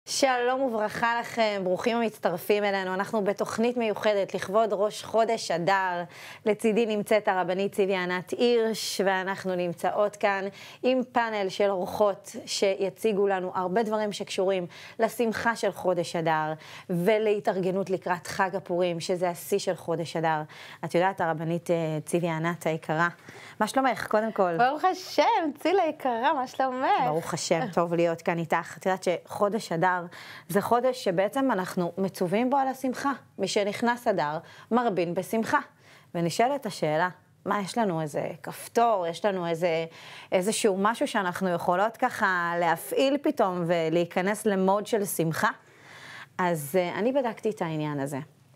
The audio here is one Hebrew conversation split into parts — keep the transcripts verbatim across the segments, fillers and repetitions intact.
שלום וברכה לכם, ברוכים המצטרפים אלינו. אנחנו בתוכנית מיוחדת לכבוד ראש חודש אדר. לצידי נמצאת הרבנית ציוויה ענת הירש, ואנחנו נמצאות כאן עם פאנל של אורחות שיציגו לנו הרבה דברים שקשורים לשמחה של חודש אדר ולהתארגנות לקראת חג הפורים, שזה השיא של חודש אדר. את יודעת, הרבנית ציוויה ענת היקרה, מה שלומך קודם כל? ברוך השם, צילה יקרה, מה שלומך? ברוך השם, טוב להיות כאן איתך. את יודעת שחודש אדר זה חודש שבעצם אנחנו מצווים בו על השמחה. מי שנכנס אדר מרבין בשמחה. ונשאלת השאלה, מה, יש לנו איזה כפתור, יש לנו איזה, איזשהו משהו שאנחנו יכולות ככה להפעיל פתאום ולהיכנס למוד של שמחה? אז uh, אני בדקתי את העניין הזה.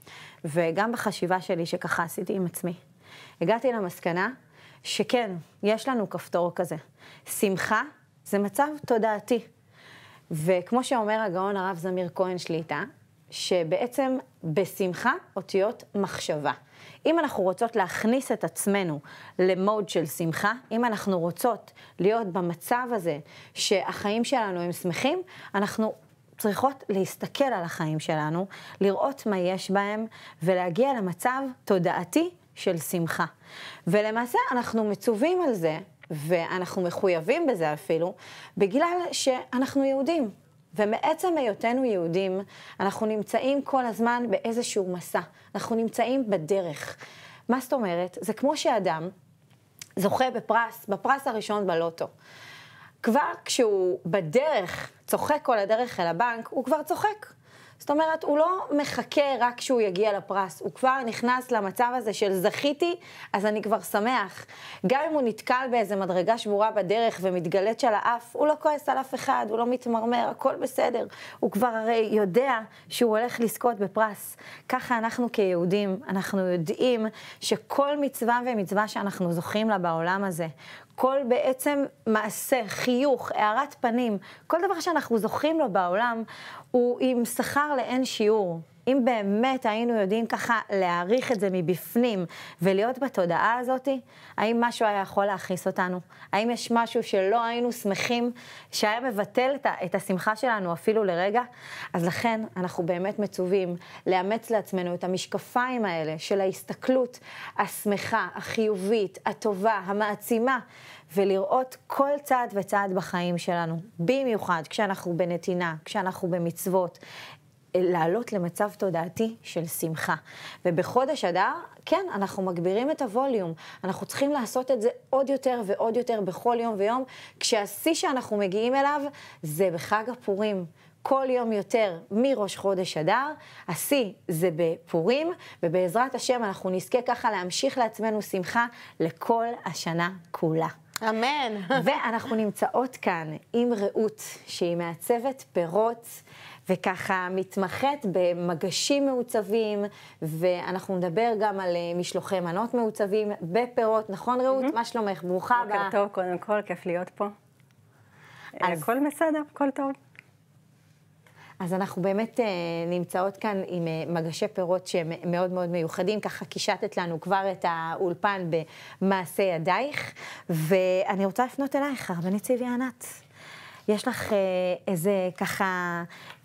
וגם בחשיבה שלי שככה עשיתי עם עצמי. הגעתי למסקנה שכן, יש לנו כפתור כזה. שמחה זה מצב תודעתי. וכמו שאומר הגאון הרב זמיר כהן שליטה, שבעצם בשמחה אותיות מחשבה. אם אנחנו רוצות להכניס את עצמנו למוד של שמחה, אם אנחנו רוצות להיות במצב הזה שהחיים שלנו הם שמחים, אנחנו צריכות להסתכל על החיים שלנו, לראות מה יש בהם ולהגיע למצב תודעתי של שמחה. ולמעשה אנחנו מצווים על זה, ואנחנו מחויבים בזה אפילו, בגלל שאנחנו יהודים. ומעצם היותנו יהודים, אנחנו נמצאים כל הזמן באיזשהו מסע. אנחנו נמצאים בדרך. מה זאת אומרת? זה כמו שאדם זוכה בפרס, בפרס הראשון בלוטו. כבר כשהוא בדרך, צוחק כל הדרך אל הבנק, הוא כבר צוחק. זאת אומרת, הוא לא מחכה רק כשהוא יגיע לפרס, הוא כבר נכנס למצב הזה של זכיתי, אז אני כבר שמח. גם אם הוא נתקל באיזה מדרגה שבורה בדרך ומתגלת של האף, הוא לא כועס על אף אחד, הוא לא מתמרמר, הכל בסדר. הוא כבר הרי יודע שהוא הולך לזכות בפרס. ככה אנחנו כיהודים, אנחנו יודעים שכל מצווה ומצווה שאנחנו זוכים לה בעולם הזה, כל בעצם מעשה, חיוך, הערת פנים, כל דבר שאנחנו זוכים לו בעולם, הוא עם שכר לאין שיעור. אם באמת היינו יודעים ככה להעריך את זה מבפנים ולהיות בתודעה הזאת, האם משהו היה יכול להכניס אותנו? האם יש משהו שלא היינו שמחים, שהיה מבטל את השמחה שלנו אפילו לרגע? אז לכן אנחנו באמת מצווים לאמץ לעצמנו את המשקפיים האלה של ההסתכלות השמחה, החיובית, הטובה, המעצימה, ולראות כל צעד וצעד בחיים שלנו, במיוחד כשאנחנו בנתינה, כשאנחנו במצוות, לעלות למצב תודעתי של שמחה. ובחודש אדר, כן, אנחנו מגבירים את הווליום. אנחנו צריכים לעשות את זה עוד יותר ועוד יותר בכל יום ויום, כשהשיא שאנחנו מגיעים אליו זה בחג הפורים. כל יום יותר מראש חודש אדר, השיא זה בפורים, ובעזרת השם אנחנו נזכה ככה להמשיך לעצמנו שמחה לכל השנה כולה. אמן. ואנחנו נמצאות כאן עם רעות, שהיא מעצבת פירות, וככה מתמחת במגשים מעוצבים, ואנחנו נדבר גם על משלוחי מנות מעוצבים בפירות. נכון רעות? מה שלומך? ברוכה הבאה. בוקר טוב, קודם כל, כיף להיות פה. הכל בסדר, הכל טוב. אז אנחנו באמת נמצאות כאן עם מגשי פירות שהם מאוד מאוד מיוחדים, ככה קישטת לנו כבר את האולפן במעשה ידייך, ואני רוצה לפנות אלייך, הרבנית ציוויה ענת. יש לך איזה ככה,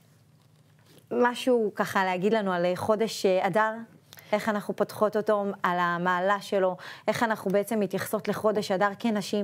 משהו ככה להגיד לנו על חודש אדר? איך אנחנו פותחות אותו, על המעלה שלו, איך אנחנו בעצם מתייחסות לחודש אדר כנשים?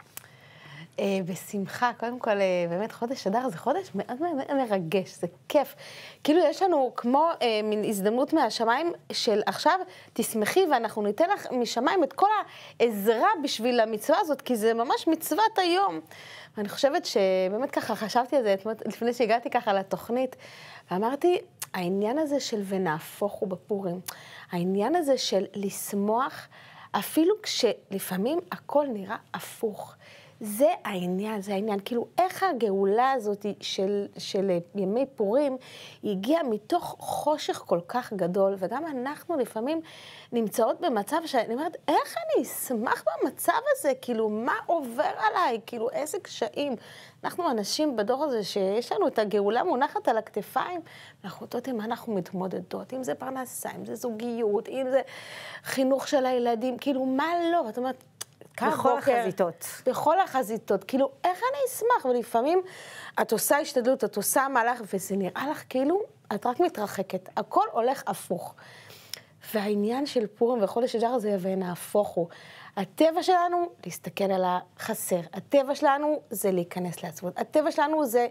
בשמחה, קודם כל, באמת חודש אדר זה חודש מאוד מאוד מרגש, זה כיף. כאילו יש לנו כמו אה, מין הזדמנות מהשמיים של עכשיו תשמחי ואנחנו ניתן לך משמיים את כל העזרה בשביל המצווה הזאת, כי זה ממש מצוות היום. ואני חושבת שבאמת ככה חשבתי על זה לפני שהגעתי ככה לתוכנית, ואמרתי, העניין הזה של ונהפוך הוא בפורים, העניין הזה של לשמוח, אפילו כשלפעמים הכל נראה הפוך. זה העניין, זה העניין. כאילו, איך הגאולה הזאת של, של ימי פורים הגיעה מתוך חושך כל כך גדול, וגם אנחנו לפעמים נמצאות במצב שאני אומרת, איך אני אשמח במצב הזה? כאילו, מה עובר עליי? כאילו, איזה קשיים? אנחנו אנשים בדור הזה שיש לנו את הגאולה מונחת על הכתפיים, אנחנו יודעות עם מה אנחנו מתמודדות, אם זה פרנסה, אם זה זוגיות, אם זה חינוך של הילדים, כאילו, מה לא? זאת אומרת, בכל החזיתות. בכל החזיתות. כאילו, איך אני אשמח? ולפעמים את עושה השתדלות, את עושה מהלך, וזה נראה לך כאילו, את רק מתרחקת. הכל הולך הפוך. והעניין של פורים וחודש אדר זה ונהפוך הוא. הטבע שלנו, להסתכל על החסר. הטבע שלנו זה להיכנס לעצמות. הטבע שלנו זה,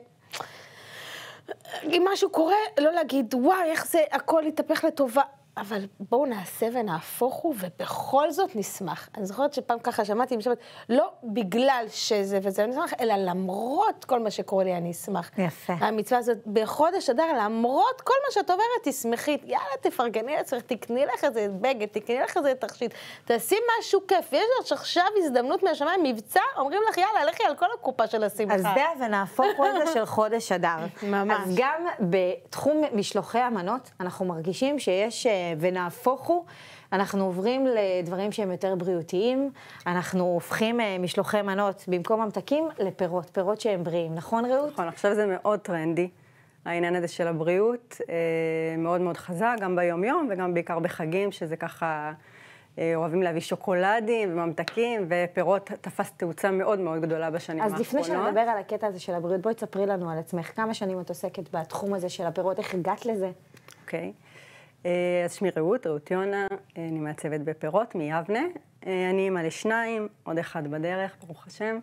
אם משהו קורה, לא להגיד, וואי, איך זה, הכל יתהפך לטובה. אבל בואו נעשה ונהפוך הוא, ובכל זאת נשמח. אני זוכרת שפעם ככה שמעתי, משמעת, לא בגלל שזה וזה אני אשמח, אלא למרות כל מה שקורה לי, אני אשמח. יפה. המצווה הזאת, בחודש אדר, למרות כל מה שאת עוברת, תשמחי, יאללה, תפרגני לעצמך, תקני לך איזה בגד, תקני לך איזה תכשיט, תעשי משהו כיף. יש לך עכשיו הזדמנות מהשמיים, מבצע, אומרים לך, יאללה, לכי על כל הקופה של השמחה. אז זה ונהפוך הוא הזה של חודש אדר. ממש. אז גם בתחום משלוחי המנות, אנחנו מרגישים שיש ונהפוך הוא, אנחנו עוברים לדברים שהם יותר בריאותיים, אנחנו הופכים משלוחי מנות במקום ממתקים לפירות, פירות שהם בריאים, נכון רעות? נכון, עכשיו זה מאוד טרנדי, העניין הזה של הבריאות, מאוד מאוד חזק, גם ביום יום וגם בעיקר בחגים, שזה ככה, אוהבים להביא שוקולדים וממתקים, ופירות תפס תאוצה מאוד מאוד גדולה בשנים האחרונות. אז לפני שנדבר על הקטע הזה של הבריאות, בואי תספרי לנו על עצמך, כמה שנים את עוסקת בתחום הזה של הפירות, איך הגעת לזה? אוקיי. אז שמי רעות, רעות יונה, אני מעצבת בפירות מיבנה. אני אימא לשניים, עוד אחד בדרך, ברוך השם.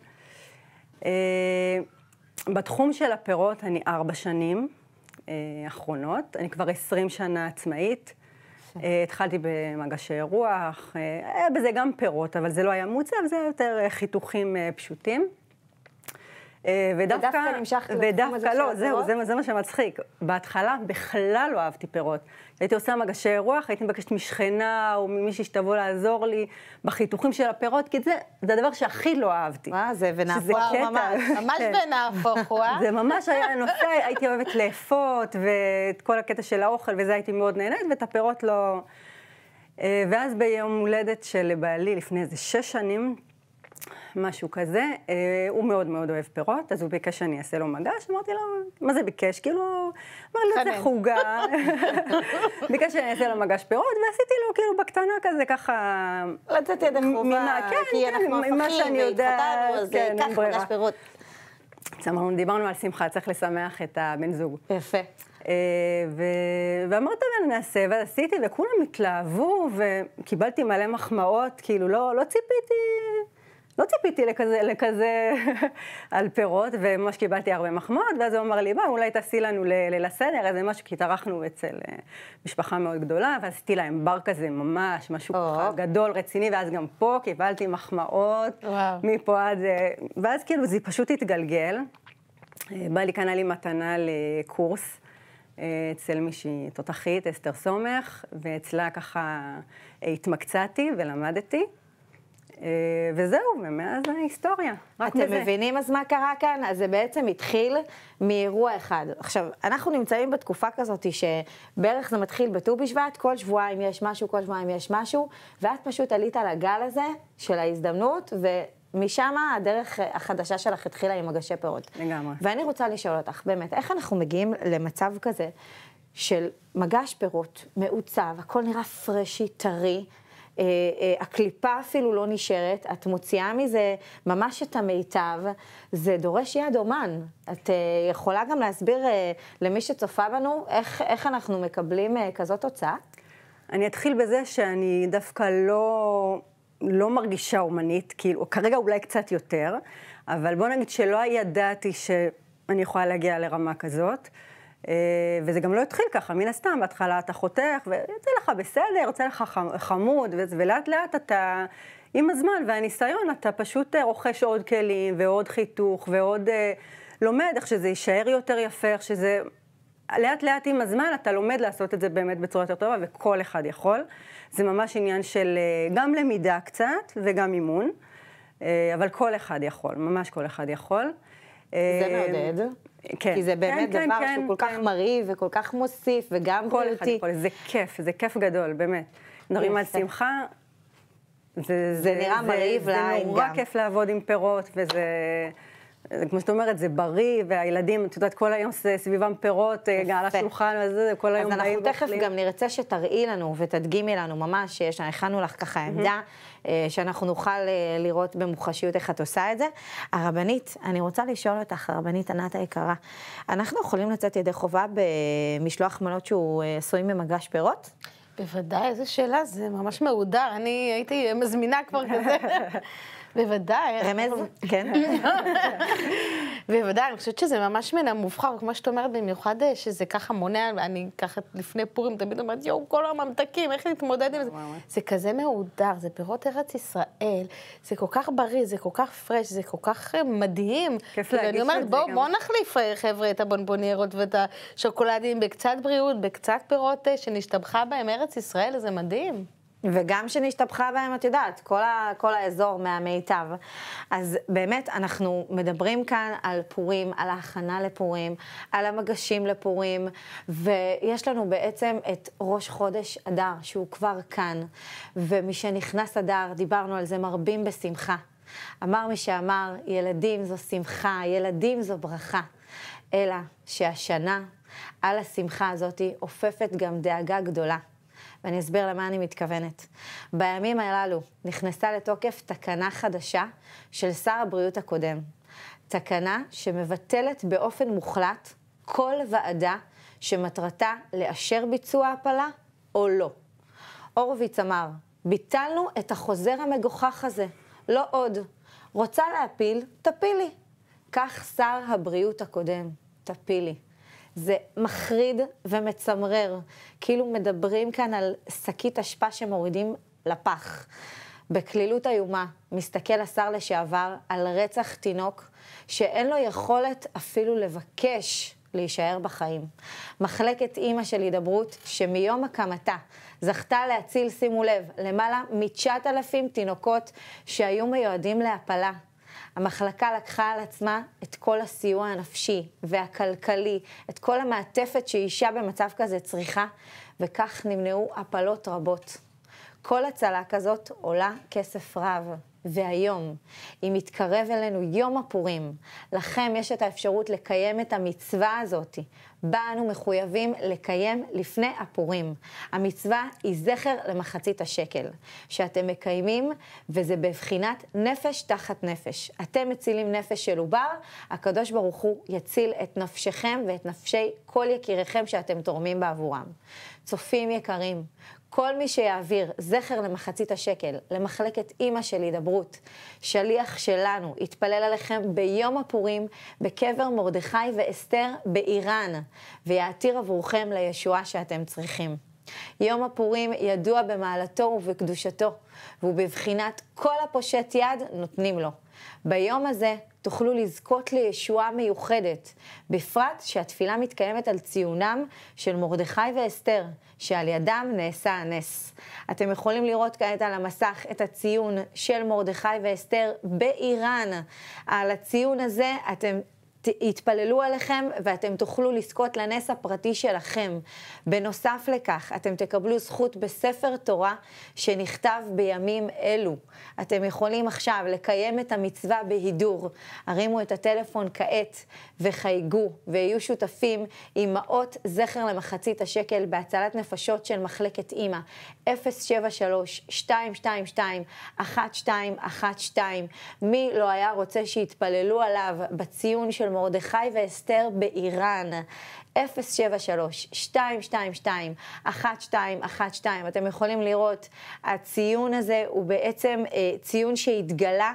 בתחום של הפירות אני ארבע שנים אחרונות, אני כבר עשרים שנה עצמאית. התחלתי במגשי רוח, היה בזה גם פירות, אבל זה לא היה מוצב, זה יותר חיתוכים פשוטים. ודווקא נמשכת לתחום הזה של לא, הפירות? זהו, זה, זה מה שמצחיק. בהתחלה בכלל לא אהבתי פירות. הייתי עושה מגשי רוח, הייתי מבקשת משכנה או ממישהי שתבוא לעזור לי בחיתוכים של הפירות, כי זה, זה הדבר שהכי לא אהבתי. מה זה, ונהפוך ממש, ממש ונהפוך הוא, אה? זה ממש היה נושא, הייתי אוהבת לאפות ואת כל הקטע של האוכל, וזה הייתי מאוד נהנית, ואת הפירות לא... ואז ביום הולדת של בעלי, לפני איזה שש שנים, משהו כזה, הוא מאוד מאוד אוהב פירות, אז הוא ביקש שאני אעשה לו מגש, אמרתי לו, מה זה ביקש? כאילו, אמר לי, זה חוגה. ביקש שאני אעשה לו מגש פירות, ועשיתי לו כאילו בקטנה כזה, ככה... לצאת ידי חובה, כי אנחנו הפכים והתחתנו, אז כך מגש פירות. אמרנו, דיברנו על שמחה, צריך לשמח את הבן זוג. יפה. ואמרת לה, נעשה, ועשיתי, וכולם התלהבו, וקיבלתי מלא מחמאות, כאילו, לא ציפיתי... לא ציפיתי לכזה, לכזה על פירות, וממש קיבלתי הרבה מחמאות, ואז הוא אמר לי, בוא, אולי תעשי לנו ליל הסדר, איזה משהו, כי התארחנו אצל משפחה מאוד גדולה, ועשיתי להם בר כזה ממש, משהו ככה גדול, רציני, ואז גם פה קיבלתי מחמאות, מפה עד... ואז כאילו זה פשוט התגלגל. בא לי כאן, היה לי מתנה לקורס אצל מישהי תותחית, אסתר סומך, ואצלה ככה התמקצעתי ולמדתי. וזהו, ומאז ההיסטוריה, רק מזה. אתם מבינים אז מה קרה כאן? אז זה בעצם התחיל מאירוע אחד. עכשיו, אנחנו נמצאים בתקופה כזאת שבערך זה מתחיל בט"ו בשבט, כל שבועיים יש משהו, כל שבועיים יש משהו, ואת פשוט עלית על הגל הזה של ההזדמנות, ומשם הדרך החדשה שלך התחילה עם מגשי פירות. לגמרי. ואני רוצה לשאול אותך, באמת, איך אנחנו מגיעים למצב כזה של מגש פירות מעוצב, הכל נראה פרשי, טרי, Uh, uh, הקליפה אפילו לא נשארת, את מוציאה מזה ממש את המיטב, זה דורש יד אומן. את uh, יכולה גם להסביר uh, למי שצופה בנו, איך, איך אנחנו מקבלים uh, כזאת תוצאה? אני אתחיל בזה שאני דווקא לא, לא מרגישה אומנית, כאילו, כרגע אולי קצת יותר, אבל בוא נגיד שלא ידעתי שאני יכולה להגיע לרמה כזאת, וזה גם לא התחיל ככה, מן הסתם, בהתחלה אתה חותך, ויוצא לך בסדר, יוצא לך חמוד, ולאט לאט אתה, עם הזמן והניסיון, אתה פשוט רוכש עוד כלים, ועוד חיתוך, ועוד לומד איך שזה יישאר יותר יפה, איך שזה... לאט לאט עם הזמן אתה לומד לעשות את זה באמת בצורה יותר טובה, וכל אחד יכול. זה ממש עניין של גם למידה קצת, וגם אימון, אבל כל אחד יכול, ממש כל אחד יכול. זה מעודד. כן, כי זה באמת כן, דבר כן, שהוא כל כן. כך מרהיב וכל כך מוסיף וגם כל בריאותי. אחד יכול, זה כיף, זה כיף גדול, באמת. מדברים על שמחה, זה, זה נראה מרהיב לעין זה נורא גם. כיף לעבוד עם פירות, וזה כמו שאת אומרת, זה בריא, והילדים, את יודעת, כל היום סביבם פירות, על השולחן וזה, כל היום באים ואוכלים. אז אנחנו תכף גם נרצה שתראי לנו ותדגימי לנו ממש, שיש, הכנו לך ככה עמדה, שאנחנו נוכל לראות במוחשיות איך את עושה את זה. הרבנית, אני רוצה לשאול אותך, הרבנית ענת היקרה, אנחנו יכולים לצאת ידי חובה במשלוח מנות שהוא עשוי ממגש פירות? בוודאי, איזו שאלה, זה ממש מהודר, אני הייתי מזמינה כבר כזה. בוודאי. רמז? כן. בוודאי, אני חושבת שזה ממש מן המובחר, כמו שאת אומרת, במיוחד שזה ככה מונע, אני ככה לפני פורים תמיד אומרת, יואו, כל הממתקים, איך להתמודד עם זה? זה כזה מהודר, זה פירות ארץ ישראל, זה כל כך בריא, זה כל כך פרש, זה כל כך מדהים. כיף להגיש את זה גם. ואני אומרת, בואו נחליף, חבר'ה, את הבונבוניירות ואת השוקולדים בקצת בריאות, בקצת פירות שנשתבחה בהם ארץ ישראל, זה מדהים. וגם שנשתבחה בהם, את יודעת, כל, ה, כל האזור מהמיטב. אז באמת, אנחנו מדברים כאן על פורים, על ההכנה לפורים, על המגשים לפורים, ויש לנו בעצם את ראש חודש אדר, שהוא כבר כאן, ומשנכנס אדר, דיברנו על זה, מרבים בשמחה. אמר מי שאמר, ילדים זו שמחה, ילדים זו ברכה, אלא שהשנה, על השמחה הזאת, אופפת גם דאגה גדולה. ואני אסביר למה אני מתכוונת. בימים הללו נכנסה לתוקף תקנה חדשה של שר הבריאות הקודם. תקנה שמבטלת באופן מוחלט כל ועדה שמטרתה לאשר ביצוע הפלה או לא. הורוביץ אמר, ביטלנו את החוזר המגוחך הזה, לא עוד. רוצה להפיל, תפילי. כך שר הבריאות הקודם, תפילי. זה מחריד ומצמרר, כאילו מדברים כאן על שקית אשפה שמורידים לפח. בכלילות איומה מסתכל השר לשעבר על רצח תינוק שאין לו יכולת אפילו לבקש להישאר בחיים. מחלקת אימא של הידברות שמיום הקמתה זכתה להציל, שימו לב, למעלה מ-תשעת אלפים תינוקות שהיו מיועדים להפלה. המחלקה לקחה על עצמה את כל הסיוע הנפשי והכלכלי, את כל המעטפת שאישה במצב כזה צריכה, וכך נמנעו הפלות רבות. כל הצלה כזאת עולה כסף רב, והיום, אם מתקרב אלינו יום הפורים, לכם יש את האפשרות לקיים את המצווה הזאת, בה אנו מחויבים לקיים לפני הפורים. המצווה היא זכר למחצית השקל, שאתם מקיימים, וזה בבחינת נפש תחת נפש. אתם מצילים נפש של עובר, הקדוש ברוך הוא יציל את נפשכם ואת נפשי כל יקיריכם שאתם תורמים בעבורם. צופים יקרים, כל מי שיעביר זכר למחצית השקל, למחלקת אימא של הידברות, שליח שלנו, יתפלל עליכם ביום הפורים, בקבר מרדכי ואסתר באיראן, ויעתיר עבורכם לישועה שאתם צריכים. יום הפורים ידוע במעלתו ובקדושתו, והוא בבחינת כל הפושט יד נותנים לו. ביום הזה תוכלו לזכות לישועה מיוחדת, בפרט שהתפילה מתקיימת על ציונם של מרדכי ואסתר, שעל ידם נעשה הנס. אתם יכולים לראות כעת על המסך את הציון של מרדכי ואסתר באיראן. על הציון הזה אתם יתפללו עליכם ואתם תוכלו לזכות לנס הפרטי שלכם. בנוסף לכך, אתם תקבלו זכות בספר תורה שנכתב בימים אלו. אתם יכולים עכשיו לקיים את המצווה בהידור. הרימו את הטלפון כעת וחייגו ויהיו שותפים עם מאות זכר למחצית השקל בהצלת נפשות של מחלקת אימא. אפס שבע שלוש שתיים שתיים שתיים אחת שתיים אחת שתיים. מי לא היה רוצה שיתפללו עליו בציון של מרדכי ואסתר באיראן? אפס שבע שלוש שתיים שתיים שתיים אחת שתיים אחת שתיים. אתם יכולים לראות, הציון הזה הוא בעצם אה, ציון שהתגלה,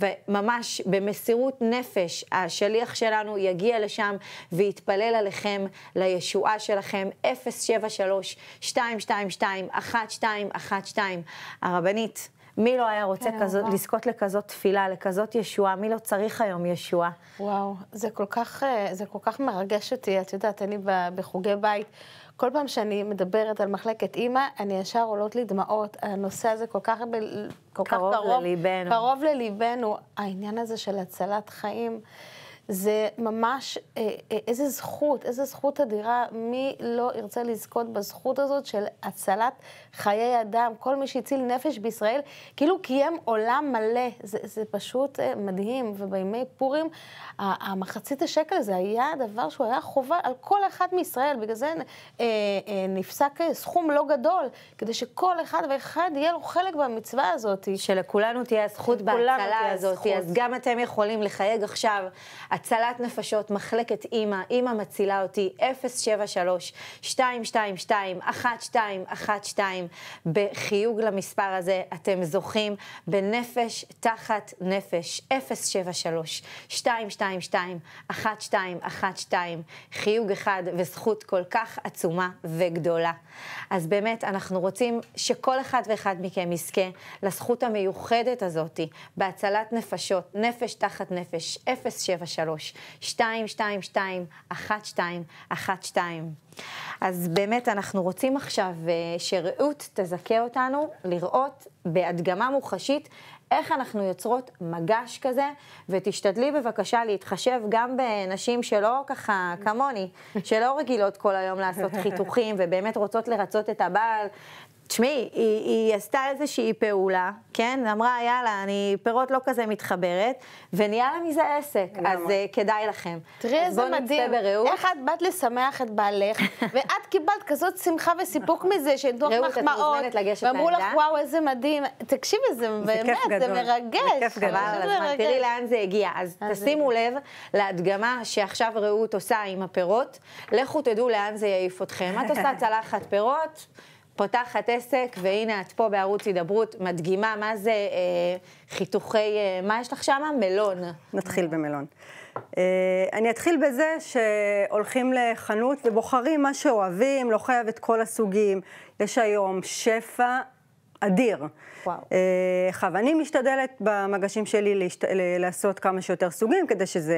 וממש במסירות נפש השליח שלנו יגיע לשם ויתפלל עליכם לישועה שלכם. אפס שבע שלוש שתיים שתיים שתיים אחת שתיים אחת שתיים. הרבנית, מי לא היה רוצה כן, כזאת, וואו. לזכות לכזאת תפילה, לכזאת ישועה? מי לא צריך היום ישועה? וואו, זה כל כך, זה כל כך מרגש אותי. את יודעת, אני בחוגי בית, כל פעם שאני מדברת על מחלקת אימא, אני ישר עולות לי דמעות. הנושא הזה כל כך, כל קרוב כך קרוב לליבנו. קרוב לליבנו. העניין הזה של הצלת חיים, זה ממש אה, אה, איזה זכות, איזה זכות אדירה, מי לא ירצה לזכות בזכות הזאת של הצלת חיי אדם, כל מי שהציל נפש בישראל, כאילו קיים עולם מלא, זה, זה פשוט אה, מדהים, ובימי פורים, המחצית השקל זה היה דבר שהוא היה חובה על כל אחד מישראל, בגלל זה אה, אה, נפסק סכום לא גדול, כדי שכל אחד ואחד יהיה לו חלק במצווה הזאת. שלכולנו תהיה הזכות בהצלה הזאת, אז גם אתם יכולים לחייג עכשיו, הצלת נפשות, מחלקת אימא, אימא מצילה אותי, אפס שבע שלוש שתיים שתיים שתיים אחת שתיים אחת שתיים, בחיוג למספר הזה, אתם זוכים בנפש תחת נפש, אפס שבע שלוש שתיים שתיים שתיים אחת שתיים אחת שתיים, חיוג אחד וזכות כל כך עצומה וגדולה. אז באמת אנחנו רוצים שכל אחד ואחד מכם יזכה לזכות המיוחדת הזאת, בהצלת נפשות, נפש תחת נפש, אפס שבע שלוש שתיים שתיים שתיים אחת שתיים אחת שתיים. אז באמת אנחנו רוצים עכשיו שרעות תזכה אותנו לראות בהדגמה מוחשית איך אנחנו יוצרות מגש כזה, ותשתדלי בבקשה להתחשב גם בנשים שלא ככה כמוני, שלא רגילות כל היום לעשות חיתוכים ובאמת רוצות לרצות את הבעל. תשמעי, היא, היא עשתה איזושהי פעולה, כן? אמרה, יאללה, אני פירות לא כזה מתחברת, ונהיה לה מזה עסק, אז uh, כדאי לכם. תראי איזה מדהים, איך את באת לשמח את בעלך, ואת קיבלת כזאת שמחה וסיפוק מזה, שדוח מחמאות, ואמרו לך, וואו, איזה מדהים. תקשיבי, זה באמת, זה מרגש. זה כיף גדול. תראי לאן זה הגיע. אז תשימו לב להדגמה שעכשיו רעות עושה עם הפירות, לכו תדעו לאן זה יעיף אתכם. את עושה צלחת פירות, פותחת עסק, והנה את פה בערוץ הידברות, מדגימה מה זה אה, חיתוכי, אה, מה יש לך שם? מלון. נתחיל במלון. אה, אני אתחיל בזה שהולכים לחנות ובוחרים מה שאוהבים, לא חייב את כל הסוגים. יש היום שפע אדיר. וואו. אה, ואני משתדלת במגשים שלי להשת... לעשות כמה שיותר סוגים, כדי שזה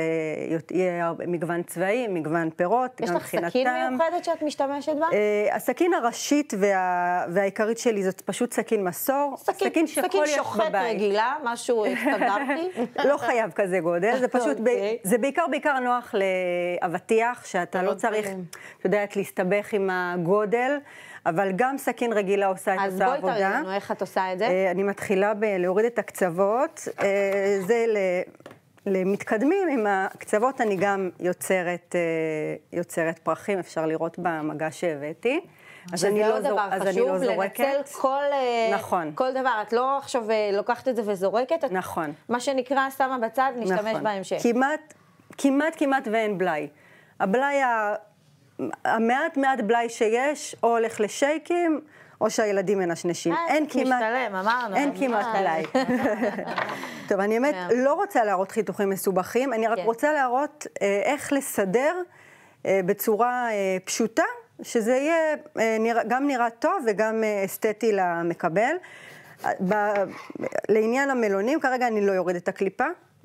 יהיה מגוון צבעים, מגוון פירות, יש לך סכין מיוחדת שאת משתמשת בה? אה, הסכין הראשית וה... והעיקרית שלי זאת פשוט סכין מסור. סכין, סכין שכל סכין יש שוחט בבית. רגילה, משהו סטנדרטי? לא חייב כזה גודל, זה פשוט, okay. ב... זה בעיקר בעיקר נוח לאבטיח, שאתה לא צריך, אתה יודעת, להסתבך עם הגודל, אבל גם סכין רגילה עושה את אותה עבודה. אז בואי תראי לנו איך את עושה את זה. אני מתחילה בלהוריד את הקצוות, זה למתקדמים, עם הקצוות אני גם יוצרת, יוצרת פרחים, אפשר לראות במגש שהבאתי. שזה עוד דבר חשוב, לנצל כל, נכון. כל דבר. את לא עכשיו לוקחת את זה וזורקת, את נכון. מה שנקרא שמה בצד, נשתמש נכון. בהמשך. כמעט, כמעט, כמעט ואין בלי. הבלי, המעט מעט בלי שיש, או הולך לשייקים, או שהילדים מנשנשים. אין כמעט, משתלם, אמרנו. אין כמעט בלי. טוב, אני באמת לא רוצה להראות חיתוכים מסובכים, אני רק רוצה להראות איך לסדר בצורה פשוטה, שזה יהיה גם נראה טוב וגם אסתטי למקבל. לעניין המלונים, כרגע אני לא יורד את הקליפה,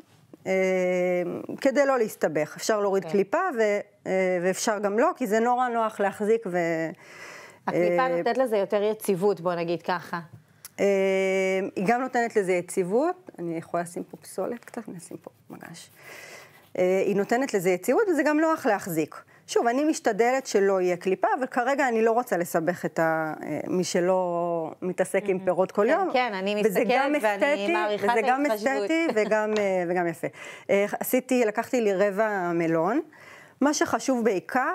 כדי לא להסתבך. אפשר להוריד קליפה ואפשר גם לא, כי זה נורא נוח להחזיק ו... הקליפה נותנת לזה יותר יציבות, בוא נגיד ככה. היא גם נותנת לזה יציבות, אני יכולה לשים פה פסולת קצת, אני אשים פה מגש. היא נותנת לזה יציבות וזה גם נוח להחזיק. שוב, אני משתדלת שלא יהיה קליפה, אבל כרגע אני לא רוצה לסבך את מי שלא מתעסק עם פירות כל יום. כן, אני מסתכלת ואני מעריכה את ההתחשבות. וזה גם אסתטי וגם יפה. עשיתי, לקחתי לי רבע מלון. מה שחשוב בעיקר,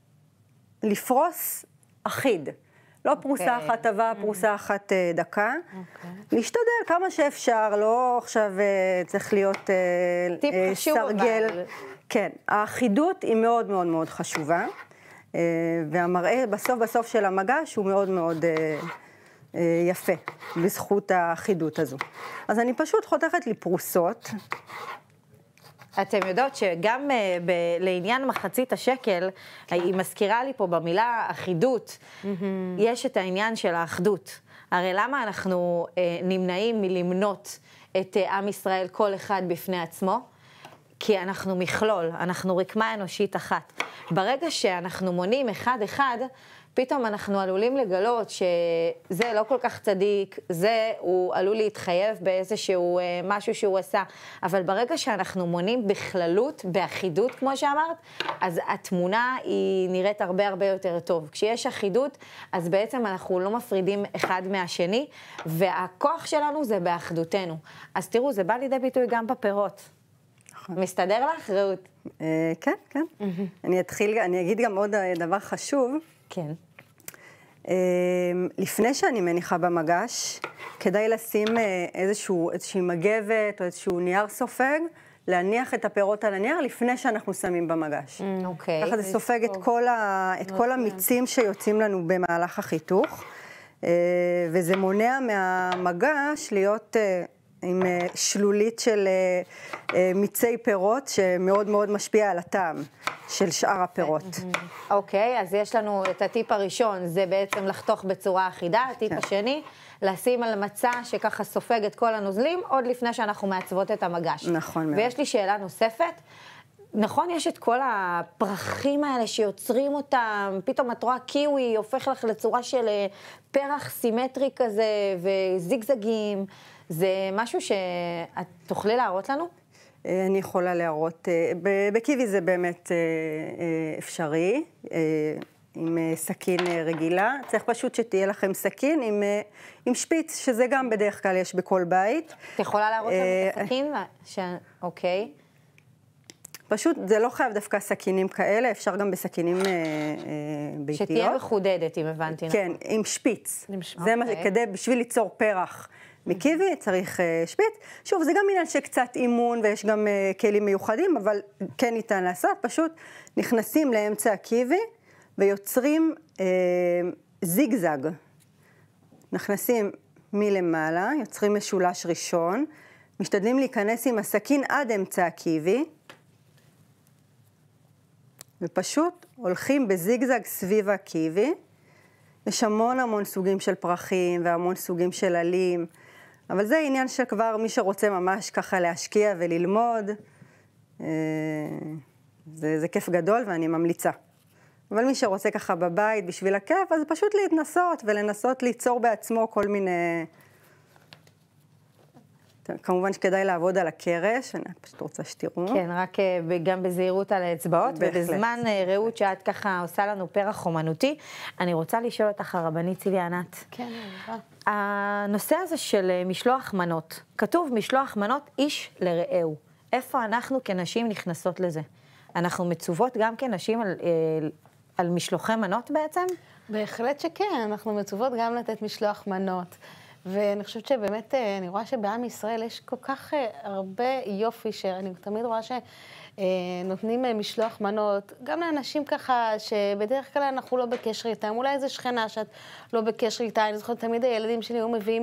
לפרוס אחיד. לא פרוסה אחת טובה, פרוסה אחת דקה. להשתדל כמה שאפשר, לא עכשיו צריך להיות סרגל. כן, האחידות היא מאוד מאוד מאוד חשובה, והמראה בסוף בסוף של המגש הוא מאוד מאוד יפה, בזכות האחידות הזו. אז אני פשוט חותכת לי פרוסות. אתם יודעות שגם ב- לעניין מחצית השקל, היא מזכירה לי פה במילה אחידות, יש את העניין של האחדות. הרי למה אנחנו נמנעים מלמנות את עם ישראל כל אחד בפני עצמו? כי אנחנו מכלול, אנחנו רקמה אנושית אחת. ברגע שאנחנו מונים אחד-אחד, פתאום אנחנו עלולים לגלות שזה לא כל כך צדיק, זה הוא עלול להתחייב באיזשהו משהו שהוא עשה, אבל ברגע שאנחנו מונים בכללות, באחידות, כמו שאמרת, אז התמונה היא נראית הרבה הרבה יותר טוב. כשיש אחידות, אז בעצם אנחנו לא מפרידים אחד מהשני, והכוח שלנו זה באחדותנו. אז תראו, זה בא לידי ביטוי גם בפירות. מסתדר לך, רעות? כן, כן. אני אתחיל, אני אגיד גם עוד דבר חשוב. כן. לפני שאני מניחה במגש, כדאי לשים איזשהו, איזושהי מגבת או איזשהו נייר סופג, להניח את הפירות על הנייר לפני שאנחנו שמים במגש. אוקיי. ככה זה סופג את כל, ה, את כל המיצים שיוצאים לנו במהלך החיתוך, וזה מונע מהמגש להיות עם שלולית של מיצי פירות, שמאוד מאוד משפיע על הטעם של שאר הפירות. אוקיי, אז יש לנו את הטיפ הראשון, זה בעצם לחתוך בצורה אחידה. הטיפ השני, לשים על מצע שככה סופג את כל הנוזלים, עוד לפני שאנחנו מעצבות את המגש. נכון מאוד. ויש לי שאלה נוספת. נכון, יש את כל הפרחים האלה שיוצרים אותם, פתאום את רואה קיווי, הופך לך לצורה של פרח סימטרי כזה, וזיגזגים. זה משהו שאת תוכלי להראות לנו? אני יכולה להראות. בקיווי זה באמת אפשרי, עם סכין רגילה. צריך פשוט שתהיה לכם סכין עם, עם שפיץ, שזה גם בדרך כלל יש בכל בית. את יכולה להראות לנו את הסכין? ש... אוקיי. פשוט, זה לא חייב דווקא סכינים כאלה, אפשר גם בסכינים אה, אה, ביתיות. שתהיה מחודדת, אם הבנתי. כן, נכון. עם שפיץ. עם ש... זה אוקיי. מה שכדי, בשביל ליצור פרח מקיווי, צריך אה, שפיץ. שוב, זה גם עניין שקצת אימון, ויש גם אה, כלים מיוחדים, אבל כן ניתן לעשות. פשוט נכנסים לאמצע הקיווי, ויוצרים אה, זיגזג. נכנסים מלמעלה, יוצרים משולש ראשון, משתדלים להיכנס עם הסכין עד אמצע הקיווי, ופשוט הולכים בזיגזג סביב הקיווי. יש המון המון סוגים של פרחים והמון סוגים של עלים, אבל זה עניין שכבר מי שרוצה ממש ככה להשקיע וללמוד, זה, זה כיף גדול ואני ממליצה. אבל מי שרוצה ככה בבית בשביל הכיף, אז פשוט להתנסות ולנסות ליצור בעצמו כל מיני... כמובן שכדאי לעבוד על הקרש, אני פשוט רוצה שתראו. כן, רק גם בזהירות על האצבעות, ובזמן רעות שאת ככה עושה לנו פרח אומנותי, אני רוצה לשאול אותך, הרבנית צילי ענת. כן, אני הנושא הזה של משלוח מנות, כתוב משלוח מנות איש לרעהו. איפה אנחנו כנשים נכנסות לזה? אנחנו מצוות גם כנשים על, על משלוחי מנות בעצם? בהחלט שכן, אנחנו מצוות גם לתת משלוח מנות. ואני חושבת שבאמת, אני רואה שבעם ישראל יש כל כך הרבה יופי, שאני תמיד רואה שנותנים משלוח מנות, גם לאנשים ככה שבדרך כלל אנחנו לא בקשר איתם, אולי איזו שכנה שאת לא בקשר איתה, אני זוכרת תמיד הילדים שלי היו מביאים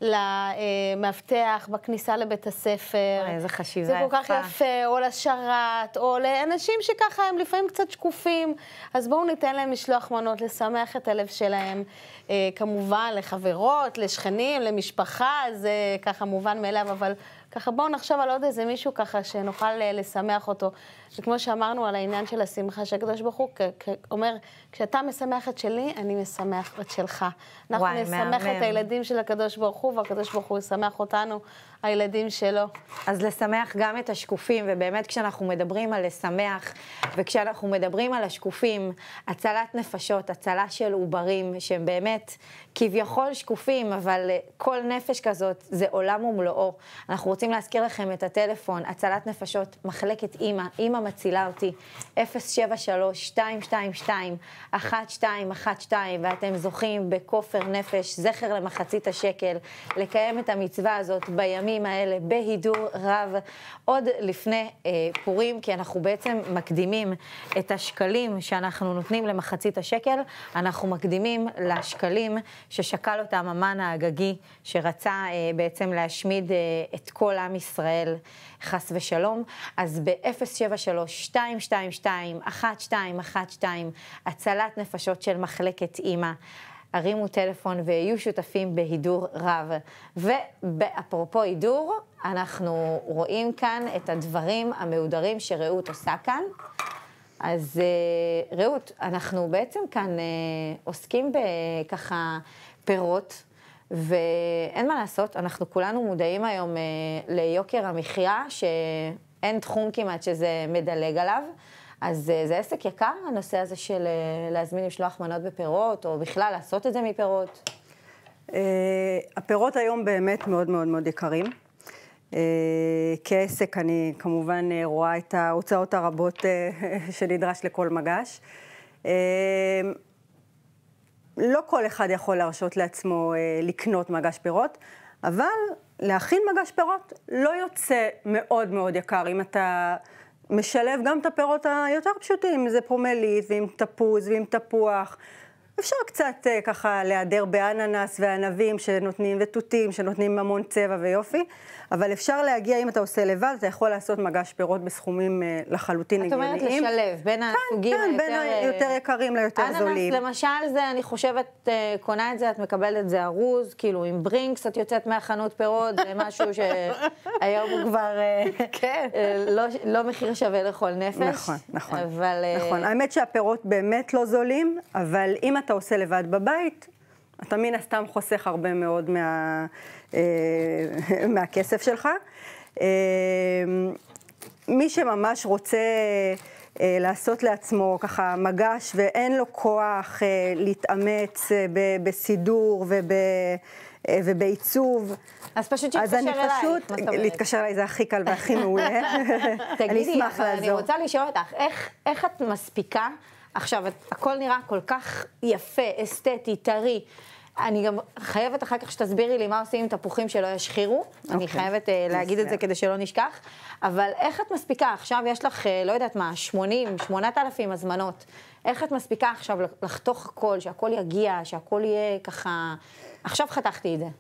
למאבטח בכניסה לבית הספר. איזה חשיבה יפה. זה כל כך יפה. יפה, או לשרת, או לאנשים שככה הם לפעמים קצת שקופים, אז בואו ניתן להם משלוח מנות, לשמח את הלב שלהם, כמובן לחברות, לשכנים, למשפחה, זה ככה מובן מאליו, אבל ככה בואו נחשוב על עוד איזה מישהו ככה שנוכל לשמח אותו. וכמו שאמרנו על העניין של השמחה, שהקדוש ברוך הוא אומר, כשאתה משמח את שלי, אני משמח את שלך. אנחנו וואי, נשמח מהמם. את הילדים של הקדוש ברוך הוא, והקדוש ברוך הוא ישמח אותנו, הילדים שלו. אז לשמח גם את השקופים, ובאמת כשאנחנו מדברים על לשמח, וכשאנחנו מדברים על השקופים, הצלת נפשות, הצלה של עוברים, שהם באמת כביכול שקופים, אבל כל נפש כזאת זה עולם ומלואו. אנחנו רוצים להזכיר לכם את הטלפון, הצלת נפשות, מחלקת אמא, אמא מצילה אותי, אפס שבע שלוש שתיים שתיים שתיים אחת שתיים אחת שתיים, ואתם זוכים בכופר נפש, זכר למחצית השקל, לקיים את המצווה הזאת בימים האלה, בהידור רב, עוד לפני אה, פורים, כי אנחנו בעצם מקדימים את השקלים שאנחנו נותנים למחצית השקל, אנחנו מקדימים לשקלים ששקל אותם המן האגגי, שרצה אה, בעצם להשמיד אה, את כל עם ישראל, חס ושלום. אז ב-אפס שבע שלוש שתיים שתיים שתיים אחת שתיים אחת שתיים, הצלת נפשות של מחלקת אמא. הרימו טלפון ויהיו שותפים בהידור רב. ואפרופו הידור, אנחנו רואים כאן את הדברים המהודרים שרעות עושה כאן. אז רעות, אנחנו בעצם כאן עוסקים בככה פירות, ואין מה לעשות, אנחנו כולנו מודעים היום ליוקר המחיה, שאין תחום כמעט שזה מדלג עליו, אז זה עסק יקר, הנושא הזה של להזמין משלוח מנות בפירות, או בכלל לעשות את זה מפירות? הפירות היום באמת מאוד מאוד מאוד יקרים. כעסק אני כמובן רואה את ההוצאות הרבות שנדרש לכל מגש. לא כל אחד יכול להרשות לעצמו לקנות מגש פירות, אבל להכין מגש פירות לא יוצא מאוד מאוד יקר אם אתה משלב גם את הפירות היותר פשוטים, אם זה פרומלית ועם תפוז ועם תפוח. אפשר קצת ככה להיעדר באננס וענבים שנותנים ותותים שנותנים המון צבע ויופי, אבל אפשר להגיע, אם אתה עושה לבד, אתה יכול לעשות מגש פירות בסכומים לחלוטין הגיוניים. את אומרת לשלב בין הסוגים היותר... כן, בין היותר יקרים ליותר זולים. אננס למשל זה, אני חושבת, קונה את זה, את מקבלת את זה ארוז, כאילו עם ברינקס, את יוצאת מהחנות פירות, זה משהו שהיום הוא כבר לא מחיר שווה לכל נפש. נכון, נכון. נכון, האמת שהפירות באמת לא זולים, אבל אם אתה עושה לבד בבית, אתה מן הסתם חוסך הרבה מאוד מה, מהכסף שלך. מי שממש רוצה לעשות לעצמו ככה מגש ואין לו כוח להתאמץ בסידור ובעיצוב, אז פשוט שיתקשר אלייך. אז אני פשוט, להתקשר אליי זה הכי קל והכי מעולה. תגידי, אבל אני רוצה לשאול אותך, איך את מספיקה? עכשיו, הכל נראה כל כך יפה, אסתטי, טרי. אני גם חייבת אחר כך שתסבירי לי מה עושים עם תפוחים שלא ישחירו. אני חייבת להגיד את זה כדי שלא נשכח. אבל איך את מספיקה? עכשיו יש לך, לא יודעת מה, שמונים, שמונת אלפים הזמנות. איך את מספיקה עכשיו לחתוך הכל, שהכל יגיע, שהכל יהיה ככה... עכשיו חתכתי את זה.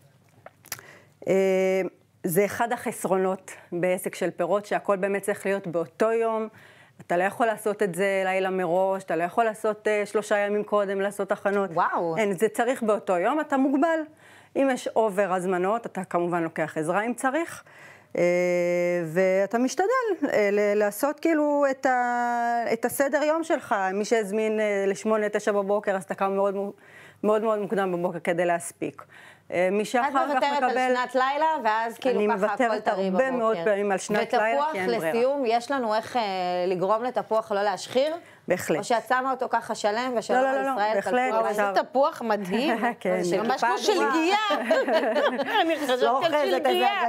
זה אחד החסרונות בעסק של פירות, שהכל באמת צריך להיות באותו יום. אתה לא יכול לעשות את זה לילה מראש, אתה לא יכול לעשות uh, שלושה ימים קודם, לעשות הכנות. וואו. אין, זה צריך באותו יום, אתה מוגבל. אם יש אובר הזמנות, אתה כמובן לוקח עזרה אם צריך, uh, ואתה משתדל uh, לעשות כאילו את, ה, את הסדר יום שלך. מי שהזמין uh, לשמונה, תשע בבוקר, אז אתה קם מאוד מאוד מאוד מוקדם בבוקר כדי להספיק. מי שאחר כך מקבל... את מוותרת על שנת לילה, ואז כאילו ככה הכל טרי בבוקר. אני מוותרת הרבה מאוד פעמים על שנת לילה, כי אין ברירה. ותפוח לסיום, יש לנו איך לגרום לתפוח לא להשחיר? בהחלט. או שאת שמה אותו ככה שלם, ושלום על ישראל. לא, לא, לא, בהחלט. זה תפוח מדהים. כן. ממש כמו שלגיה. אני חושבת של שלגיה.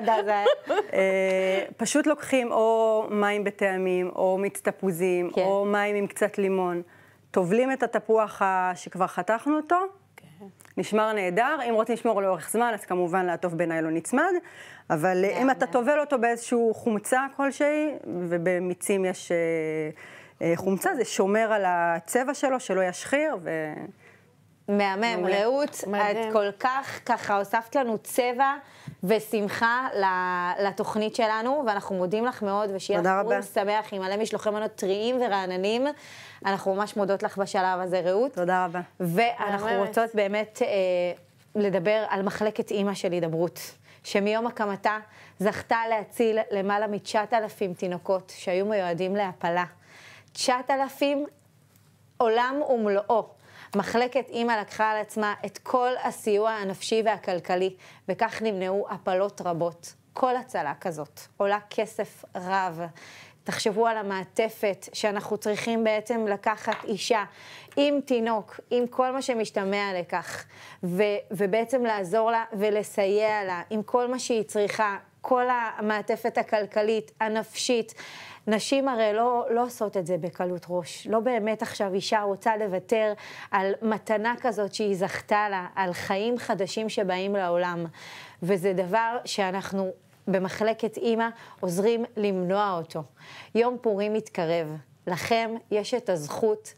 פשוט לוקחים או מים בטעמים, או מיץ תפוזים, או מים עם קצת לימון. טובלים את התפוח שכבר חתכנו אותו, נשמר נהדר. אם רוצים לשמור לאורך זמן, אז כמובן לעטוף בניילון נצמד, אבל אם אתה טובל אותו באיזשהו חומצה כלשהי, ובמיצים יש חומצה, זה שומר על הצבע שלו, שלא ישחיר, ו... מהמם, רעות, את כל כך ככה הוספת לנו צבע ושמחה לתוכנית שלנו, ואנחנו מודים לך מאוד, ושיהיה לך פורים שמח עם מלא משלוחי מנות טריים ורעננים. אנחנו ממש מודות לך בשלב הזה, רעות. תודה רבה. ואנחנו רוצות באמת אה, לדבר על מחלקת אימא של הידברות, שמיום הקמתה זכתה להציל למעלה מ-תשעת אלפים תינוקות שהיו מיועדים להפלה. תשעת אלפים עולם ומלואו. מחלקת אימא לקחה על עצמה את כל הסיוע הנפשי והכלכלי, וכך נמנעו הפלות רבות. כל הצלה כזאת עולה כסף רב. תחשבו על המעטפת שאנחנו צריכים בעצם לקחת אישה עם תינוק, עם כל מה שמשתמע לכך, ו- ובעצם לעזור לה ולסייע לה עם כל מה שהיא צריכה, כל המעטפת הכלכלית, הנפשית. נשים הרי לא, לא עושות את זה בקלות ראש. לא באמת עכשיו אישה רוצה לוותר על מתנה כזאת שהיא זכתה לה, על חיים חדשים שבאים לעולם. וזה דבר שאנחנו במחלקת אימא עוזרים למנוע אותו. יום פורים מתקרב. לכם יש את הזכות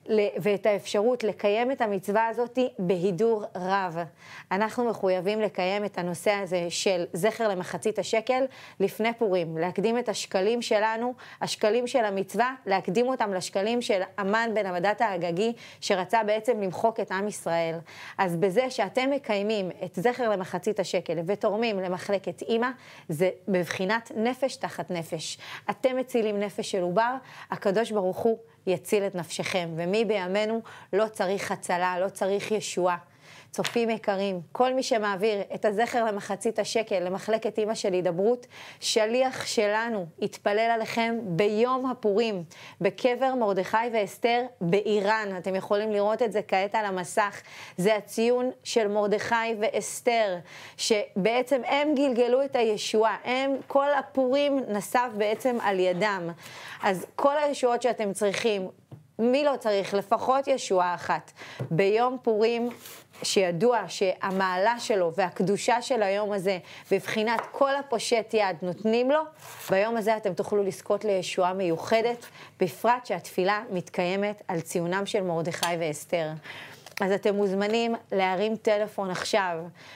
ואת האפשרות לקיים את המצווה הזאת בהידור רב. אנחנו מחויבים לקיים את הנושא הזה של זכר למחצית השקל לפני פורים, להקדים את השקלים שלנו, השקלים של המצווה, להקדים אותם לשקלים של אמן בן המדת האגגי, שרצה בעצם למחוק את עם ישראל. אז בזה שאתם מקיימים את זכר למחצית השקל ותורמים למחלקת אמא, זה בבחינת נפש תחת נפש. אתם מצילים נפש של עובר, הקדוש ברוך הוא יציל את נפשכם, ומי בימינו לא צריך הצלה, לא צריך ישועה. צופים יקרים, כל מי שמעביר את הזכר למחצית השקל למחלקת אמא של הידברות, שליח שלנו יתפלל עליכם ביום הפורים, בקבר מרדכי ואסתר באיראן. אתם יכולים לראות את זה כעת על המסך. זה הציון של מרדכי ואסתר, שבעצם הם גלגלו את הישועה, הם, כל הפורים נסב בעצם על ידם. אז כל הישועות שאתם צריכים, מי לא צריך? לפחות ישועה אחת. ביום פורים, שידוע שהמעלה שלו והקדושה של היום הזה, בבחינת כל הפושט יד נותנים לו, ביום הזה אתם תוכלו לזכות לישועה מיוחדת, בפרט שהתפילה מתקיימת על ציונם של מרדכי ואסתר. אז אתם מוזמנים להרים טלפון עכשיו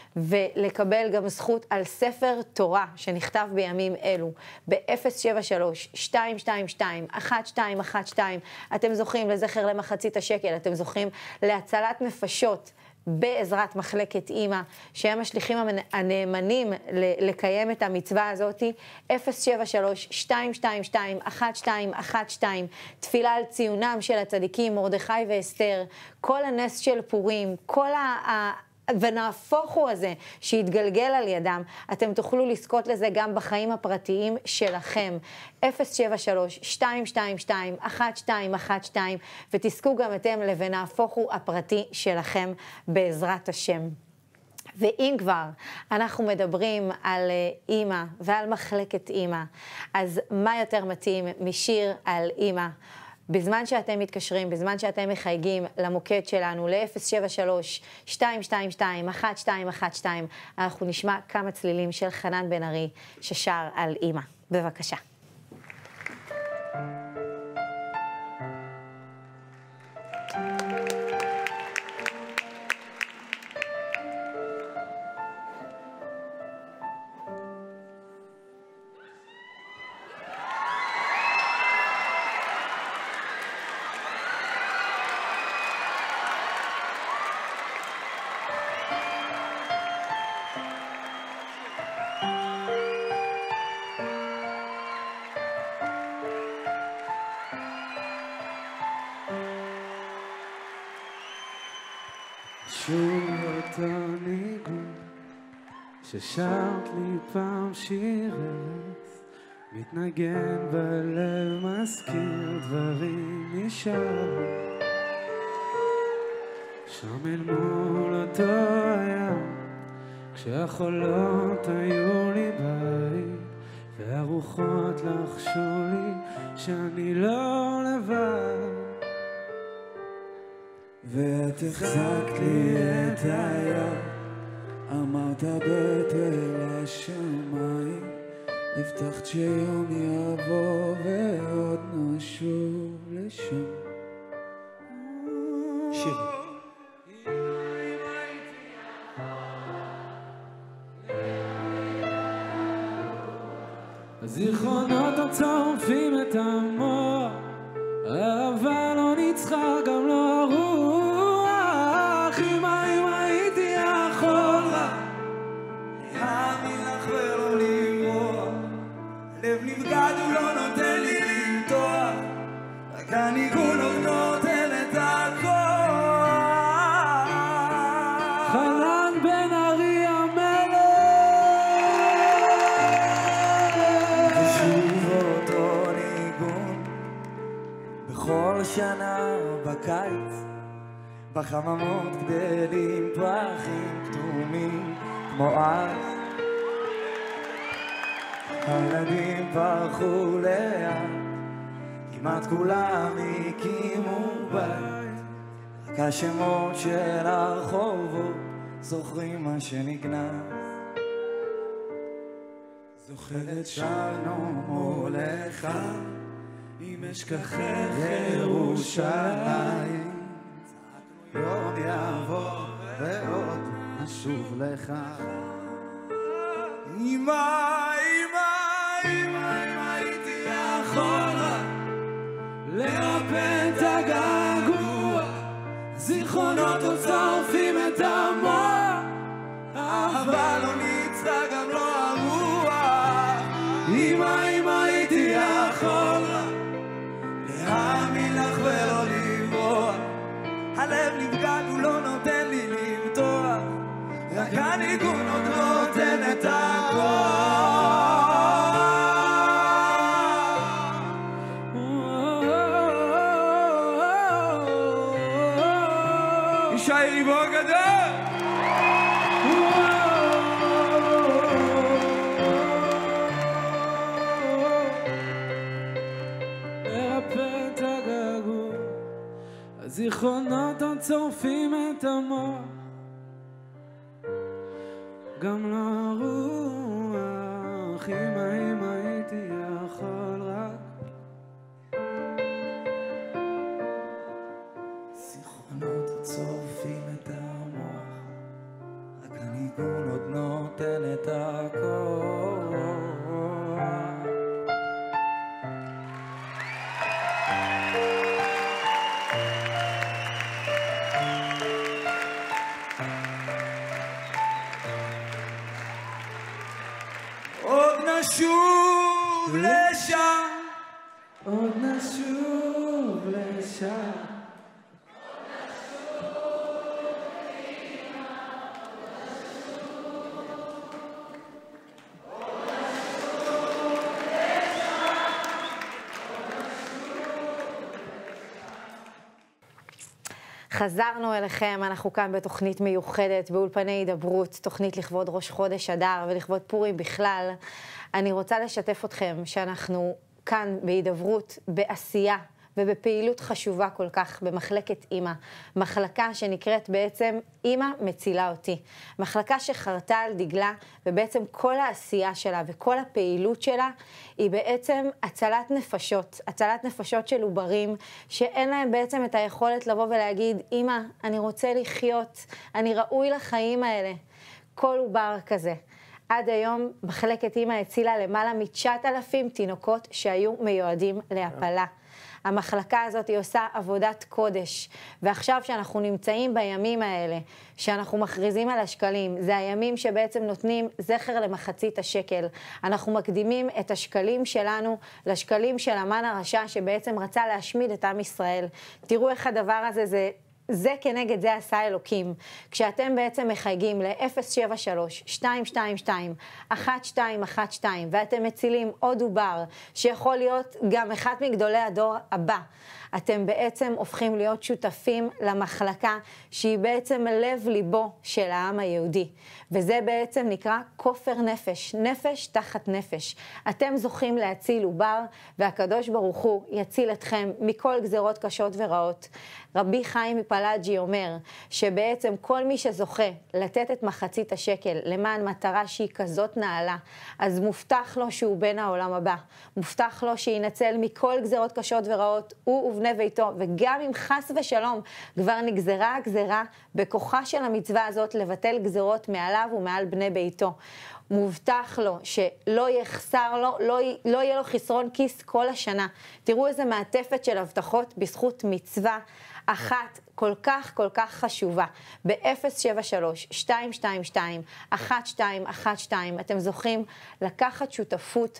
ולקבל גם זכות על ספר תורה שנכתב בימים אלו ב-אפס שבע שלוש שתיים שתיים שתיים אחת שתיים אחת שתיים. אתם זוכים לזכר למחצית השקל, אתם זוכים להצלת נפשות בעזרת מחלקת אמא, שהם השליחים הנאמנים לקיים את המצווה הזאת. אפס שבע שלוש שתיים שתיים שתיים אחת שתיים אחת שתיים, תפילה על ציונם של הצדיקים מרדכי ואסתר, כל הנס של פורים, כל ה... ונהפוך הוא הזה שיתגלגל על ידם, אתם תוכלו לזכות לזה גם בחיים הפרטיים שלכם. אפס שבע שלוש שתיים שתיים שתיים אחת שתיים אחת שתיים, ותזכו גם אתם ל"ונהפוך הוא" הפרטי שלכם בעזרת השם. ואם כבר אנחנו מדברים על אמא ועל מחלקת אמא, אז מה יותר מתאים משיר על אמא? בזמן שאתם מתקשרים, בזמן שאתם מחייגים למוקד שלנו, ל-אפס שבע שלוש שתיים שתיים שתיים אחת שתיים אחת שתיים, אנחנו נשמע כמה צלילים של חנן בן ארי ששר על אמא. בבקשה. שוב אותו ניגון ששרת לי פעם שיר ארץ, מתנגן בלב, מזכיר דברים נשאר שם אל מול אותו הים, כשהחולות היו לי בית והרוחות לחשו לי שאני לא לבד, ואת החזקת לי את היד, אמרת בתל השמיים, הבטחת שיום יבוא ועוד נשוב לשם. שיר הזיכרונות הצורפים את המוח, אבל לא ניצחה גם לא הרוח. אמא אם הייתי יכול רק להאמין לך ולא לברוח, הלב נבגד הוא לא נותן לי למתוח, רק הניגון עוד נותן את הכוח. חנן בן ארי המלך, ושוב אותו ניגון בכל שנה בקיץ, בחממות גדלים פרחים כתומים כמו אז, הילדים פרחו לאט, כמעט כולם הקימו בית, רק השמות של הרחובות זוכרים מה שנגנז. זוכרת שרנו מולך אם אשכחך ירושלים. יום יעבור ועוד נשוב לך. אמא, אמא, אמא, אם הייתי יכול לרפא את הגעגוע, זיכרונות עוד שורפים את המוח, אבל לא ניצחה גם לא הרוח. אמא, אם הייתי יכול להאמין לך ולא לברוח, הלב נבגד הוא לא נותן לי למתוח, רק הניגון עוד נותן את הכוח. ישי ריבו גדול. לרפא את הגעגוע, הזיכרונות עוד צורפים את המוח, גם לרוח. אמא, אם הייתי יכול רק, זיכרונות עוד צורפים את המוח, רק הניגון עוד נותן את הכוח. עוד נשוב לשם, עוד נשוב לשם, חזרנו אליכם, אנחנו כאן בתוכנית מיוחדת, באולפני הידברות, תוכנית לכבוד ראש חודש אדר ולכבוד פורים בכלל. אני רוצה לשתף אתכם שאנחנו כאן בהידברות, בעשייה ובפעילות חשובה כל כך במחלקת אמא, מחלקה שנקראת בעצם אמא מצילה אותי. מחלקה שחרתה על דגלה, ובעצם כל העשייה שלה וכל הפעילות שלה היא בעצם הצלת נפשות, הצלת נפשות של עוברים, שאין להם בעצם את היכולת לבוא ולהגיד, אמא, אני רוצה לחיות, אני ראוי לחיים האלה. כל עובר כזה. עד היום מחלקת אמא הצילה למעלה מ-תשעת אלפים תינוקות שהיו מיועדים להפלה. המחלקה הזאת היא עושה עבודת קודש, ועכשיו שאנחנו נמצאים בימים האלה, שאנחנו מכריזים על השקלים, זה הימים שבעצם נותנים זכר למחצית השקל. אנחנו מקדימים את השקלים שלנו לשקלים של המן הרשע, שבעצם רצה להשמיד את עם ישראל. תראו איך הדבר הזה זה... זה כנגד זה עשה אלוקים. כשאתם בעצם מחייגים ל-אפס שבע שלוש שתיים שתיים שתיים אחת שתיים אחת שתיים ואתם מצילים עוד עובר שיכול להיות גם אחד מגדולי הדור הבא, אתם בעצם הופכים להיות שותפים למחלקה שהיא בעצם לב ליבו של העם היהודי. וזה בעצם נקרא כופר נפש, נפש תחת נפש. אתם זוכים להציל עובר, והקדוש ברוך הוא יציל אתכם מכל גזרות קשות ורעות. רבי חיים מפלאג'י אומר שבעצם כל מי שזוכה לתת את מחצית השקל למען מטרה שהיא כזאת נעלה, אז מובטח לו שהוא בן העולם הבא. מובטח לו שינצל מכל גזרות קשות ורעות, הוא ובני ביתו, וגם אם חס ושלום כבר נגזרה הגזרה בכוחה של המצווה הזאת לבטל גזרות מעליו ומעל בני ביתו. מובטח לו שלא יחסר לו, לא, לא יהיה לו חסרון כיס כל השנה. תראו איזה מעטפת של הבטחות בזכות מצווה אחת כל כך כל כך חשובה. ב-אפס שבע שלוש שתיים שתיים שתיים אחת שתיים אחת שתיים אתם זוכים לקחת שותפות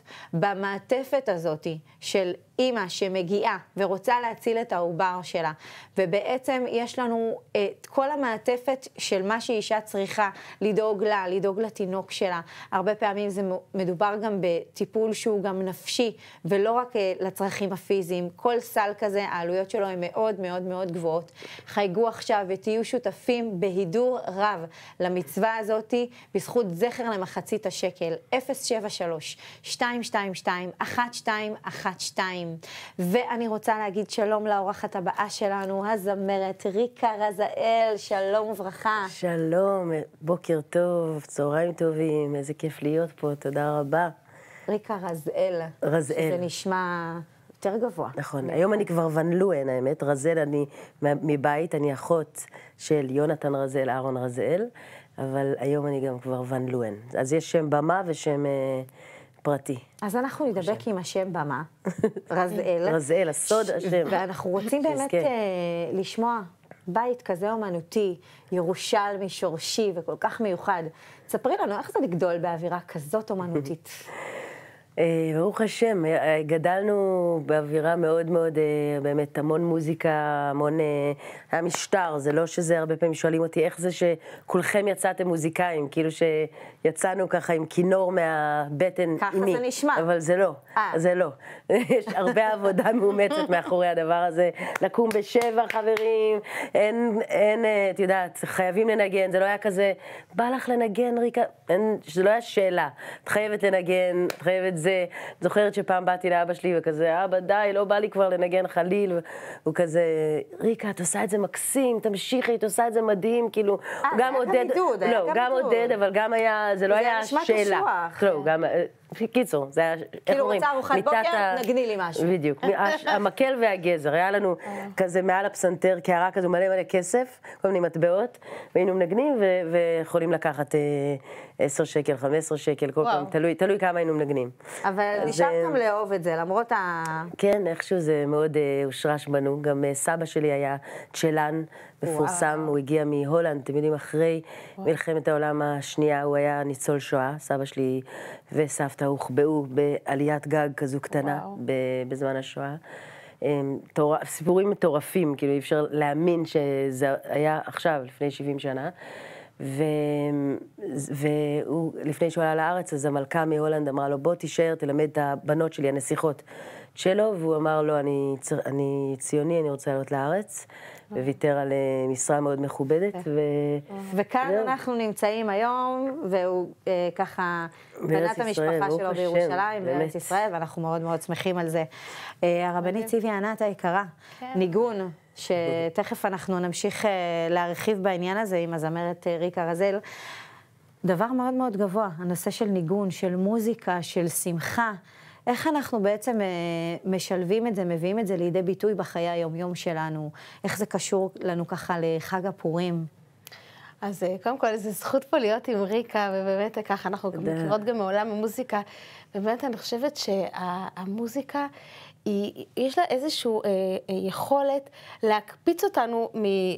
במעטפת הזאת של אמא שמגיעה ורוצה להציל את העובר שלה. ובעצם יש לנו את כל המעטפת של מה שאישה צריכה לדאוג לה, לדאוג לתינוק שלה. הרבה פעמים זה מדובר גם בטיפול שהוא גם נפשי ולא רק לצרכים הפיזיים. כל סל כזה, העלויות שלו הן מאוד מאוד מאוד גבוהות. חייגו עכשיו ותהיו שותפים בהידור רב למצווה הזאת בזכות זכר למחצית השקל. אפס שבע שלוש שתיים שתיים שתיים אחת שתיים אחת שתיים. ואני רוצה להגיד שלום לאורחת הבאה שלנו, הזמרת ריקה רזאל. שלום וברכה. שלום, בוקר טוב, צהריים טובים, איזה כיף להיות פה, תודה רבה. ריקה רזאל. רזאל. שזה נשמע יותר גבוה. נכון, היום אני כבר ון לואן, האמת, רזל, אני מבית, אני אחות של יונתן רזל, אהרון רזל, אבל היום אני גם כבר ון לואן. אז יש שם במה ושם אה, פרטי. אז אנחנו נדבק עם השם במה, רזאל. רזאל, הסוד השם. ואנחנו רוצים באמת אה, לשמוע בית כזה אומנותי, ירושלמי, שורשי וכל כך מיוחד. תספרי לנו איך זה לגדול באווירה כזאת אומנותית. ברוך השם, גדלנו באווירה מאוד מאוד, באמת, המון מוזיקה, המון, היה משטר, זה לא שזה הרבה פעמים שואלים אותי איך זה שכולכם יצאתם מוזיקאים, כאילו שיצאנו ככה עם כינור מהבטן ככה אימי. זה נשמע. אבל זה לא, זה לא. יש הרבה עבודה מאומצת מאחורי הדבר הזה, לקום בשבע חברים, אין, אין, את יודעת, חייבים לנגן, זה לא היה כזה, בא לך לנגן, ריקה, אין, זה לא היה שאלה, את חייבת לנגן, את חייבת זה, זוכרת שפעם באתי לאבא שלי וכזה, אבא די, לא בא לי כבר לנגן חליל, והוא כזה, ריקה, את עושה את זה מקסים, תמשיכי, את עושה את זה מדהים, כאילו, גם עודד, לא, גם עודד, אבל גם היה, זה לא היה שאלה. לא, גם, קיצור, זה היה, כאילו רוצה ארוחת בוקר, נגני לי משהו. בדיוק, המקל והגזר, היה לנו כזה מעל הפסנתר, קערה כזו מלא מלא כסף, כל מיני מטבעות, והיינו מנגנים ויכולים לקחת עשר שקל, חמש עשרה שקל, כל פעם, תלוי כמה היינו מנגנים. אבל נשארתם לאהוב את זה, למרות ה... כן, איכשהו זה מאוד הושרש בנו, גם סבא שלי היה צ'לן מפורסם, הוא הגיע מהולנד, אתם יודעים, אחרי מלחמת העולם השנייה, הוא היה ניצול שואה, סבא שלי וסבתא הוחבאו בעליית גג כזו קטנה בזמן השואה. סיפורים מטורפים, כאילו אי אפשר להאמין שזה היה עכשיו, לפני שבעים שנה. ולפני שהוא עלה לארץ, אז המלכה מהולנד אמרה לו, בוא תישאר, תלמד את הבנות שלי, הנסיכות שלו, והוא אמר לו, אני, אני ציוני, אני רוצה לעלות לארץ, וויתר על משרה מאוד מכובדת. ו... וכאן זה... אנחנו נמצאים היום, והוא אה, ככה בנה את המשפחה שלו בירושלים, בארץ ישראל, ואנחנו מאוד מאוד שמחים על זה. אה, הרבנית ציבי ענת היקרה, כן. ניגון, שתכף אנחנו נמשיך להרחיב בעניין הזה עם הזמרת ריקה רזל. דבר מאוד מאוד גבוה, הנושא של ניגון, של מוזיקה, של שמחה. איך אנחנו בעצם משלבים את זה, מביאים את זה לידי ביטוי בחיי היום-יום שלנו? איך זה קשור לנו ככה לחג הפורים? אז קודם כל, זו זכות פה להיות עם ריקה, ובאמת ככה, אנחנו מכירות גם מעולם המוזיקה, ובאמת אני חושבת שהמוזיקה, היא, יש לה איזושהי אה, יכולת להקפיץ אותנו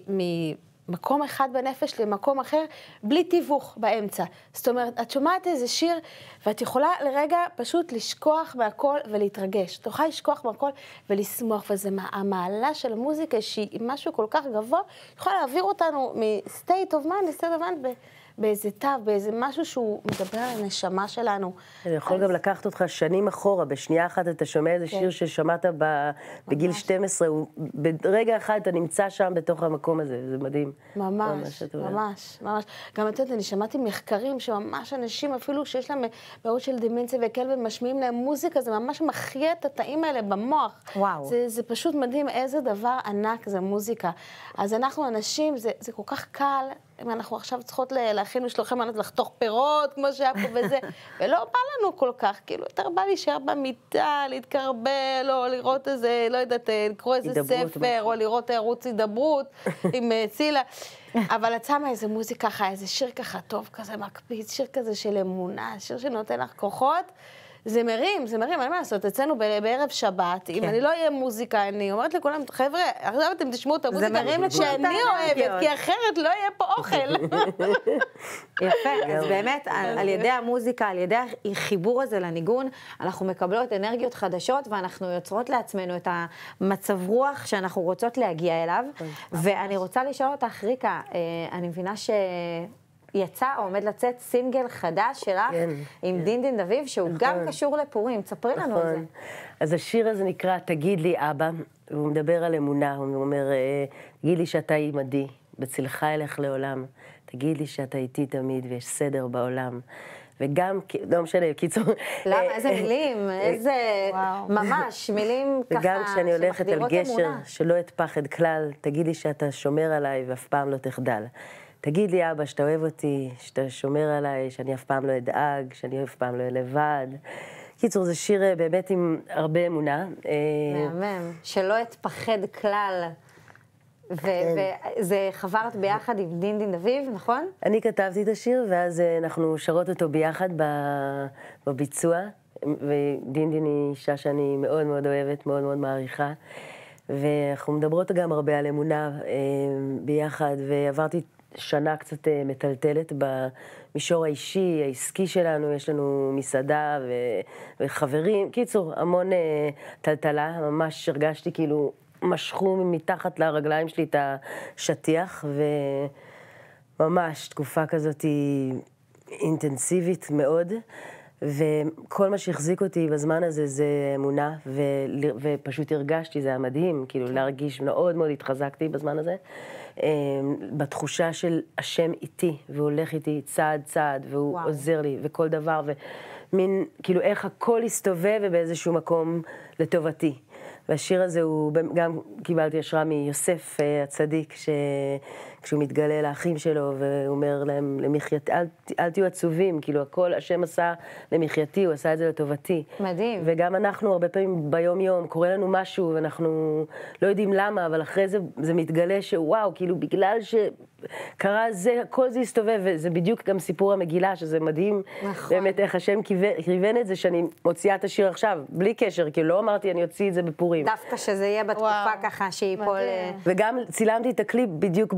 ממקום אחד בנפש למקום אחר, בלי תיווך באמצע. זאת אומרת, את שומעת איזה שיר, ואת יכולה לרגע פשוט לשכוח מהכל ולהתרגש. את יכולה לשכוח מהכל ולשמוח, וזה המעלה של המוזיקה, שהיא משהו כל כך גבוה, יכולה להעביר אותנו מ-state of mind ל-state of mind, באיזה תו, באיזה משהו שהוא מדבר על הנשמה שלנו. זה יכול גם לקחת אותך שנים אחורה, בשנייה אחת אתה שומע איזה שיר ששמעת בגיל שתים עשרה, ברגע אחד אתה נמצא שם בתוך המקום הזה, זה מדהים. ממש, ממש, ממש. גם את יודעת, אני שמעתי מחקרים שממש אנשים, אפילו שיש להם בעיות של דמנציה וכאלה, ומשמיעים להם מוזיקה, זה ממש מחיה את התאים האלה במוח. וואו. זה פשוט מדהים איזה דבר ענק זה מוזיקה. אז אנחנו אנשים, זה כל כך קל, אם אנחנו עכשיו צריכות להכין משלוחי מנות, לחתוך פירות, כמו שהיה פה וזה, ולא בא לנו כל כך, כאילו, יותר בא להישאר במיטה, להתקרבל, או לראות איזה, לא יודעת, לקרוא איזה ספר, או לראות ערוץ הידברות עם צילה. אבל את שמה איזה מוזיקה ככה, איזה שיר ככה טוב כזה, מקפיץ, שיר כזה של אמונה, שיר שנותן לך כוחות, זה מרים, זה מרים, אין מה לעשות, אצלנו בערב שבת, אם אני לא אהיה מוזיקה, אני אומרת לכולם, חבר'ה, עכשיו אתם תשמעו את המוזיקה שאני אוהבת, כי אחרת לא יהיה פה אוכל. יפה, אז באמת, על ידי המוזיקה, על ידי החיבור הזה לניגון, אנחנו מקבלות אנרגיות חדשות, ואנחנו יוצרות לעצמנו את המצב רוח שאנחנו רוצות להגיע אליו, ואני רוצה לשאול אותך, ריקה, אני מבינה ש... יצא או עומד לצאת סינגל חדש שלך כן, עם כן. דין דין דביב, שהוא נכון. גם קשור לפורים. תספרי לנו נכון. על זה. אז השיר הזה נקרא תגיד לי אבא, והוא מדבר על אמונה, הוא אומר, תגיד לי שאתה עימדי, בצלך אלך לעולם, תגיד לי שאתה איתי תמיד ויש סדר בעולם. וגם, לא משנה, קיצור... למה? איזה מילים, איזה... ממש, מילים ככה וגם כשאני הולכת על גשר, שלא אתפחד כלל, תגיד לי שאתה שומר עליי ואף פעם לא תחדל. תגיד לי, אבא, שאתה אוהב אותי, שאתה שומר עליי, שאני אף פעם לא אדאג, שאני אף פעם לא אהיה לבד. קיצור, זה שיר באמת עם הרבה אמונה. מהמם, שלא אתפחד כלל. וזה חברת ביחד עם דין דין דביב, נכון? אני כתבתי את השיר, ואז אנחנו שרות אותו ביחד בביצוע, ודין דין היא אישה שאני מאוד מאוד אוהבת, מאוד מאוד מעריכה, ואנחנו מדברות גם הרבה על אמונה ביחד, ועברתי שנה קצת מטלטלת במישור האישי, העסקי שלנו, יש לנו מסעדה וחברים, קיצור, המון טלטלה, ממש הרגשתי כאילו משכו מתחת לרגליים שלי את השטיח, וממש תקופה כזאת אינטנסיבית מאוד, וכל מה שהחזיק אותי בזמן הזה זה אמונה, ו... ופשוט הרגשתי, זה היה מדהים, כאילו להרגיש, מאוד מאוד התחזקתי בזמן הזה, בתחושה של השם איתי, והוא הולך איתי צעד צעד, והוא וואו. עוזר לי, וכל דבר, ומין, כאילו איך הכל הסתובב ובאיזשהו מקום לטובתי. והשיר הזה הוא, גם קיבלתי השראה מיוסף הצדיק, כשהוא מתגלה לאחים שלו, והוא אומר להם, למחייתי, אל, אל תהיו עצובים, כאילו הכל השם עשה למחייתי, הוא עשה את זה לטובתי. מדהים. וגם אנחנו הרבה פעמים ביום יום, קורה לנו משהו, ואנחנו לא יודעים למה, אבל אחרי זה, זה מתגלה שוואו, כאילו בגלל שקרה זה, הכל זה הסתובב, וזה בדיוק גם סיפור המגילה, שזה מדהים. נכון. באמת איך השם כיוון את זה, שאני מוציאה את השיר עכשיו, בלי קשר, כאילו לא אמרתי, אני אוציא את זה בפורים. דווקא שזה יהיה בתקופה ככה, שיפול... וגם צילמתי את הקליפ בדיוק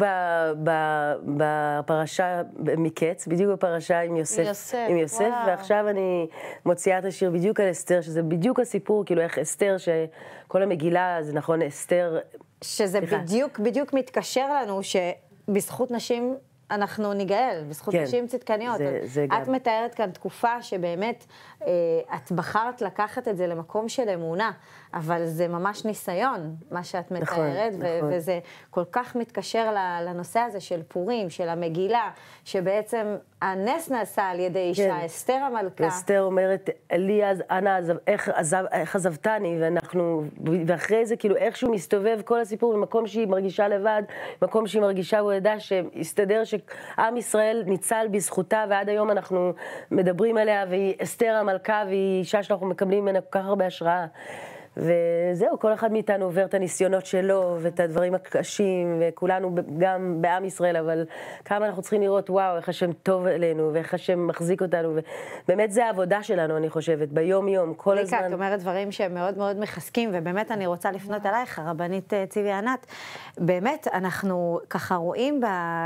בפרשה מקץ, בדיוק בפרשה עם יוסף, עם יוסף, ועכשיו אני מוציאה את השיר בדיוק על אסתר, שזה בדיוק הסיפור, כאילו איך אסתר, שכל המגילה, זה נכון, אסתר... שזה בדיוק, בדיוק מתקשר לנו, שבזכות נשים אנחנו ניגאל, בזכות כן, נשים צדקניות. זה, זה את גם. מתארת כאן תקופה שבאמת אה, את בחרת לקחת את זה למקום של אמונה, אבל זה ממש ניסיון, מה שאת מתארת, נכון, ו- נכון. וזה כל כך מתקשר לנושא הזה של פורים, של המגילה, שבעצם הנס נעשה על ידי אישה, כן. אסתר המלכה. ואסתר אומרת, לי אז, אנה, עזב, איך, עזב, איך עזבתני, ואנחנו, ואחרי זה כאילו איכשהו מסתובב כל הסיפור במקום שהיא מרגישה לבד, במקום שהיא מרגישה, הוא ידע שהסתדר שעם ישראל ניצל בזכותה, ועד היום אנחנו מדברים עליה, והיא אסתר המלכה, והיא אישה שאנחנו מקבלים ממנה כל כך הרבה השראה. וזהו, כל אחד מאיתנו עובר את הניסיונות שלו, ואת הדברים הקשים, וכולנו גם בעם ישראל, אבל כמה אנחנו צריכים לראות, וואו, איך השם טוב אלינו, ואיך השם מחזיק אותנו, ובאמת זה העבודה שלנו, אני חושבת, ביום-יום, כל ליקה, הזמן. את אומרת דברים שהם מאוד מאוד מחזקים, ובאמת אני רוצה לפנות אלייך, הרבנית ציבי ענת. באמת, אנחנו ככה רואים ב...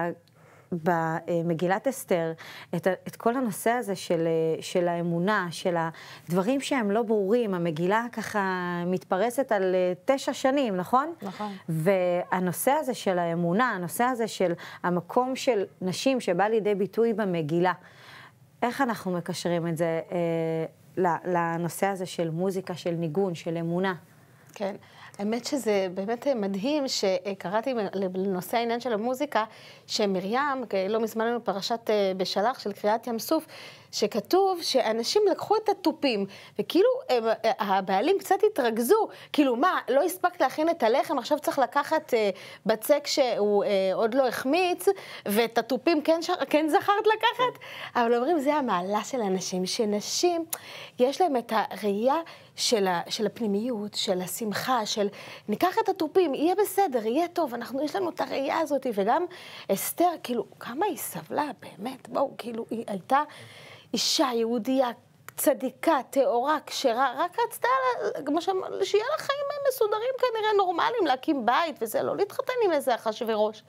במגילת אסתר, את, את כל הנושא הזה של, של האמונה, של הדברים שהם לא ברורים, המגילה ככה מתפרסת על תשע שנים, נכון? נכון. והנושא הזה של האמונה, הנושא הזה של המקום של נשים שבא לידי ביטוי במגילה, איך אנחנו מקשרים את זה אה, לנושא הזה של מוזיקה, של ניגון, של אמונה? כן. האמת שזה באמת מדהים שקראתי לנושא העניין של המוזיקה, שמרים, לא מזמן לנו פרשת בשלח של קריאת ים סוף, שכתוב שאנשים לקחו את הטופים, וכאילו הבעלים קצת התרכזו, כאילו מה, לא הספקת להכין את הלחם, עכשיו צריך לקחת בצק שהוא עוד לא החמיץ, ואת הטופים כן, כן זכרת לקחת, אבל אומרים, זה המעלה של אנשים, שנשים, יש להם את הראייה של, ה, של הפנימיות, של השמחה, של ניקח את הטופים, יהיה בסדר, יהיה טוב, אנחנו, יש לנו את הראייה הזאת, וגם אסתר, כאילו, כמה היא סבלה, באמת, בואו, כאילו, היא הייתה אישה יהודייה, צדיקה, תאורה, כשרה, רק רצתה, כמו שאמר, שיהיה לה חיים מסודרים כנראה נורמליים, להקים בית וזה, לא להתחתן עם איזה אחשוורוש.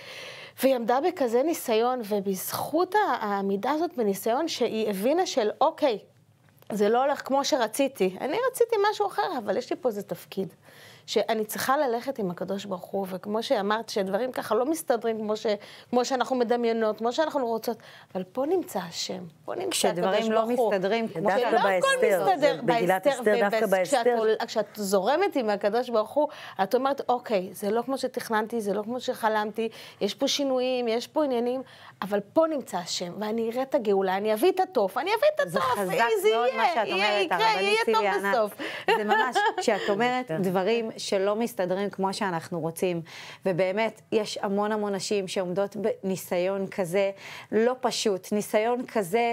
והיא עמדה בכזה ניסיון, ובזכות העמידה הזאת בניסיון, שהיא הבינה של, אוקיי, זה לא הולך כמו שרציתי. אני רציתי משהו אחר, אבל יש לי פה איזה תפקיד. שאני צריכה ללכת עם הקדוש ברוך הוא, וכמו שאמרת, שדברים ככה לא מסתדרים כמו, ש, כמו שאנחנו מדמיינות, כמו שאנחנו רוצות, אבל פה נמצא השם, פה נמצא הקדוש ברוך הוא. כשדברים לא מסתדרים כמו דווקא באסתר, בגילת אסתר, דווקא באסתר. כשאת זורמת עם הקדוש ברוך הוא, את אומרת, אוקיי, זה לא כמו שתכננתי, זה לא כמו שחלמתי, יש פה שינויים, יש פה עניינים, אבל פה נמצא השם, ואני אראה את הגאולה, אני אביא את התוף, אני אביא את התוף, זה יהיה, יהיה, יקרה, יהיה טוב בסוף. זה ממש, כשאת אומרת דברים שלא מסתדרים כמו שאנחנו רוצים, ובאמת יש המון המון נשים שעומדות בניסיון כזה לא פשוט, ניסיון כזה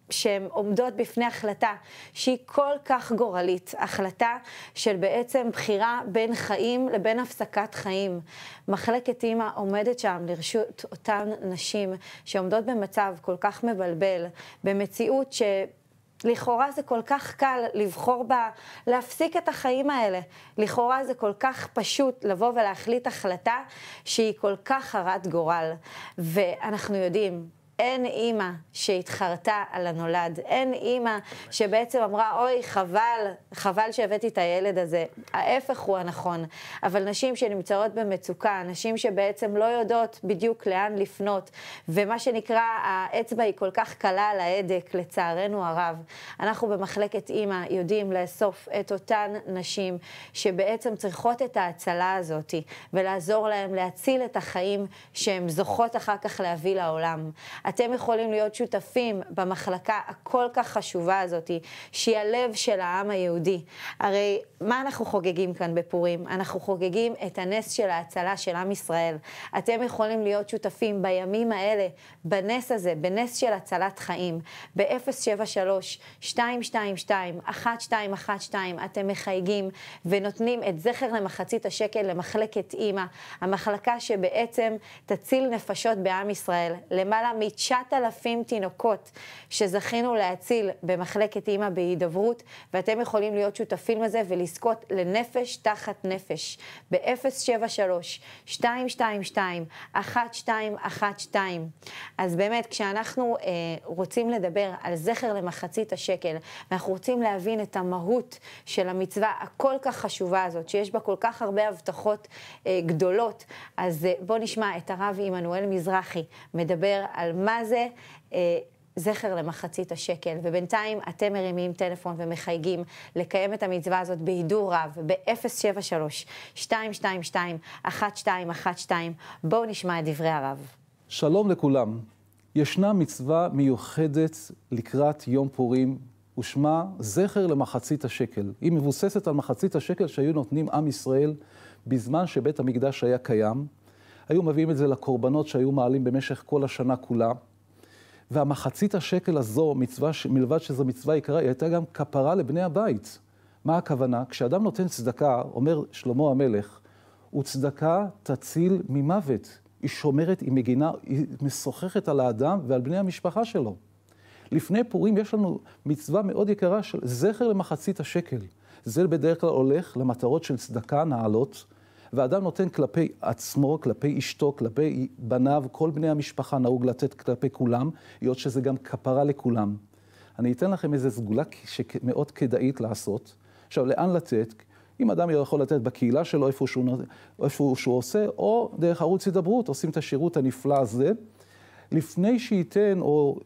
שהן עומדות בפני החלטה שהיא כל כך גורלית, החלטה של בעצם בחירה בין חיים לבין הפסקת חיים. מחלקת אימא עומדת שם לרשות אותן נשים שעומדות במצב כל כך מבלבל, במציאות ש... לכאורה זה כל כך קל לבחור בה, להפסיק את החיים האלה. לכאורה זה כל כך פשוט לבוא ולהחליט החלטה שהיא כל כך הרת גורל. ואנחנו יודעים, אין אימא שהתחרתה על הנולד, אין אימא שבעצם אמרה, אוי, חבל, חבל שהבאתי את הילד הזה. ההפך הוא הנכון. אבל נשים שנמצאות במצוקה, נשים שבעצם לא יודעות בדיוק לאן לפנות, ומה שנקרא, האצבע היא כל כך קלה על ההדק, לצערנו הרב. אנחנו במחלקת אימא יודעים לאסוף את אותן נשים שבעצם צריכות את ההצלה הזאת, ולעזור להם להציל את החיים שהן זוכות אחר כך להביא לעולם. אתם יכולים להיות שותפים במחלקה הכל כך חשובה הזאת, שהיא הלב של העם היהודי. הרי מה אנחנו חוגגים כאן בפורים? אנחנו חוגגים את הנס של ההצלה של עם ישראל. אתם יכולים להיות שותפים בימים האלה, בנס הזה, בנס של הצלת חיים. ב-אפס שבע שלוש שתיים שתיים שתיים אחת שתיים אחת שתיים אתם מחייגים ונותנים את זכר למחצית השקל למחלקת אימא, המחלקה שבעצם תציל נפשות בעם ישראל. למעלה תשעת אלפים תינוקות שזכינו להציל במחלקת אימא בהידברות, ואתם יכולים להיות שותפים לזה ולזכות לנפש תחת נפש. ב-אפס שבע שלוש שתיים שתיים שתיים אחת שתיים אחת שתיים. אז באמת, כשאנחנו אה, רוצים לדבר על זכר למחצית השקל, ואנחנו רוצים להבין את המהות של המצווה הכל כך חשובה הזאת, שיש בה כל כך הרבה הבטחות אה, גדולות, אז אה, בוא נשמע את הרב עמנואל מזרחי מדבר על מה זה אה, זכר למחצית השקל, ובינתיים אתם מרימים טלפון ומחייגים לקיים את המצווה הזאת בהידור רב, ב-אפס שבע שלוש שתיים שתיים שתיים אחת שתיים אחת שתיים. בואו נשמע את דברי הרב. שלום לכולם. ישנה מצווה מיוחדת לקראת יום פורים, ושמה זכר למחצית השקל. היא מבוססת על מחצית השקל שהיו נותנים עם ישראל בזמן שבית המקדש היה קיים. היו מביאים את זה לקורבנות שהיו מעלים במשך כל השנה כולה. והמחצית השקל הזו, מצווה, מלבד שזו מצווה יקרה, היא הייתה גם כפרה לבני הבית. מה הכוונה? כשאדם נותן צדקה, אומר שלמה המלך, וצדקה תציל ממוות. היא שומרת, היא מגינה, היא משוחחת על האדם ועל בני המשפחה שלו. לפני פורים יש לנו מצווה מאוד יקרה של זכר למחצית השקל. זה בדרך כלל הולך למטרות של צדקה נעלות, ואדם נותן כלפי עצמו, כלפי אשתו, כלפי בניו, כל בני המשפחה נהוג לתת כלפי כולם, היות שזה גם כפרה לכולם. אני אתן לכם איזו סגולה שמאוד כדאית לעשות. עכשיו, לאן לתת? אם אדם יכול לתת בקהילה שלו, איפה שהוא, איפה שהוא עושה, או דרך ערוץ הידברות, עושים את השירות הנפלא הזה, לפני שייתן או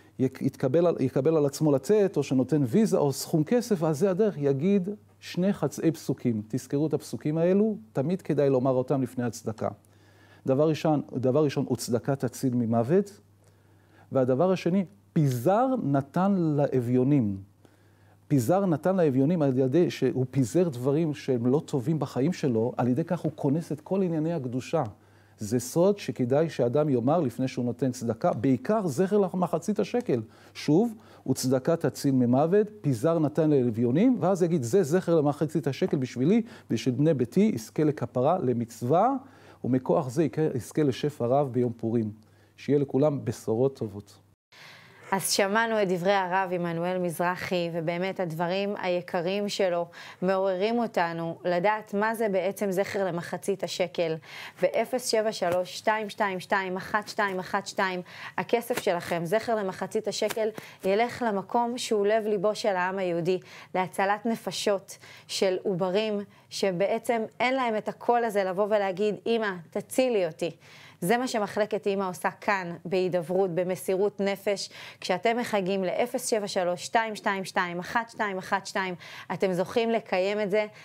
יקבל, יקבל על עצמו לתת, או שנותן ויזה או סכום כסף, אז זה הדרך, יגיד שני חצאי פסוקים. תזכרו את הפסוקים האלו, תמיד כדאי לומר אותם לפני הצדקה. דבר ראשון, דבר ראשון, וצדקה תציל ממוות, והדבר השני, פיזר נתן לאביונים. פיזר נתן לאביונים על ידי שהוא פיזר דברים שהם לא טובים בחיים שלו, על ידי כך הוא כונס את כל ענייני הקדושה. זה סוד שכדאי שאדם יאמר לפני שהוא נותן צדקה, בעיקר זכר למחצית השקל. שוב, וצדקה תציל ממוות, פיזר נתן לאביונים, ואז יגיד, זה זכר למחצית השקל בשבילי, בשביל בני ביתי, יזכה לכפרה, למצווה, ומכוח זה יזכה לשפע רב ביום פורים. שיהיה לכולם בשורות טובות. אז שמענו את דברי הרב עמנואל מזרחי, ובאמת הדברים היקרים שלו מעוררים אותנו לדעת מה זה בעצם זכר למחצית השקל. ב-אפס שבע שלוש שתיים שתיים שתיים אחת שתיים אחת שתיים הכסף שלכם, זכר למחצית השקל, ילך למקום שהוא לב ליבו של העם היהודי, להצלת נפשות של עוברים שבעצם אין להם את הקול הזה לבוא ולהגיד, אמא, תצילי אותי. זה מה שמחלקת אימא עושה כאן, בהידברות, במסירות נפש. כשאתם מחייגים ל-אפס שבע שלוש שתיים שתיים שתיים אחת שתיים אחת שתיים, אתם זוכים לקיים את זה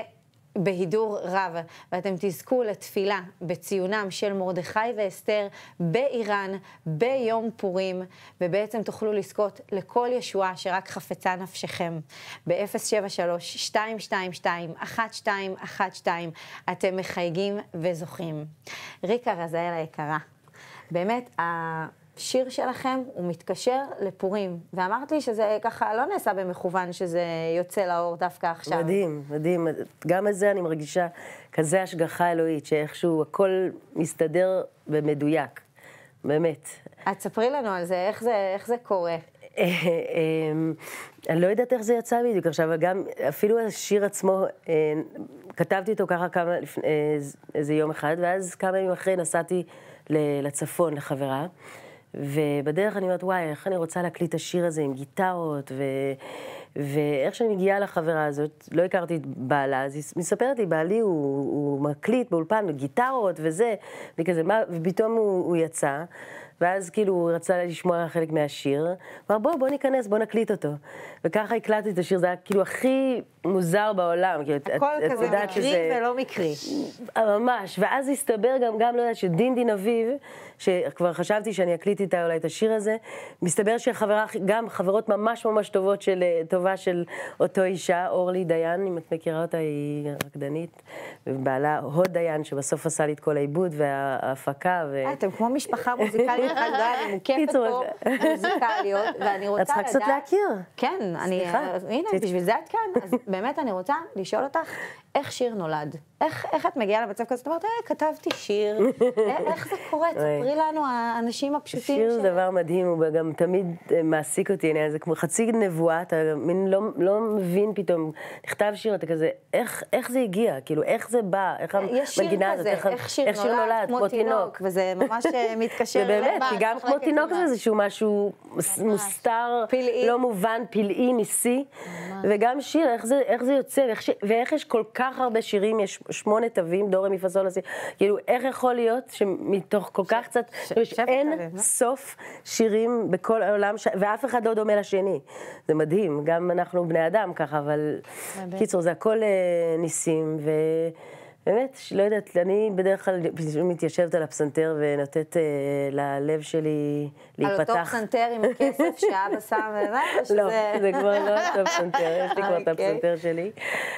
בהידור רב, ואתם תזכו לתפילה בציונם של מרדכי ואסתר באיראן, ביום פורים, ובעצם תוכלו לזכות לכל ישועה שרק חפצה נפשכם. ב-אפס שבע שלוש שתיים שתיים שתיים אחת שתיים אחת שתיים אתם מחייגים וזוכים. ריקה רזאל היקרה, באמת, שיר שלכם הוא מתקשר לפורים, ואמרת לי שזה ככה לא נעשה במכוון, שזה יוצא לאור דווקא עכשיו. מדהים, מדהים. גם על זה אני מרגישה כזה השגחה אלוהית, שאיכשהו הכל מסתדר במדויק, באמת. את ספרי לנו על זה, איך זה, איך זה קורה? אני לא יודעת איך זה יצא בדיוק עכשיו, אבל גם אפילו השיר עצמו, כתבתי אותו ככה כמה, לפני, איזה יום אחד, ואז כמה ימים אחרי נסעתי לצפון לחברה, ובדרך אני אומרת, וואי, איך אני רוצה להקליט את השיר הזה עם גיטרות, ו... ואיך שאני מגיעה לחברה הזאת, לא הכרתי את בעלה, אז היא מספרת לי, בעלי הוא, הוא מקליט באולפן, גיטרות וזה, וכזה, מה, ופתאום הוא, הוא יצא, ואז כאילו הוא רצה לשמוע חלק מהשיר, הוא אמר, בוא, בוא ניכנס, בוא נקליט אותו. וככה הקלטתי את השיר, זה היה כאילו הכי מוזר בעולם. הכל את, כזה את מקרי שזה... ולא מקרי. ממש, ואז הסתבר גם, גם לא יודעת, שדינדין אביב, שכבר חשבתי שאני אקליט איתה אולי את השיר הזה, מסתבר שחברה, גם חברות ממש ממש טובות של, טובה של אותו אישה, אורלי דיין, אם את מכירה אותה, היא רקדנית, ובעלה הוד דיין, שבסוף עשה לי את כל העיבוד וההפקה. ו... אתם כמו משפחה מוזיקלית אחת גדולה, אני מוקפת פה מוזיקליות, ואני רוצה לדעת... את צריכה קצת להכיר. כן, אני... הנה, בשביל זה את כאן. אז באמת אני רוצה לשאול אותך, איך שיר נולד? איך, איך את מגיעה למצב כזה? זאת אומרת, אה, כתבתי שיר, איך זה קורה? תספרי לנו, האנשים הפשוטים. שיר זה דבר מדהים, הוא גם תמיד מעסיק אותי, זה כמו חצי נבואה, אתה מין לא, לא מבין פתאום, נכתב שיר, אתה כזה, איך, איך זה הגיע? כאילו, איך זה בא? איך המנגינה הזאת? איך, איך שיר איך נולד, נולד כמו תינוק, וזה ממש מתקשר לבא. באמת, כי גם כמו תינוק זה איזשהו משהו מוסתר, פלאי. לא מובן, פלאי, ניסי, וגם שיר, איך זה, איך זה יוצא, ואיך, ש... ואיך יש כל כך הרבה שירים, יש שמונה תווים, דו רה מי פה סול לה סי, כאילו, איך יכול להיות שמתוך כל כך קצת, אין סוף שירים בכל העולם, ואף אחד לא דומה לשני. זה מדהים, גם אנחנו בני אדם ככה, אבל קיצור, זה הכל ניסים, ובאמת, לא יודעת, אני בדרך כלל מתיישבת על הפסנתר ונותנת ללב שלי להיפתח. על אותו פסנתר עם הכסף שאבא שם, לא, זה כבר לא אותו פסנתר, יש לי כבר את הפסנתר שלי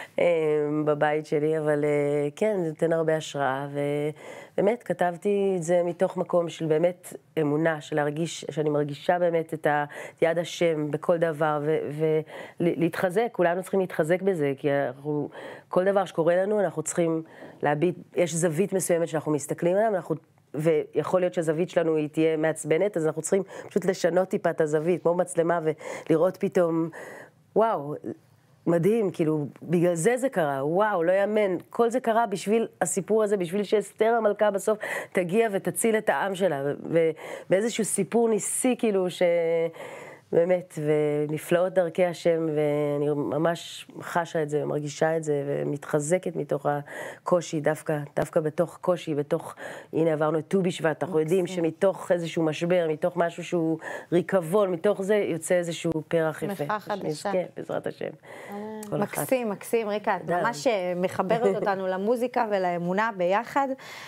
בבית שלי, אבל כן, זה נותן הרבה השראה, ובאמת כתבתי את זה מתוך מקום של באמת אמונה, של להרגיש, שאני מרגישה באמת את יד השם בכל דבר, ולהתחזק, כולנו צריכים להתחזק בזה, כי אנחנו, כל דבר שקורה לנו, אנחנו צריכים להביט, יש זווית מסוימת שאנחנו מסתכלים עליהם, אנחנו ויכול להיות שהזווית שלנו היא תהיה מעצבנת, אז אנחנו צריכים פשוט לשנות טיפה את הזווית, כמו מצלמה, ולראות פתאום, וואו, מדהים, כאילו, בגלל זה זה קרה, וואו, לא יאמן, כל זה קרה בשביל הסיפור הזה, בשביל שאסתר המלכה בסוף תגיע ותציל את העם שלה, ובאיזשהו סיפור ניסי, כאילו, ש... באמת, ונפלאות דרכי השם, ואני ממש חשה את זה, מרגישה את זה, ומתחזקת מתוך הקושי, דווקא, דווקא בתוך קושי, בתוך, הנה עברנו את ט"ו בשבט, אנחנו יודעים שמתוך איזשהו משבר, מתוך משהו שהוא ריקבון, מתוך זה יוצא איזשהו פרח יפה. שמחה חדשה. כן, בעזרת השם. מקסים, מקסים, ריקה, את ממש מחברת אותנו למוזיקה ולאמונה ביחד,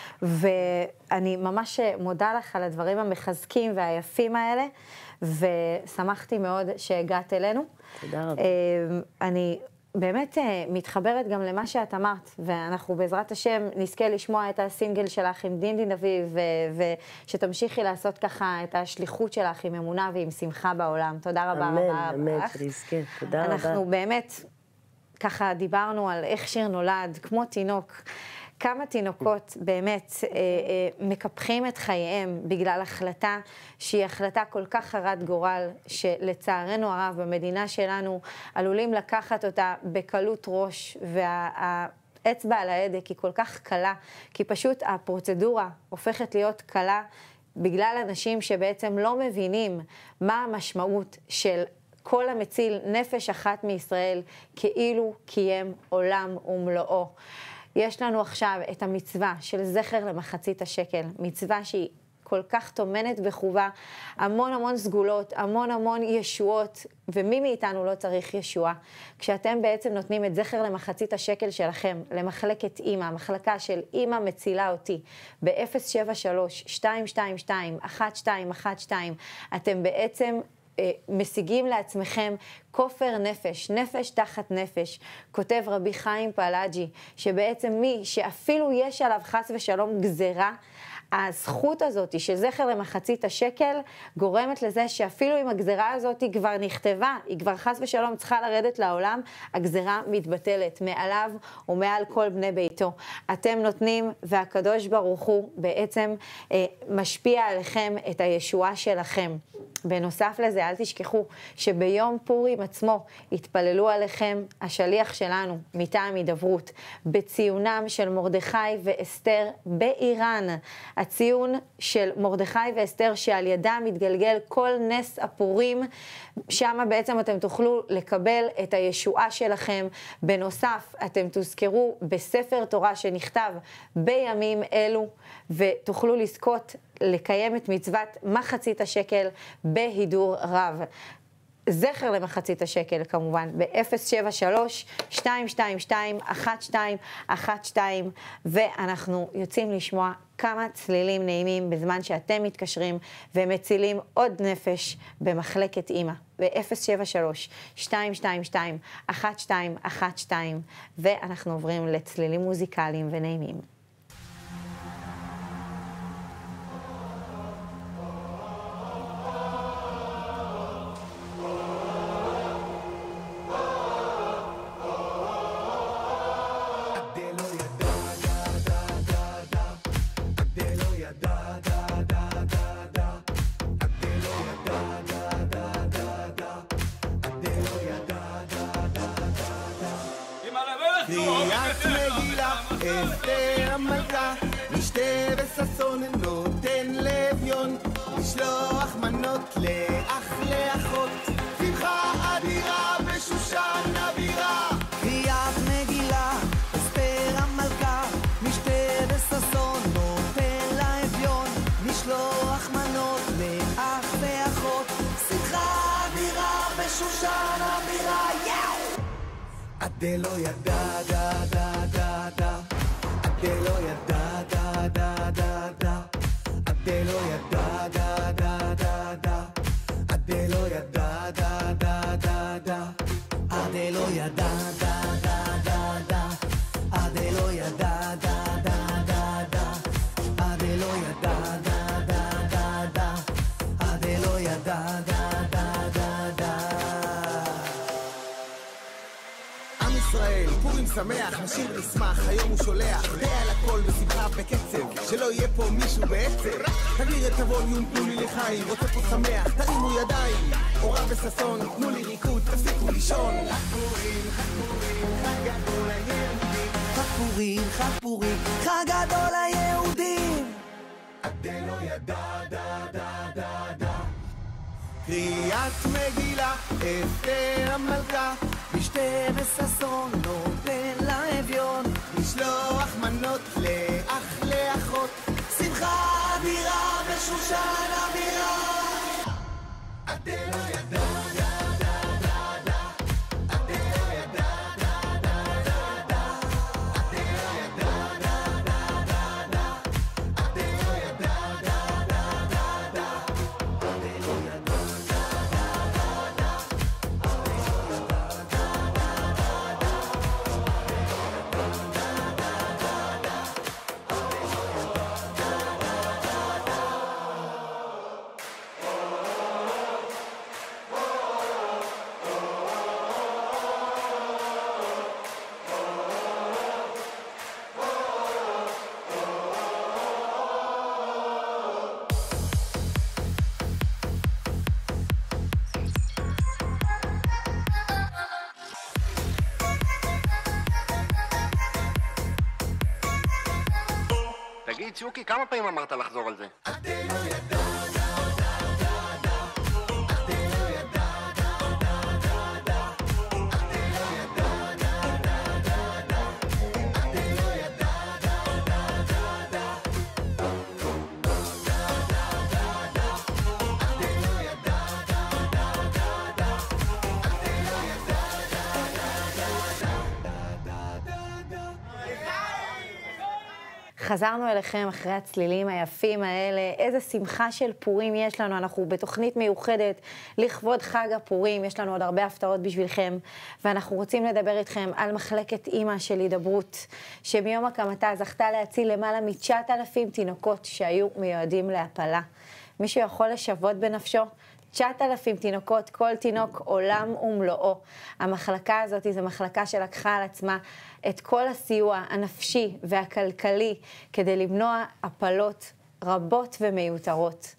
ואני ממש מודה לך על הדברים המחזקים והיפים האלה, ושמחתי מאוד שהגעת אלינו. תודה רבה. אני באמת מתחברת גם למה שאת אמרת, ואנחנו בעזרת השם נזכה לשמוע את הסינגל שלך עם דינדין אביב, ושתמשיכי לעשות ככה את השליחות שלך עם אמונה ועם שמחה בעולם. תודה רבה רבה. אמן, אמן, שנזכה. תודה רבה. אנחנו באמת ככה דיברנו על איך שיר נולד, כמו תינוק. כמה תינוקות באמת אה, אה, מקפחים את חייהם בגלל החלטה שהיא החלטה כל כך הרת גורל, שלצערנו הרב במדינה שלנו עלולים לקחת אותה בקלות ראש, והאצבע על ההדק היא כל כך קלה, כי פשוט הפרוצדורה הופכת להיות קלה בגלל אנשים שבעצם לא מבינים מה המשמעות של כל המציל נפש אחת מישראל כאילו קיים עולם ומלואו. יש לנו עכשיו את המצווה של זכר למחצית השקל, מצווה שהיא כל כך תומנת בחובה, המון המון סגולות, המון המון ישועות, ומי מאיתנו לא צריך ישועה. כשאתם בעצם נותנים את זכר למחצית השקל שלכם, למחלקת אימא, המחלקה של אימא מצילה אותי, ב-אפס שבע שלוש שתיים שתיים שתיים אחת שתיים אחת שתיים, אתם בעצם משיגים לעצמכם כופר נפש, נפש תחת נפש, כותב רבי חיים פלאג'י, שבעצם מי שאפילו יש עליו חס ושלום גזרה, הזכות הזאת של זכר למחצית השקל גורמת לזה שאפילו אם הגזרה הזאת היא כבר נכתבה, היא כבר חס ושלום צריכה לרדת לעולם, הגזרה מתבטלת מעליו ומעל כל בני ביתו. אתם נותנים והקדוש ברוך הוא בעצם אה, משפיע עליכם את הישועה שלכם. בנוסף לזה, אל תשכחו שביום פורים עצמו התפללו עליכם השליח שלנו מטעם הידברות, בציונם של מרדכי ואסתר באיראן. הציון של מרדכי ואסתר שעל ידם מתגלגל כל נס הפורים, שם בעצם אתם תוכלו לקבל את הישועה שלכם. בנוסף, אתם תזכרו בספר תורה שנכתב בימים אלו, ותוכלו לזכות לקיים את מצוות מחצית השקל בהידור רב. זכר למחצית השקל כמובן, ב-אפס שבע שלוש שתיים שתיים שתיים אחת שתיים אחת שתיים, ואנחנו יוצאים לשמוע כמה צלילים נעימים בזמן שאתם מתקשרים ומצילים עוד נפש במחלקת אימא, ב-אפס שבע שלוש שתיים שתיים שתיים אחת שתיים אחת שתיים, ואנחנו עוברים לצלילים מוזיקליים ונעימים. קריאת מגילה, אסתר המלכה, משתה וששון נותן לאביון, לשלוח מנות לאח לאחות, שמחה אדירה בשושן הבירה. קריאת מגילה, אסתר המלכה, משתה וששון נותן לאביון, לשלוח מנות לאח ואחות, שמחה אדירה בשושן הבירה. עדה לא ידע דה דה דה דה, עדה לא ידע דה דה דה דה, עדה לא ידע דה דה דה דה, עדה לא ידע דה דה דה דה, עדה לא ידע דה דה דה דה, עדה לא ידע דה דה דה דה, עדה לא ידע דה דה דה דה, עדה לא ידע דה דה דה דה. ישראל, פורים שמח, נשיר נשמח, היום הוא שולח, די על הכל בשמחה בקצב, שלא יהיה פה מישהו בעצב. תגביר את הווליום, תנו לי לחיים, רוצה פה שמח, תרימו ידיים, אורה וששון, תנו לי ריקוד, תפסיקו לישון. חג פורים, חג פורים, חג גדול היהודים. חג פורים, חג פורים, חג גדול היהודים. עדה לא ידע דה דה דה דה. קריאת מגילה, אסתר המלכה, משתה וששון נותן לאביון, לשלוח מנות לאח לאחות, שמחה אדירה בשושן הבירה. עדה לא ידע דה דה דה דה, עדה לא ידע דה דה דה דה, עדה לא ידע דה דה דה דה, עדה לא ידע דה דה דה דה, עדה לא ידע תגיד, שוקי, כמה פעמים אמרת לחזור על זה? חזרנו אליכם אחרי הצלילים היפים האלה, איזה שמחה של פורים יש לנו, אנחנו בתוכנית מיוחדת לכבוד חג הפורים, יש לנו עוד הרבה הפתעות בשבילכם, ואנחנו רוצים לדבר איתכם על מחלקת אימא של הידברות, שמיום הקמתה זכתה להציל למעלה מ-תשעת אלפים תינוקות שהיו מיועדים להפלה. מישהו יכול לשוות בנפשו? תשעת אלפים תינוקות, כל תינוק עולם ומלואו. המחלקה הזאת זו מחלקה שלקחה על עצמה את כל הסיוע הנפשי והכלכלי כדי למנוע הפלות רבות ומיותרות.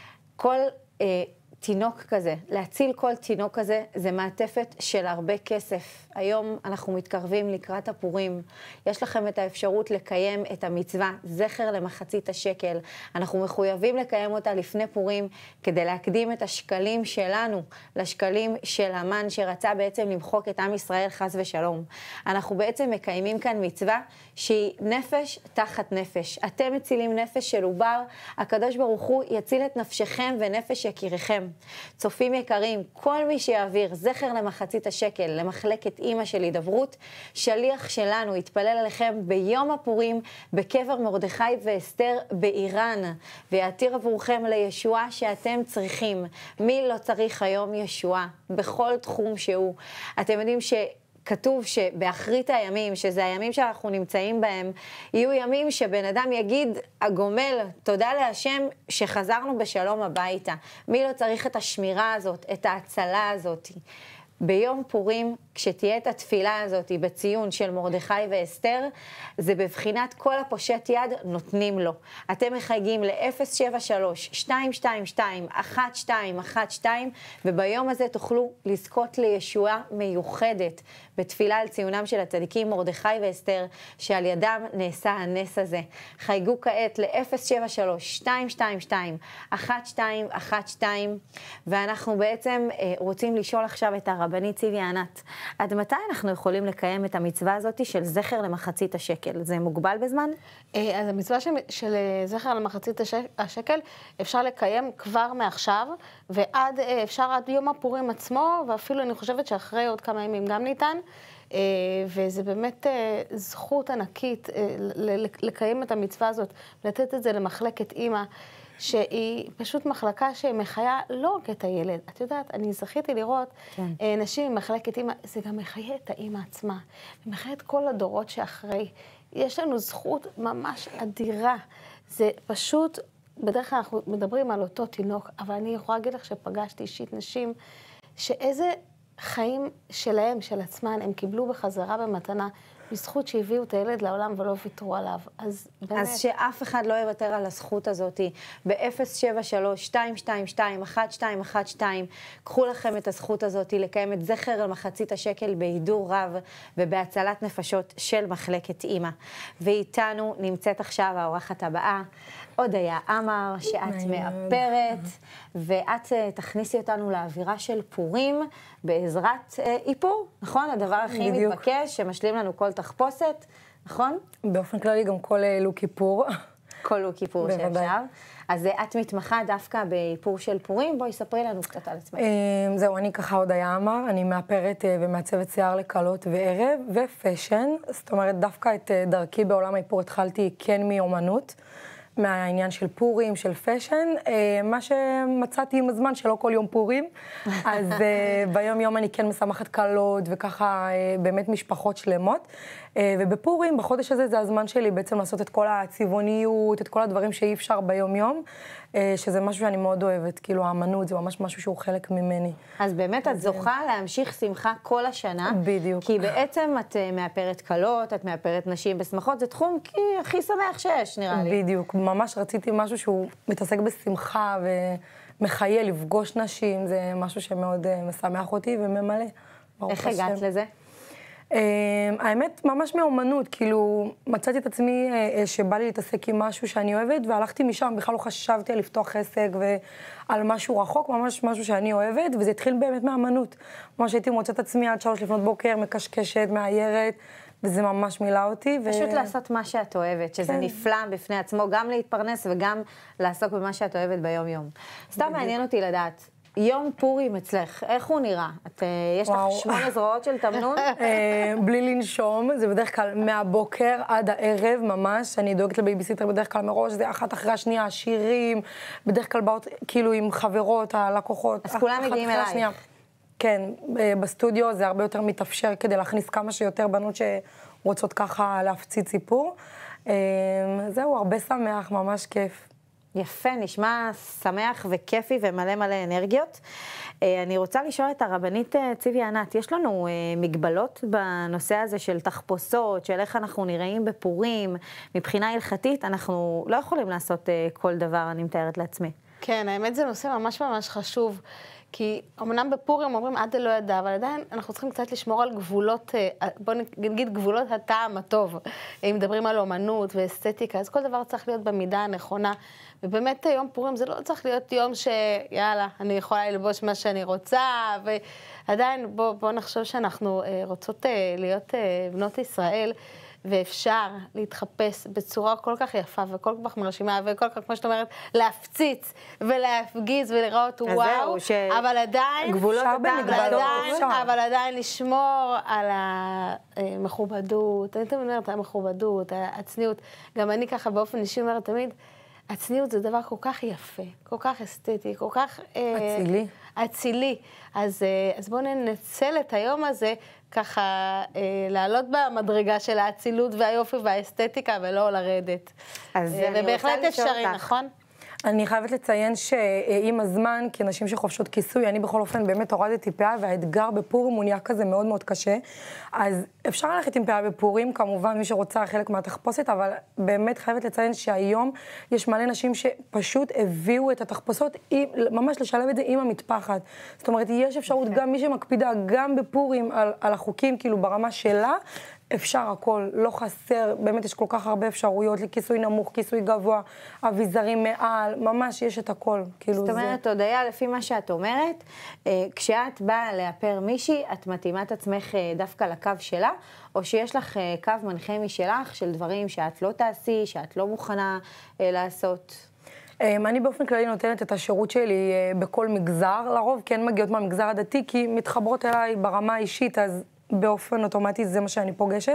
כל אה, תינוק כזה, להציל כל תינוק כזה, זה מעטפת של הרבה כסף. היום אנחנו מתקרבים לקראת הפורים. יש לכם את האפשרות לקיים את המצווה, זכר למחצית השקל. אנחנו מחויבים לקיים אותה לפני פורים, כדי להקדים את השקלים שלנו, לשקלים של המן שרצה בעצם למחוק את עם ישראל חס ושלום. אנחנו בעצם מקיימים כאן מצווה שהיא נפש תחת נפש. אתם מצילים נפש של עובר, הקדוש ברוך הוא יציל את נפשכם ונפש יקיריכם. צופים יקרים, כל מי שיעביר זכר למחצית השקל, למחלקת אימא של הידברות, שליח שלנו יתפלל עליכם ביום הפורים בקבר מרדכי ואסתר באיראן, ויעתיר עבורכם לישועה שאתם צריכים. מי לא צריך היום ישועה? בכל תחום שהוא. אתם יודעים ש... כתוב שבאחרית הימים, שזה הימים שאנחנו נמצאים בהם, יהיו ימים שבן אדם יגיד, הגומל, תודה להשם שחזרנו בשלום הביתה. מי לא צריך את השמירה הזאת, את ההצלה הזאת? ביום פורים, כשתהיה את התפילה הזאת בציון של מרדכי ואסתר, זה בבחינת כל הפושט יד נותנים לו. אתם מחייגים ל-אפס שבע שלוש שתיים שתיים שתיים אחת שתיים אחת שתיים, וביום הזה תוכלו לזכות לישועה מיוחדת בתפילה על ציונם של הצדיקים מרדכי ואסתר, שעל ידם נעשה הנס הזה. חייגו כעת ל-אפס שבע שלוש שתיים שתיים שתיים אחת שתיים אחת שתיים, ואנחנו בעצם אה, רוצים לשאול עכשיו את הרבנית ציבי ענת, עד מתי אנחנו יכולים לקיים את המצווה הזאת של זכר למחצית השקל? זה מוגבל בזמן? אז המצווה של, של זכר למחצית השקל אפשר לקיים כבר מעכשיו, ועד, אפשר עד יום הפורים עצמו, ואפילו אני חושבת שאחרי עוד כמה ימים גם ניתן, וזה באמת זכות ענקית לקיים את המצווה הזאת, לתת את זה למחלקת אימא, שהיא פשוט מחלקה שמחיה לא רק את הילד. את יודעת, אני זכיתי לראות כן. נשים ממחלקת אימא, זה גם מחיה את האימא עצמה, ומחיה את כל הדורות שאחרי. יש לנו זכות ממש אדירה. זה פשוט, בדרך כלל אנחנו מדברים על אותו תינוק, אבל אני יכולה להגיד לך שפגשתי אישית נשים, שאיזה חיים שלהם, של עצמן, הם קיבלו בחזרה במתנה, בזכות שהביאו את הילד לעולם ולא ויתרו עליו. אז באמת... אז שאף אחד לא יוותר על הזכות הזאת. ב-אפס שבע שלוש שתיים שתיים שתיים אחת שתיים אחת שתיים, קחו לכם את הזכות הזאת לקיים את זכר על מחצית השקל בהידור רב ובהצלת נפשות של מחלקת אימא. ואיתנו נמצאת עכשיו האורחת הבאה, הודיה עמר, שאת מאפרת, ואת תכניסי אותנו לאווירה של פורים בעזרת איפור, נכון? הדבר הכי מתבקש, שמשלים לנו כל תחפושת, נכון? באופן כללי גם כל לוק איפור. כל לוק איפור שאפשר. אז את מתמחה דווקא באיפור של פורים, בואי ספרי לנו קצת על עצמך. זהו, אני ככה הודיה עמר, אני מאפרת ומעצבת שיער לקלות וערב ופשן, זאת אומרת דווקא את דרכי בעולם האיפור התחלתי כן מאומנות. מהעניין של פורים, של פשן, מה שמצאתי עם הזמן שלא כל יום פורים, אז ביום יום אני כן משמחת קלות וככה באמת משפחות שלמות, ובפורים, בחודש הזה זה הזמן שלי בעצם לעשות את כל הצבעוניות, את כל הדברים שאי אפשר ביום יום, שזה משהו שאני מאוד אוהבת, כאילו האמנות זה ממש משהו שהוא חלק ממני. אז באמת את זוכה להמשיך שמחה כל השנה. בדיוק. כי בעצם את מאפרת קלות, את מאפרת נשים בשמחות, זה תחום הכי שמח שיש, נראה לי. בדיוק, ממש רציתי משהו שהוא מתעסק בשמחה ומחיה לפגוש נשים, זה משהו שמאוד משמח אותי וממלא. איך הגעת לזה? האמת, ממש מאומנות, כאילו, מצאתי את עצמי שבא לי להתעסק עם משהו שאני אוהבת, והלכתי משם, בכלל לא חשבתי על לפתוח עסק ועל משהו רחוק, ממש משהו שאני אוהבת, וזה התחיל באמת מאמנות. ממש הייתי מוצאת את עצמי עד שלוש לפנות בוקר, מקשקשת, מאיירת, וזה ממש מילא אותי. פשוט ו... לעשות מה שאת אוהבת, שזה כן. נפלא בפני עצמו, גם להתפרנס וגם לעסוק במה שאת אוהבת ביום-יום. סתם מעניין אותי לדעת, יום פורים אצלך, איך הוא נראה? את, יש לך שמונה זרועות של תמנון? בלי לנשום, זה בדרך כלל מהבוקר עד הערב ממש, אני דואגת לבייביסיטר בדרך כלל מראש, זה אחת אחרי השנייה, שירים, בדרך כלל באות כאילו עם חברות, הלקוחות. אז כולם מגיעים אלייך. כן, בסטודיו זה הרבה יותר מתאפשר כדי להכניס כמה שיותר בנות שרוצות ככה להפציץ סיפור. זהו, הרבה שמח, ממש כיף. יפה, נשמע שמח וכיפי ומלא מלא אנרגיות. אני רוצה לשאול את הרבנית ציבי ענת, יש לנו מגבלות בנושא הזה של תחפושות, של איך אנחנו נראים בפורים, מבחינה הלכתית, אנחנו לא יכולים לעשות כל דבר, אני מתארת לעצמי. כן, האמת זה נושא ממש ממש חשוב, כי אמנם בפורים אומרים עד לא ידע, אבל עדיין אנחנו צריכים קצת לשמור על גבולות, בוא נגיד גבולות הטעם הטוב. אם מדברים על אומנות ואסתטיקה, אז כל דבר צריך להיות במידה הנכונה. ובאמת יום פורים זה לא צריך להיות יום שיאללה, אני יכולה ללבוש מה שאני רוצה, ועדיין בוא, בוא נחשוב שאנחנו רוצות להיות בנות ישראל, ואפשר להתחפש בצורה כל כך יפה וכל כך מרשימה וכל כך, כמו שאת אומרת, להפציץ ולהפגיז ולראות וואו, ש... אבל עדיין, גבולות אבל עדיין, אבל עדיין לשמור על המכובדות, אני תמיד אומרת, המכובדות, הצניעות, גם אני ככה באופן אישי אומרת תמיד, הצניעות זה דבר כל כך יפה, כל כך אסתטי, כל כך... אצילי. אצילי. אז, אז בואו ננצל את היום הזה ככה לעלות במדרגה של האצילות והיופי והאסתטיקה ולא לרדת. אז אני רוצה לשאול אותך. ובהחלט אפשרי, נכון? אני חייבת לציין שעם הזמן, כנשים שחופשות כיסוי, אני בכל אופן באמת הורדתי פאה, והאתגר בפורים הוא נהיה כזה מאוד מאוד קשה. אז אפשר ללכת עם פאה בפורים, כמובן מי שרוצה חלק מהתחפושת, אבל באמת חייבת לציין שהיום יש מלא נשים שפשוט הביאו את התחפושות, ממש לשלב את זה עם המטפחת. זאת אומרת, יש אפשרות גם מי שמקפידה, גם בפורים על, על החוקים, כאילו ברמה שלה, אפשר הכל, לא חסר, באמת יש כל כך הרבה אפשרויות לכיסוי נמוך, כיסוי גבוה, אביזרים מעל, ממש יש את הכל, כאילו זה. זאת אומרת, הודיה, לפי מה שאת אומרת, כשאת באה לאפר מישהי, את מתאימה את עצמך דווקא לקו שלה, או שיש לך קו מנחה משלך של דברים שאת לא תעשי, שאת לא מוכנה לעשות? אני באופן כללי נותנת את השירות שלי בכל מגזר, לרוב כן מגיעות מהמגזר הדתי, כי מתחברות אליי ברמה האישית, אז באופן אוטומטי זה מה שאני פוגשת.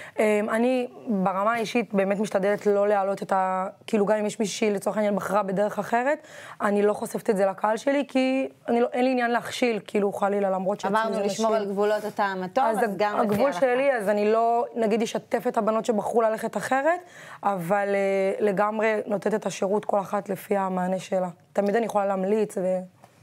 אני ברמה האישית באמת משתדלת לא להעלות את ה... כאילו גם אם יש מישהי לצורך העניין בחרה בדרך אחרת, אני לא חושפת את זה לקהל שלי, כי אני לא, אין לי עניין להכשיל, כאילו חלילה, למרות שעצמי זה נשאיר. אמרנו לשמור על גבולות הטעם הטוב, אז, אז גם... הגבול שלי, אז אני לא, נגיד, אשתף את הבנות שבחרו ללכת אחרת, אבל לגמרי נותנת את השירות כל אחת לפי המענה שלה. תמיד אני יכולה להמליץ ו...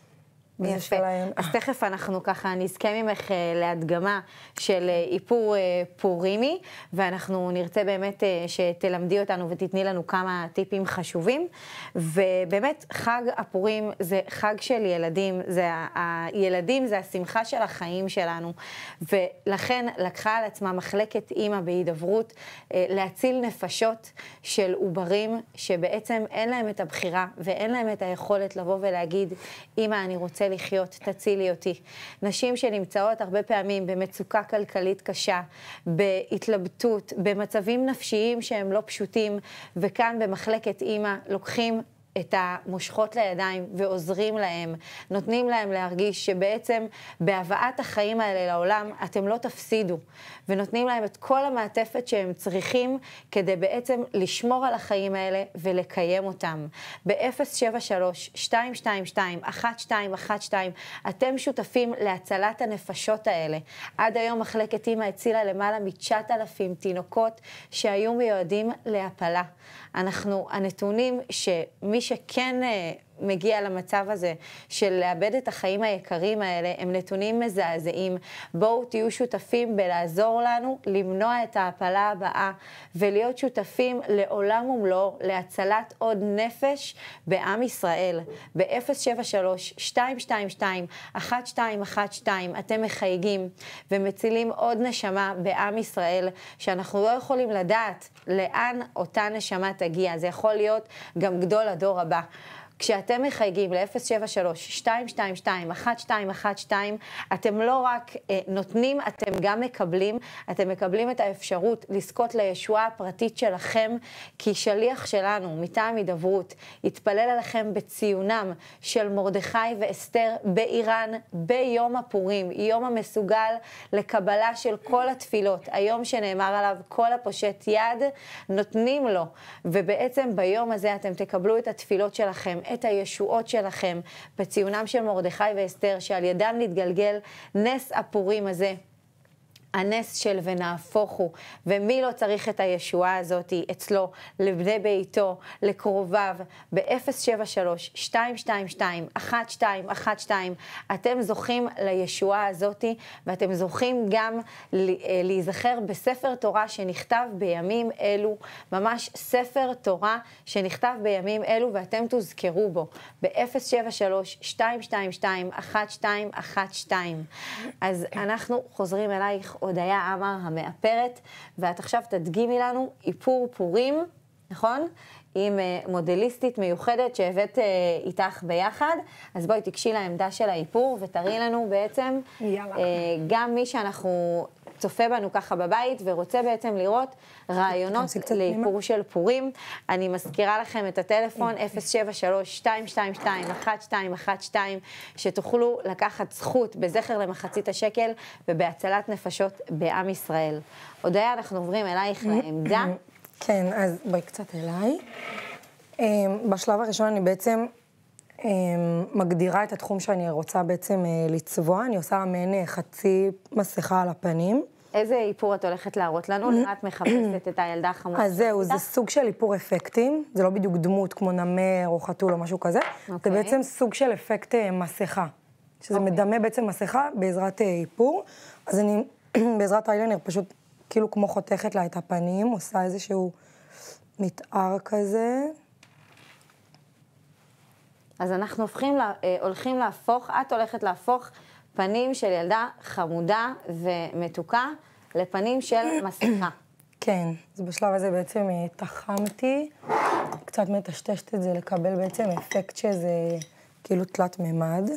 יפה. אז תכף אנחנו ככה נזכה ממך להדגמה של איפור פורימי, ואנחנו נרצה באמת שתלמדי אותנו ותתני לנו כמה טיפים חשובים. ובאמת חג הפורים זה חג של ילדים, זה הילדים זה השמחה של החיים שלנו, ולכן לקחה על עצמה מחלקת אימא בהידברות להציל נפשות של עוברים שבעצם אין להם את הבחירה ואין להם את היכולת לבוא ולהגיד, אימא אני רוצה לחיות, תצילי אותי. נשים שנמצאות הרבה פעמים במצוקה כלכלית קשה, בהתלבטות, במצבים נפשיים שהם לא פשוטים, וכאן במחלקת אימא לוקחים את המושכות לידיים ועוזרים להם, נותנים להם להרגיש שבעצם בהבאת החיים האלה לעולם אתם לא תפסידו, ונותנים להם את כל המעטפת שהם צריכים כדי בעצם לשמור על החיים האלה ולקיים אותם. ב-אפס שבע שלוש שתיים שתיים שתיים אחת שתיים אחת שתיים אתם שותפים להצלת הנפשות האלה. עד היום מחלקת אימא הצילה למעלה מ-תשעת אלפים תינוקות שהיו מיועדים להפלה. אנחנו, הנתונים שמי שכן מגיע למצב הזה של לאבד את החיים היקרים האלה, הם נתונים מזעזעים. בואו תהיו שותפים בלעזור לנו למנוע את ההפלה הבאה, ולהיות שותפים לעולם ומלואו להצלת עוד נפש בעם ישראל. ב-אפס שבע שלוש שתיים שתיים שתיים אחת שתיים אחת שתיים אתם מחייגים ומצילים עוד נשמה בעם ישראל, שאנחנו לא יכולים לדעת לאן אותה נשמה תגיע. זה יכול להיות גם גדול הדור הבא. כשאתם מחייגים ל-אפס שבע שלוש שתיים שתיים שתיים אחת שתיים אחת שתיים, אתם לא רק אה, נותנים, אתם גם מקבלים, אתם מקבלים את האפשרות לזכות לישועה הפרטית שלכם, כי שליח שלנו, מטעם הידברות, יתפלל עליכם בציונם של מרדכי ואסתר באיראן ביום הפורים, יום המסוגל לקבלה של כל התפילות, היום שנאמר עליו כל הפושט יד, נותנים לו, ובעצם ביום הזה אתם תקבלו את התפילות שלכם, את הישועות שלכם, בציונם של מרדכי ואסתר, שעל ידם נתגלגל נס הפורים הזה. הנס של ונהפוך הוא, ומי לא צריך את הישועה הזאת אצלו, לבני ביתו, לקרוביו, ב-אפס שבע שלוש שתיים שתיים שתיים אחת שתיים אחת שתיים, אתם זוכים לישועה הזאת, ואתם זוכים גם להיזכר בספר תורה שנכתב בימים אלו, ממש ספר תורה שנכתב בימים אלו, ואתם תוזכרו בו, ב-אפס שבע שלוש שתיים שתיים שתיים אחת שתיים אחת שתיים. אז אנחנו חוזרים אלייך, הודיה עמר המאפרת, ואת עכשיו תדגימי לנו איפור פורים, נכון? עם מודליסטית מיוחדת שהבאת איתך ביחד. אז בואי תקשי לעמדה של האיפור ותראי לנו בעצם, יאללה. גם מי שאנחנו צופה בנו ככה בבית ורוצה בעצם לראות רעיונות לאיפור של פורים. אני מזכירה לכם את הטלפון אפס שבע שלוש שתיים שתיים שתיים אחת שתיים אחת שתיים, שתוכלו לקחת זכות בזכר למחצית השקל ובהצלת נפשות בעם ישראל. הודיה, אנחנו עוברים אלייך לעמדה. כן, אז בואי קצת אליי. בשלב הראשון אני בעצם מגדירה את התחום שאני רוצה בעצם לצבוע. אני עושה מעין חצי מסכה על הפנים. איזה איפור את הולכת להראות לנו? למה את מחפשת את הילדה החמודה? אז זהו, זה סוג של איפור אפקטים. זה לא בדיוק דמות כמו נמר או חתול או משהו כזה. זה בעצם סוג של אפקט מסכה. שזה מדמה בעצם מסכה בעזרת איפור. אז אני בעזרת איילנר פשוט כאילו כמו חותכת לה את הפנים, עושה איזשהו מתאר כזה. אז אנחנו הופכים, הולכים להפוך, את הולכת להפוך פנים של ילדה חמודה ומתוקה לפנים של מסכה. כן, אז בשלב הזה בעצם תחמתי, קצת מטשטשת את זה לקבל בעצם אפקט שזה כאילו תלת ממד.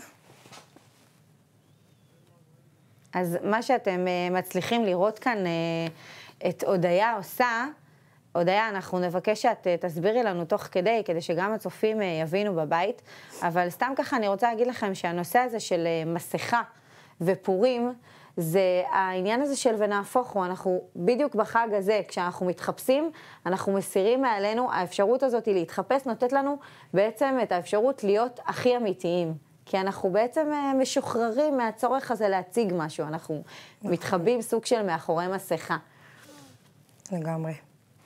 אז מה שאתם מצליחים לראות כאן את הודיה עושה, הודיה, אנחנו נבקש שאת תסבירי לנו תוך כדי, כדי שגם הצופים יבינו בבית, אבל סתם ככה אני רוצה להגיד לכם שהנושא הזה של מסכה ופורים, זה העניין הזה של ונהפוך הוא, אנחנו בדיוק בחג הזה, כשאנחנו מתחפשים, אנחנו מסירים מעלינו, האפשרות הזאת להתחפש נותנת לנו בעצם את האפשרות להיות הכי אמיתיים. כי אנחנו בעצם משוחררים מהצורך הזה להציג משהו, אנחנו מתחבאים סוג של מאחורי מסכה. לגמרי.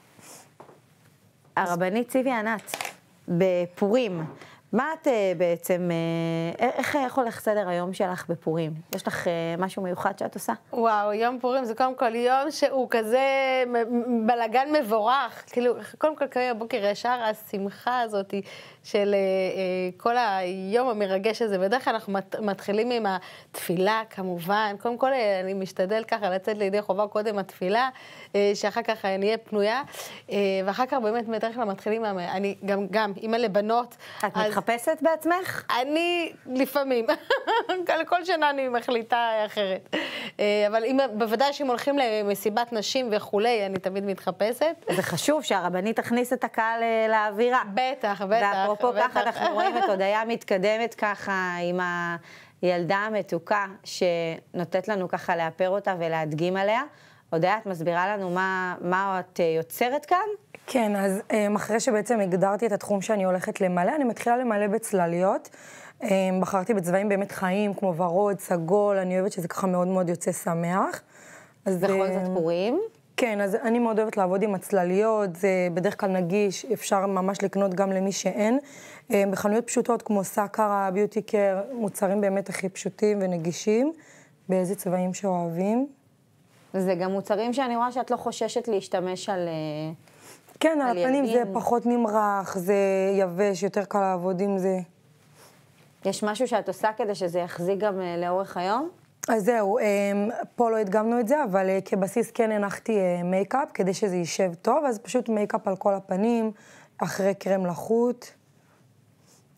הרבנית ציבי ענת, בפורים, מה את בעצם, איך הולך סדר היום שלך בפורים? יש לך משהו מיוחד שאת עושה? וואו, יום פורים זה קודם כל יום שהוא כזה בלגן מבורך. כאילו, קודם כל קודם הבוקר ישר השמחה הזאת של כל היום המרגש הזה. בדרך כלל אנחנו מתחילים עם התפילה כמובן. קודם כל אני משתדל ככה לצאת לידי חובה קודם התפילה, שאחר כך נהיה פנויה. ואחר כך באמת בדרך כלל מתחילים, אני גם, גם אימא לבנות. את מתחפשת בעצמך? אני לפעמים. כל שנה אני מחליטה אחרת. אבל אם, בוודאי שאם הולכים למסיבת נשים וכולי, אני תמיד מתחפשת. זה חשוב שהרבנית תכניס את הקהל לאווירה. בטח, בטח. ואפרופו ככה אנחנו רואים את הודיה מתקדמת ככה עם הילדה המתוקה שנותנת לנו ככה לאפר אותה ולהדגים עליה. הודיה, את מסבירה לנו מה, מה את יוצרת כאן? כן, אז אחרי שבעצם הגדרתי את התחום שאני הולכת למלא, אני מתחילה למלא בצלליות. בחרתי בצבעים באמת חיים, כמו ורוד, סגול, אני אוהבת שזה ככה מאוד מאוד יוצא שמח. בכל זאת פורים? כן, אז אני מאוד אוהבת לעבוד עם הצלליות, זה בדרך כלל נגיש, אפשר ממש לקנות גם למי שאין. בחנויות פשוטות כמו סאקרה, ביוטי קר, מוצרים באמת הכי פשוטים ונגישים, באיזה צבעים שאוהבים. זה גם מוצרים שאני רואה שאת לא חוששת להשתמש על... כן, על הפנים זה פחות נמרח, זה יבש, יותר קל לעבוד עם זה. יש משהו שאת עושה כדי שזה יחזיק גם לאורך היום? אז זהו, פה לא הדגמנו את זה, אבל כבסיס כן הנחתי מייקאפ, כדי שזה יישב טוב, אז פשוט מייקאפ על כל הפנים, אחרי קרם לחוט.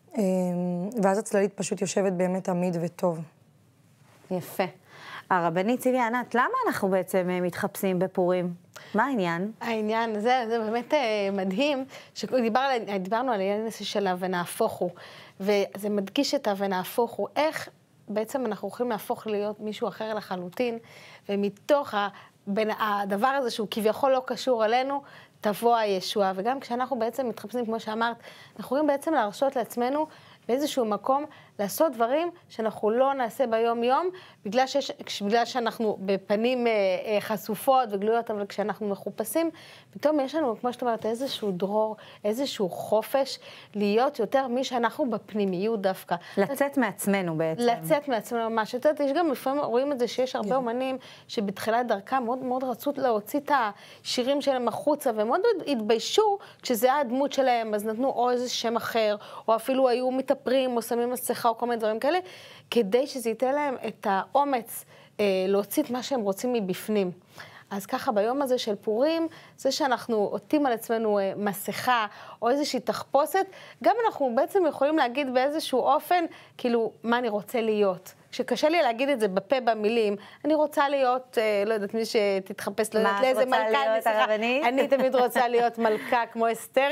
ואז הצללית פשוט יושבת באמת עמיד וטוב. יפה. הרבנית צילי ענת, למה אנחנו בעצם מתחפשים בפורים? מה העניין? העניין, זה, זה באמת מדהים, שדיברנו על העניין הזה של ונהפוך הוא, וזה מדגיש את ונהפוך הוא, איך בעצם אנחנו יכולים להפוך להיות מישהו אחר לחלוטין, ומתוך בין הדבר הזה שהוא כביכול לא קשור אלינו, תבוא הישועה. וגם כשאנחנו בעצם מתחפשים, כמו שאמרת, אנחנו יכולים בעצם להרשות לעצמנו באיזשהו מקום לעשות דברים שאנחנו לא נעשה ביום-יום, בגלל, שיש, בגלל שאנחנו בפנים אה, אה, חשופות וגלויות, אבל כשאנחנו מחופשים, פתאום יש לנו, כמו שאת אומרת, איזשהו דרור, איזשהו חופש, להיות יותר מי שאנחנו בפנימיות דווקא. לצאת מעצמנו בעצם. לצאת מעצמנו ממש. את יודעת, יש גם לפעמים רואים את זה שיש הרבה אומנים שבתחילת דרכם מאוד מאוד רצו להוציא את השירים שלהם החוצה, והם מאוד התביישו כשזה היה הדמות שלהם, אז נתנו או איזה שם אחר, או אפילו היו מתאפרים או שמים מסכה או כל מיני דברים כאלה, כדי שזה ייתן להם את האומץ אה, להוציא את מה שהם רוצים מבפנים. אז ככה ביום הזה של פורים, זה שאנחנו עוטים על עצמנו אה, מסכה או איזושהי תחפושת, גם אנחנו בעצם יכולים להגיד באיזשהו אופן, כאילו, מה אני רוצה להיות. שקשה לי להגיד את זה בפה במילים, אני רוצה להיות, אה, לא יודעת, מי שתתחפש, לא יודעת, לאיזה מלכה אני צריכה. אני תמיד רוצה להיות מלכה כמו אסתר.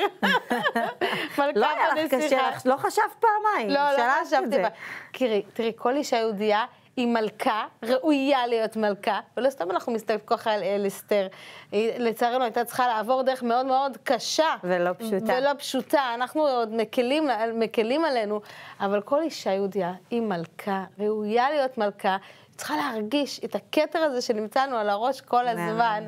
לא היה לך קשה, לא חשבת פעמיים. לא, לא חשבתי. תראי, כל אישה יהודייה היא מלכה, ראויה להיות מלכה, ולא סתם אנחנו מסתכלים ככה על אסתר. לצערנו הייתה צריכה לעבור דרך מאוד מאוד קשה. ולא פשוטה. ולא פשוטה. אנחנו עוד מקלים, מקלים עלינו, אבל כל אישה יהודייה היא מלכה, ראויה להיות מלכה, צריכה להרגיש את הכתר הזה שנמצא לנו על הראש כל הזמן.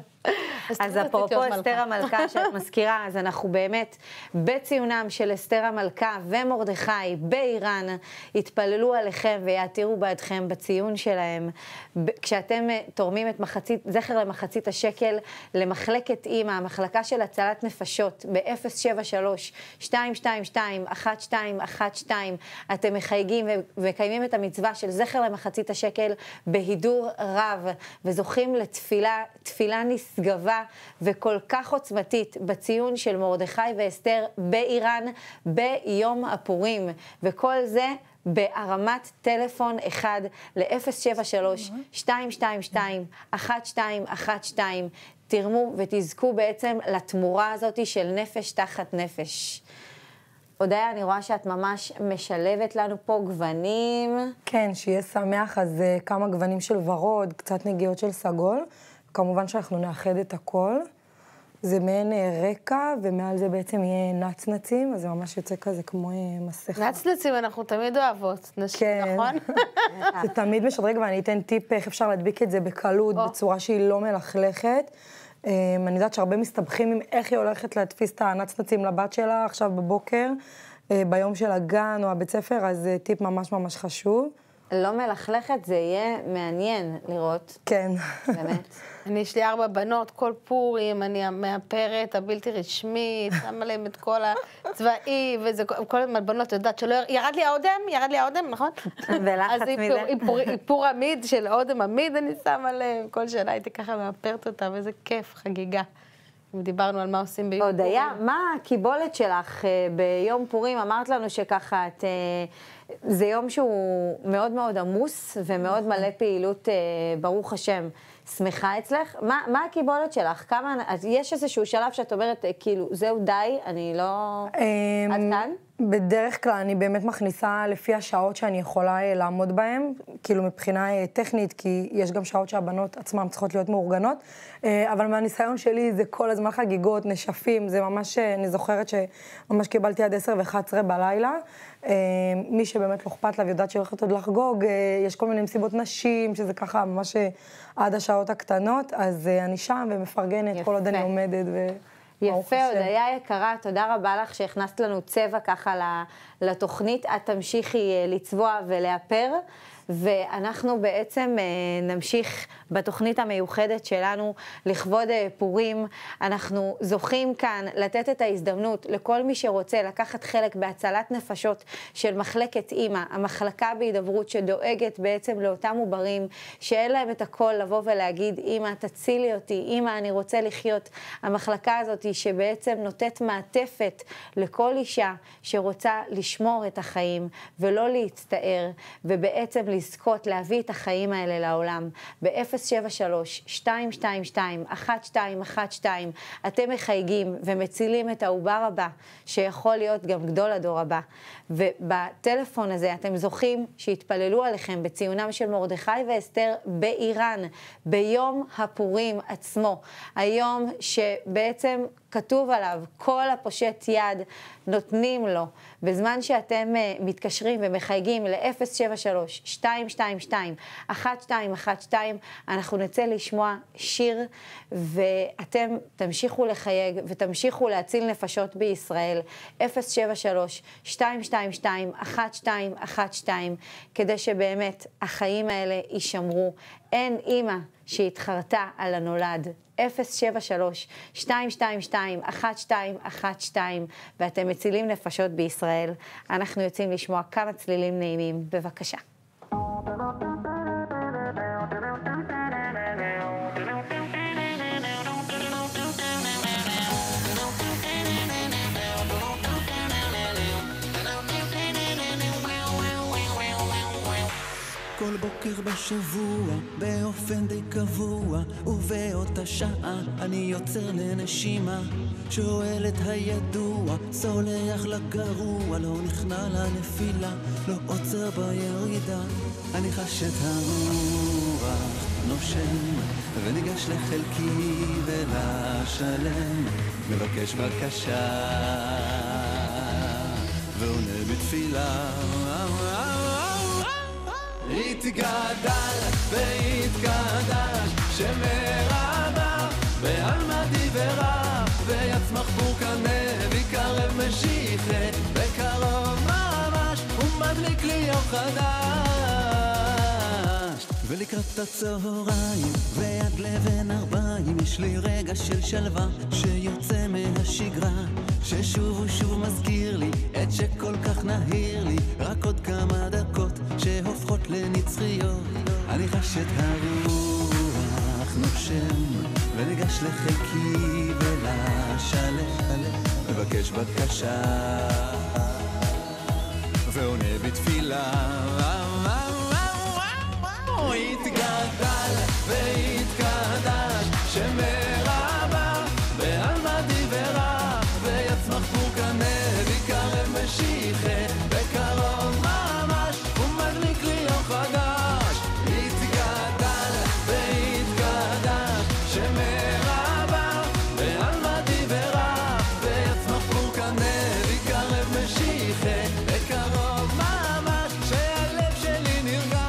אז אפרופו אסתר המלכה שאת מזכירה, אז אנחנו באמת בציונם של אסתר המלכה ומרדכי באיראן התפללו עליכם ויעתירו בעדכם בציון שלהם. כשאתם תורמים את מחצית, זכר למחצית השקל למחלקת אימא, המחלקה של הצלת נפשות ב-אפס שבע שלוש שתיים שתיים שתיים אחת שתיים אחת שתיים, אתם מחייגים ומקיימים את המצווה של זכר למחצית השקל בהידור רב, וזוכים לתפילה, תפילה נשגבה וכל כך עוצמתית בציון של מרדכי ואסתר באיראן ביום הפורים, וכל זה בהרמת טלפון אחד ל-אפס שבע שלוש שתיים שתיים שתיים אחת שתיים אחת שתיים. תרמו ותזכו בעצם לתמורה הזאת של נפש תחת נפש. הודיה, אני רואה שאת ממש משלבת לנו פה גוונים. כן, שיהיה שמח, אז uh, כמה גוונים של ורוד, קצת נגיעות של סגול. כמובן שאנחנו נאחד את הכל. זה מעין רקע, ומעל זה בעצם יהיה נצנצים, אז זה ממש יוצא כזה כמו מסכה. נצנצים אנחנו תמיד אוהבות, כן. נכון? זה תמיד משדרג, ואני אתן טיפ איך אפשר להדביק את זה בקלות, או. בצורה שהיא לא מלכלכת. אני יודעת שהרבה מסתבכים עם איך היא הולכת להדפיס את הנצנצים לבת שלה עכשיו בבוקר, ביום של הגן או הבית ספר, אז זה טיפ ממש ממש חשוב. לא מלכלכת, זה יהיה מעניין לראות. כן. באמת. אני, יש לי ארבע בנות, כל פורים, אני המאפרת, הבלתי רשמית, שמה להם את כל הצבאי, וזה, כל הבנות יודעת שלא, ירד לי האודם, ירד לי האודם, נכון? ולחץ מזה. אז איפור עמיד של אודם עמיד, אני שמה להם, כל שנה הייתי ככה מאפרת אותה, וזה כיף, חגיגה. ודיברנו על מה עושים ביום פורים. הודיה, מה הקיבולת שלך ביום פורים? אמרת לנו שככה את... זה יום שהוא מאוד מאוד עמוס ומאוד מלא פעילות, ברוך השם. שמחה אצלך? מה, מה הקיבולת שלך? כמה... אז יש איזשהו שלב שאת אומרת, כאילו, זהו די, אני לא... עד כאן? בדרך כלל אני באמת מכניסה לפי השעות שאני יכולה לעמוד בהן, כאילו מבחינה טכנית, כי יש גם שעות שהבנות עצמן צריכות להיות מאורגנות, אבל מהניסיון שלי זה כל הזמן חגיגות, נשפים, זה ממש, אני זוכרת שממש קיבלתי עד עשר ואחת עשרה בלילה. מי שבאמת לא אכפת לה ויודעת שהולכת עוד לחגוג, יש כל מיני מסיבות נשים, שזה ככה ממש עד השעות הקטנות, אז אני שם ומפרגנת יפה. כל עוד אני עומדת ו... יפה, הודיה יקרה, תודה רבה לך שהכנסת לנו צבע ככה לתוכנית, את תמשיכי לצבוע ולאפר, ואנחנו בעצם נמשיך בתוכנית המיוחדת שלנו לכבוד פורים. אנחנו זוכים כאן לתת את ההזדמנות לכל מי שרוצה לקחת חלק בהצלת נפשות של מחלקת אימא, המחלקה בהידברות שדואגת בעצם לאותם עוברים שאין להם את הכל לבוא ולהגיד, אימא תצילי אותי, אימא אני רוצה לחיות. המחלקה הזאת היא שבעצם נותנת מעטפת לכל אישה שרוצה לשמור את החיים ולא להצטער, ובעצם לזכות להביא את החיים האלה לעולם. ב-אפס שבע שלוש שתיים שתיים שתיים אחת שתיים אחת שתיים אתם מחייגים ומצילים את העובר הבא, שיכול להיות גם גדול הדור הבא. ובטלפון הזה אתם זוכים שיתפללו עליכם בציונם של מרדכי ואסתר באיראן, ביום הפורים עצמו. היום שבעצם כתוב עליו, כל הפושט יד נותנים לו. בזמן שאתם uh, מתקשרים ומחייגים ל-אפס שבע שלוש שתיים שתיים שתיים אחת שתיים אחת שתיים, אנחנו נצא לשמוע שיר, ואתם תמשיכו לחייג ותמשיכו להציל נפשות בישראל. אפס שבע שלוש שתיים שתיים שתיים אחת שתיים אחת שתיים, כדי שבאמת החיים האלה יישמרו. אין אימא שהתחרתה על הנולד. אפס שבע שלוש שתיים שתיים שתיים אחת שתיים אחת שתיים, ואתם מצילים נפשות בישראל. אנחנו יוצאים לשמוע כמה צלילים נעימים. בבקשה. כל בוקר בשבוע, באופן די קבוע, ובאותה שעה אני יוצר לנשימה, שואל את הידוע, סולח לגרוע, לא נכנע לנפילה, לא עוצר בירידה. אני חש את הרוח נושם, וניגש לחלקי ולשלם, מבקש בקשה ועונה בתפילה. התגדל והתקדש שמרבה בעלמא דיברה, ויצמח פורקנה ויקרב משיחה, בקרוב ממש ומדליק לי יום חדש. ולקראת הצהריים ועד לבן ארבעים יש לי רגע של שלווה שיוצא מהשגרה, ששוב ושוב מזכיר לי את שכל כך נהיר לי, רק עוד כמה דקות שהופכות לנצחיות. אני חש את הרוח נושם, וניגש לחלקי ולשלם, מבקש בקשה ועונה בתפילה. התגדל והתקדש שמרבה בעלמא דיברה, ויצמח פורקנה ויקרב משיחה, בקרוב ממש ומדליק לי יום חדש. התגדל והתקדש שמרבה בעלמא דיברה, ויצמח פורקנה ויקרב משיחה, בקרוב ממש שהלב שלי נרגש.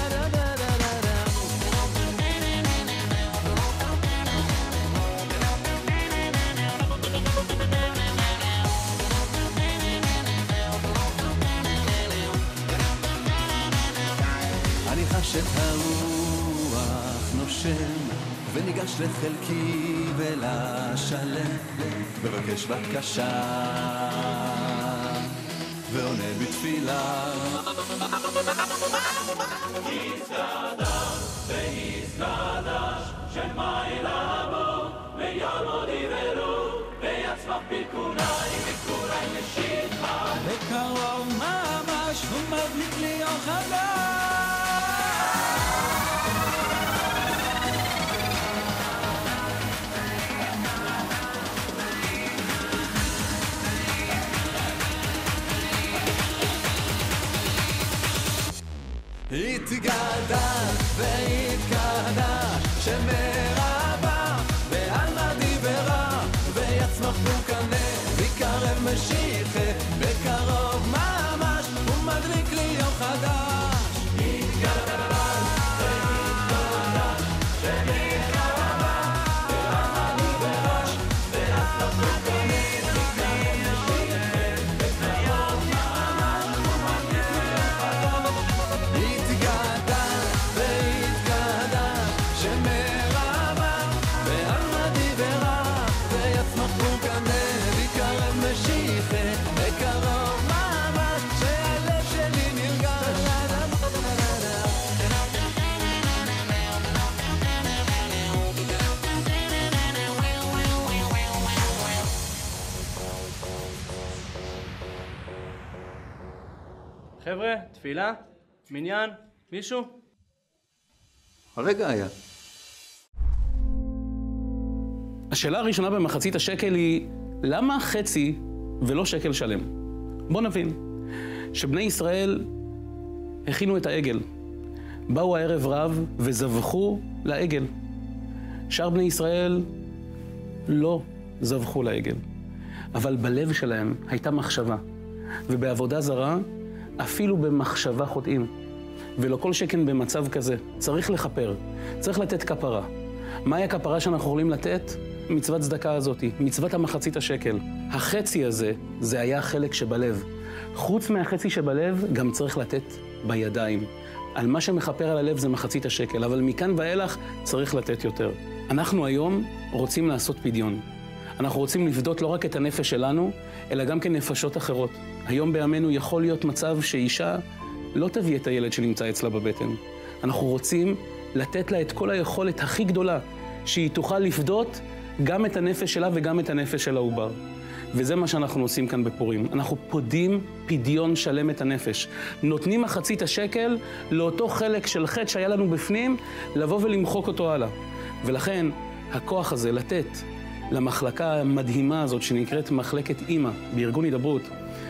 את הרוח נושם, וניגש לחלקי ולשלם, מבקש בקשה ועונה בתפילה. יתקדש ויתקדש שמיילה בו ויעמוד יברו, ויצמח פיקוני וקורי משיחה, בקרוב ממש ומדליק לי יום חדש. התגדל והתקדש שמרבה בעלמא דיברה, ויצמח פורקנה ויקרב משיחה, בקרוב ממש ומדליק לי יום חדש. התגדל והתקדש שמרבה בעלמא דיברה, ויצמח פורקנה ויקרב משיחה, בקרוב ממש ומדליק לי יום חדש. התגדל חבר'ה, תפילה, מניין, מישהו? הרגע היה. השאלה הראשונה במחצית השקל היא, למה חצי ולא שקל שלם? בוא נבין, שבני ישראל הכינו את העגל. באו הערב רב וזבחו לעגל. שאר בני ישראל לא זבחו לעגל. אבל בלב שלהם הייתה מחשבה. ובעבודה זרה, אפילו במחשבה חוטאים. ולא כל שכן במצב כזה. צריך לכפר, צריך לתת כפרה. מהי הכפרה שאנחנו יכולים לתת? מצוות צדקה הזאת, מצוות המחצית השקל. החצי הזה, זה היה החלק שבלב. חוץ מהחצי שבלב, גם צריך לתת בידיים. על מה שמחפר על הלב זה מחצית השקל, אבל מכאן ואילך צריך לתת יותר. אנחנו היום רוצים לעשות פדיון. אנחנו רוצים לפדות לא רק את הנפש שלנו, אלא גם כן נפשות אחרות. היום בימינו יכול להיות מצב שאישה לא תביא את הילד שנמצא אצלה בבטן. אנחנו רוצים לתת לה את כל היכולת הכי גדולה, שהיא תוכל לפדות גם את הנפש שלה וגם את הנפש של העובר. וזה מה שאנחנו עושים כאן בפורים. אנחנו פודים פדיון שלם את הנפש. נותנים מחצית השקל לאותו חלק של חטא שהיה לנו בפנים, לבוא ולמחוק אותו הלאה. ולכן הכוח הזה לתת למחלקה המדהימה הזאת שנקראת מחלקת אימא בארגון הידברות,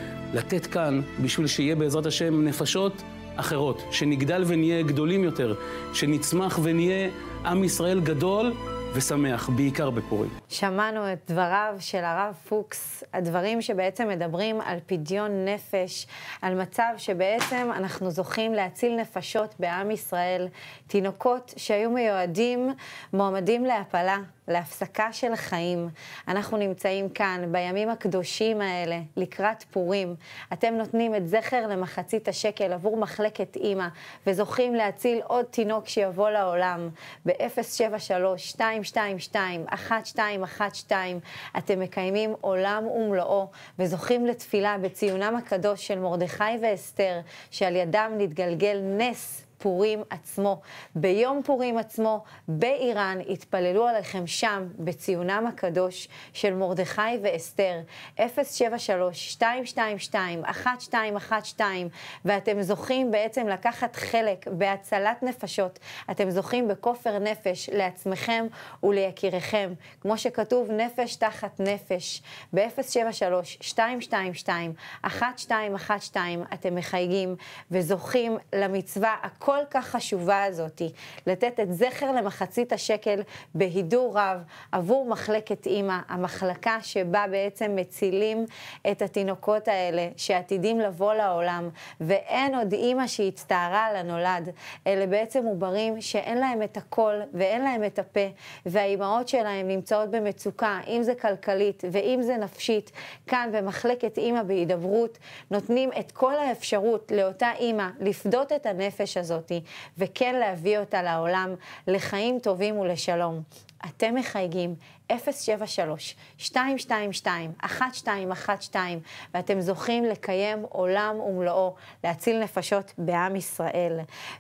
לתת כאן בשביל שיהיה בעזרת השם נפשות אחרות, שנגדל ונהיה גדולים יותר, שנצמח ונהיה עם ישראל גדול ושמח, בעיקר בפורים. שמענו את דבריו של הרב פוקס, הדברים שבעצם מדברים על פדיון נפש, על מצב שבעצם אנחנו זוכים להציל נפשות בעם ישראל, תינוקות שהיו מיועדים, מועמדים להפלה, להפסקה של חיים. אנחנו נמצאים כאן בימים הקדושים האלה, לקראת פורים. אתם נותנים את זכר למחצית השקל עבור מחלקת אימא, וזוכים להציל עוד תינוק שיבוא לעולם. ב-אפס שבע שלוש שתיים שתיים שתיים אחת שתיים אחת שתיים אתם מקיימים עולם ומלואו, וזוכים לתפילה בציונם הקדוש של מרדכי ואסתר, שעל ידם נתגלגל נס פורים עצמו. ביום פורים עצמו, באיראן, התפללו עליכם שם, בציונם הקדוש של מרדכי ואסתר, אפס שבע שלוש שתיים שתיים שתיים אחת שתיים אחת שתיים, ואתם זוכים בעצם לקחת חלק בהצלת נפשות. אתם זוכים בכופר נפש לעצמכם וליקיריכם, כמו שכתוב נפש תחת נפש. ב-אפס שבע שלוש שתיים שתיים שתיים אחת שתיים אחת שתיים אתם מחייגים וזוכים למצווה הכל כל כך חשובה הזאת, לתת את זכר למחצית השקל בהידור רב עבור מחלקת אימא, המחלקה שבה בעצם מצילים את התינוקות האלה שעתידים לבוא לעולם, ואין עוד אימא שהצטערה על הנולד, אלה בעצם עוברים שאין להם את הכל ואין להם את הפה, והאימהות שלהם נמצאות במצוקה, אם זה כלכלית ואם זה נפשית. כאן במחלקת אימא בהידברות נותנים את כל האפשרות לאותה אימא לפדות את הנפש הזאת, וכן להביא אותה לעולם לחיים טובים ולשלום. אתם מחייגים אפס שבע שלוש שתיים שתיים שתיים אחת שתיים אחת שתיים, ואתם זוכים לקיים עולם ומלואו, להציל נפשות בעם ישראל.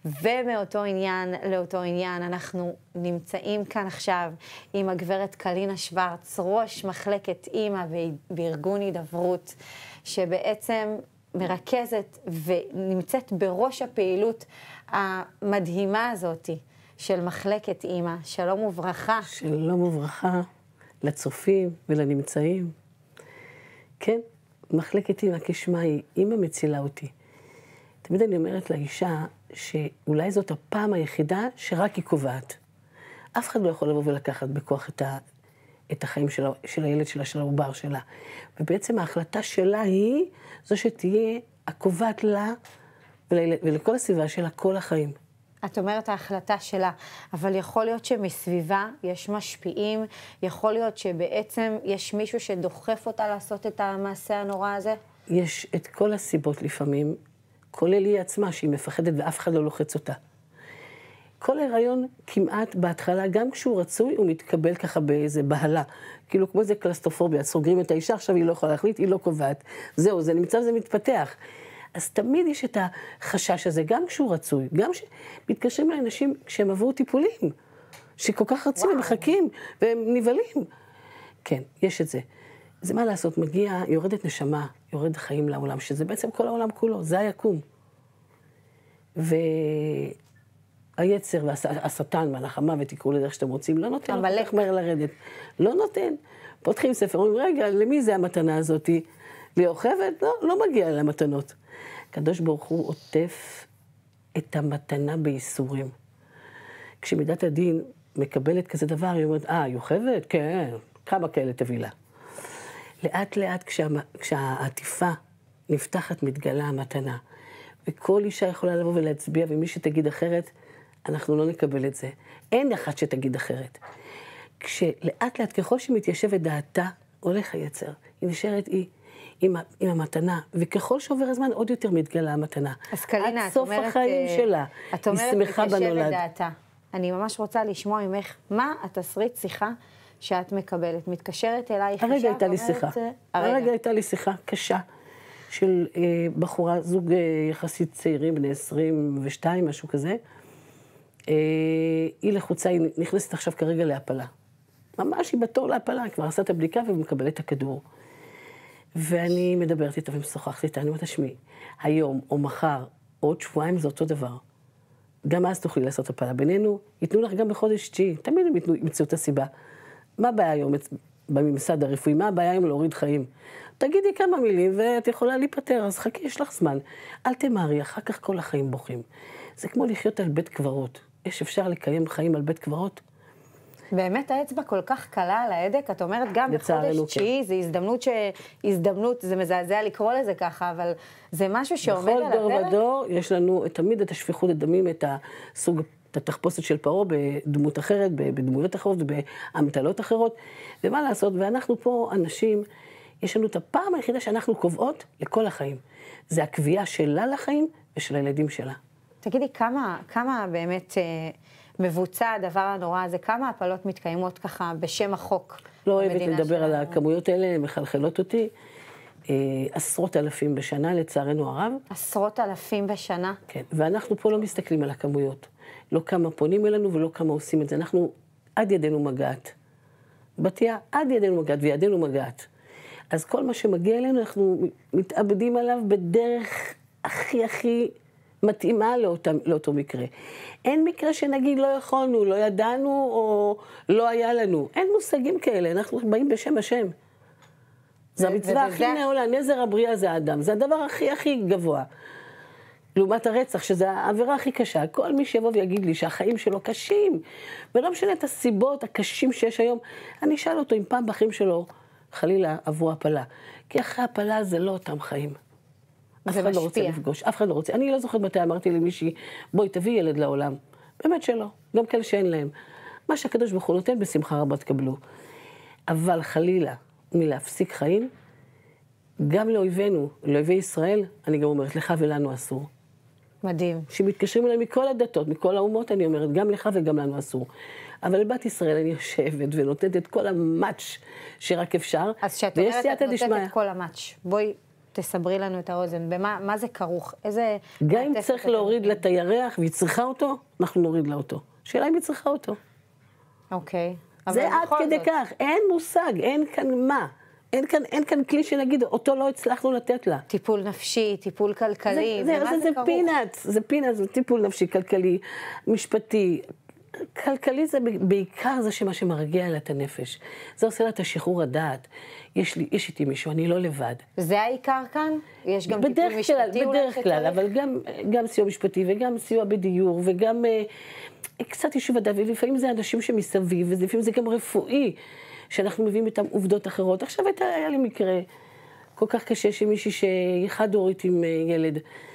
ומאותו עניין לאותו עניין אנחנו נמצאים כאן עכשיו עם הגברת קלינה שוורץ, ראש מחלקת אימא בארגון הידברות, שבעצם מרכזת ונמצאת בראש הפעילות המדהימה הזאת של מחלקת אימא. שלום וברכה. שלום וברכה לצופים ולנמצאים. כן, מחלקת אימא כשמה היא, אימא מצילה אותי. תמיד אני אומרת לאישה שאולי זאת הפעם היחידה שרק היא קובעת. אף אחד לא יכול לבוא ולקחת בכוח את, ה, את החיים של, של הילד שלה, של העובר שלה. ובעצם ההחלטה שלה היא זו שתהיה הקובעת לה ול, ולכל הסביבה שלה כל החיים. את אומרת ההחלטה שלה, אבל יכול להיות שמסביבה יש משפיעים, יכול להיות שבעצם יש מישהו שדוחף אותה לעשות את המעשה הנורא הזה? יש את כל הסיבות לפעמים, כולל היא עצמה שהיא מפחדת ואף אחד לא לוחץ אותה. כל הריון כמעט בהתחלה, גם כשהוא רצוי, הוא מתקבל ככה באיזה בהלה. כאילו כמו איזה קלסטרופוביה, סוגרים את האישה, עכשיו היא לא יכולה להחליט, היא לא קובעת. זהו, זה נמצא וזה מתפתח. אז תמיד יש את החשש הזה, גם כשהוא רצוי, גם שמתקשרים לאנשים כשהם עברו טיפולים, שכל כך רצים ומחכים והם נבלים. כן, יש את זה. זה מה לעשות, מגיע, יורדת נשמה, יורד חיים לעולם, שזה בעצם כל העולם כולו, זה היקום. והיצר והשטן, מלאך המוות, תקראו לזה איך שאתם רוצים, לא נותן לו כל כך מהר לרדת. לא נותן. פותחים ספר, אומרים, רגע, למי זה המתנה הזאת? ליוכבד? לא, לא מגיע למתנות. הקדוש ברוך הוא עוטף את המתנה בייסורים. כשמידת הדין מקבלת כזה דבר, היא אומרת, אה, יוכבד? כן, כמה כאלה תביא לה. לאט לאט כשה, כשהעטיפה נפתחת מתגלה המתנה, וכל אישה יכולה לבוא ולהצביע, ומי שתגיד אחרת, אנחנו לא נקבל את זה. אין אחת שתגיד אחרת. כשלאט לאט, ככל שמתיישבת דעתה, הולך היצר. היא נשארת היא עם, עם המתנה, וככל שעובר הזמן, עוד יותר מתגלה המתנה. אז קלינה, את אומרת... עד סוף החיים שלה, את אומרת, היא שמחה בנולד. דעתה. אני ממש רוצה לשמוע ממך, מה התסריט שיחה שאת מקבלת? מתקשרת אלייך? הרגע הייתה לי שיחה. הרגע הייתה לי שיחה קשה של אה, בחורה, זוג אה, יחסית צעירים, בני עשרים ושתיים, משהו כזה. אה, היא לחוצה, היא נכנסת עכשיו כרגע להפלה. ממש היא בתור להפלה, כבר עשה את הבדיקה ומקבלת את הכדור. ואני מדברת איתה ומשוחחת איתה, אני אומרת, תשמעי, היום או מחר, או עוד שבועיים זה אותו דבר. גם אז תוכלי לעשות הפלה. בינינו, ייתנו לך גם בחודש תשיעי, תמיד הם ימצאו את הסיבה. מה הבעיה היום בממסד הרפואי? מה הבעיה היום להוריד חיים? תגידי כמה מילים ואת יכולה להיפטר, אז חכי, יש לך זמן. אל תמהרי, אחר כך כל החיים בוכים. זה כמו לחיות על בית קברות. יש אפשר לקיים חיים על בית קברות? באמת האצבע כל כך קלה על ההדק, את אומרת גם בחודש תשיעי, זה הזדמנות ש... הזדמנות, זה מזעזע לקרוא לזה ככה, אבל זה משהו שעומד על הפרק. בכל דור ודור יש לנו תמיד את השפיכות הדמים, את הסוג, את התחפושת של פרעה בדמות אחרת, בדמויות אחרות ובאמתלות אחרות, ומה לעשות, ואנחנו פה אנשים, יש לנו את הפעם היחידה שאנחנו קובעות לכל החיים. זה הקביעה שלה לחיים ושל הילדים שלה. תגידי, כמה, כמה באמת... מבוצע הדבר הנורא הזה, כמה הפלות מתקיימות ככה בשם החוק? לא אוהבת לדבר על הכמויות האלה, הן מחלחלות אותי. עשרות אלפים בשנה, לצערנו הרב. עשרות אלפים בשנה? כן, ואנחנו פה לא מסתכלים על הכמויות. לא כמה פונים אלינו ולא כמה עושים את זה. אנחנו עד ידינו מגעת. בתיה, עד ידינו מגעת וידינו מגעת. אז כל מה שמגיע אלינו, אנחנו מתאבדים עליו בדרך הכי הכי... מתאימה לאותם, לאותו מקרה. אין מקרה שנגיד לא יכולנו, לא ידענו או לא היה לנו. אין מושגים כאלה, אנחנו באים בשם השם. זה המצווה הכי נעולה, נזר הבריאה זה האדם. זה הדבר הכי הכי גבוה. לעומת הרצח, שזה העבירה הכי קשה. כל מי שיבוא ויגיד לי שהחיים שלו קשים, ולא משנה את הסיבות הקשים שיש היום, אני אשאל אותו אם פעם בחיים שלו חלילה עברו הפלה. כי אחרי הפלה זה לא אותם חיים. אף אחד לא רוצה לפגוש, אף אחד לא רוצה. אני לא זוכרת מתי אמרתי למישהי, בואי תביא ילד לעולם. באמת שלא, גם כאלה שאין להם. מה שהקדוש ברוך הוא נותן, בשמחה רבה תקבלו. אבל חלילה, מלהפסיק חיים, גם לאויבינו, לאויבי ישראל, אני גם אומרת, לך ולנו אסור. מדהים. שמתקשרים אליהם מכל הדתות, מכל האומות, אני אומרת, גם לך וגם לנו אסור. אבל לבת ישראל אני יושבת ונותנת את כל המאץ' שרק אפשר. אז שאת אומרת, את נותנת את כל המאץ'. בואי... תסברי לנו את האוזן, במה מה זה כרוך? איזה... גם אם צריך להוריד לה את הירח והיא צריכה אותו, אנחנו נוריד לה אותו. שאלה אם היא צריכה אותו. אוקיי. זה עד כדי כך, אין מושג, אין כאן מה. אין כאן, אין כאן כלי שנגיד, אותו לא הצלחנו לתת לה. טיפול נפשי, טיפול כלכלי, זה, זה, זה, זה פינאט, זה פינאט, זה טיפול נפשי, כלכלי, משפטי. כלכלי זה בעיקר זה שמה שמרגיע לה את הנפש. זה עושה לה את השחרור הדעת. יש לי, יש איתי מישהו, אני לא לבד. זה העיקר כאן? יש גם טיפול משפטי? בדרך כלל, אבל גם, גם סיוע משפטי וגם סיוע בדיור וגם אה, קצת יישוב הדעת, ולפעמים זה אנשים שמסביב, ולפעמים זה גם רפואי, שאנחנו מביאים איתם עובדות אחרות. עכשיו היה לי מקרה כל כך קשה שמישהי שיחד הורית עם ילד,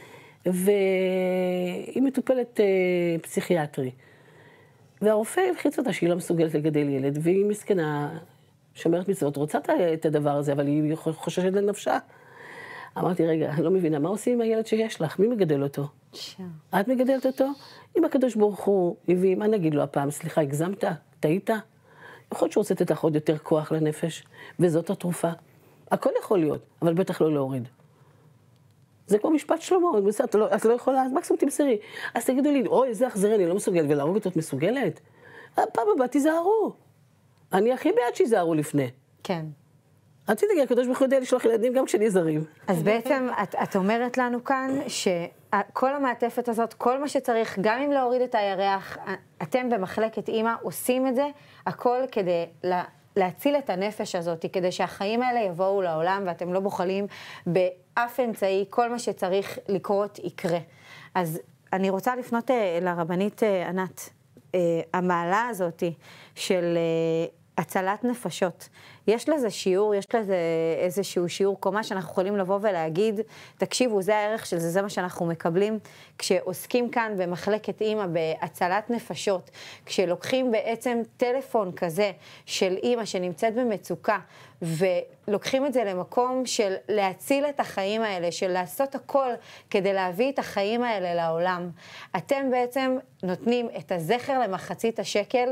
והיא מטופלת אה, פסיכיאטרי. והרופא הלחיץ אותה שהיא לא מסוגלת לגדל ילד, והיא מסכנה, שומרת מצוות, רוצה את הדבר הזה, אבל היא חוששת לנפשה. אמרתי, רגע, אני לא מבינה, מה עושים עם הילד שיש לך? מי מגדל אותו? שם. את מגדלת אותו? אם הקדוש ברוך הוא הביא, מה נגיד לו הפעם? סליחה, הגזמת? טעית? יכול להיות שהוא רוצה לתת לך עוד יותר כוח לנפש, וזאת התרופה. הכל יכול להיות, אבל בטח לא להוריד. זה כמו משפט שלמה, בסדר, את לא, את לא יכולה, אז מקסימום תמסרי. אז תגידו לי, אוי, איזה אכזרי, אני לא מסוגלת, ולהרוג אותו את מסוגלת? הפעם הבאה תיזהרו. אני הכי בעד שיזהרו לפני. כן. רציתי להגיד, הקדוש ברוך הוא יודע לשלוח ילדים גם כשנזהרים. אז בעצם את, את אומרת לנו כאן כל המעטפת הזאת, כל מה שצריך, גם אם להוריד את הירח, אתם במחלקת אימא עושים את זה, הכל כדי לה, להציל את הנפש הזאת, כדי שהחיים האלה יבואו לעולם, ואתם לא בוחלים באף אמצעי, כל מה שצריך לקרות יקרה. אז אני רוצה לפנות לרבנית ענת, המעלה הזאת של הצלת נפשות. יש לזה שיעור, יש לזה איזשהו שיעור קומה שאנחנו יכולים לבוא ולהגיד, תקשיבו, זה הערך של זה, זה מה שאנחנו מקבלים כשעוסקים כאן במחלקת אימא בהצלת נפשות, כשלוקחים בעצם טלפון כזה של אימא שנמצאת במצוקה, ולוקחים את זה למקום של להציל את החיים האלה, של לעשות הכל כדי להביא את החיים האלה לעולם. אתם בעצם נותנים את הזכר למחצית השקל,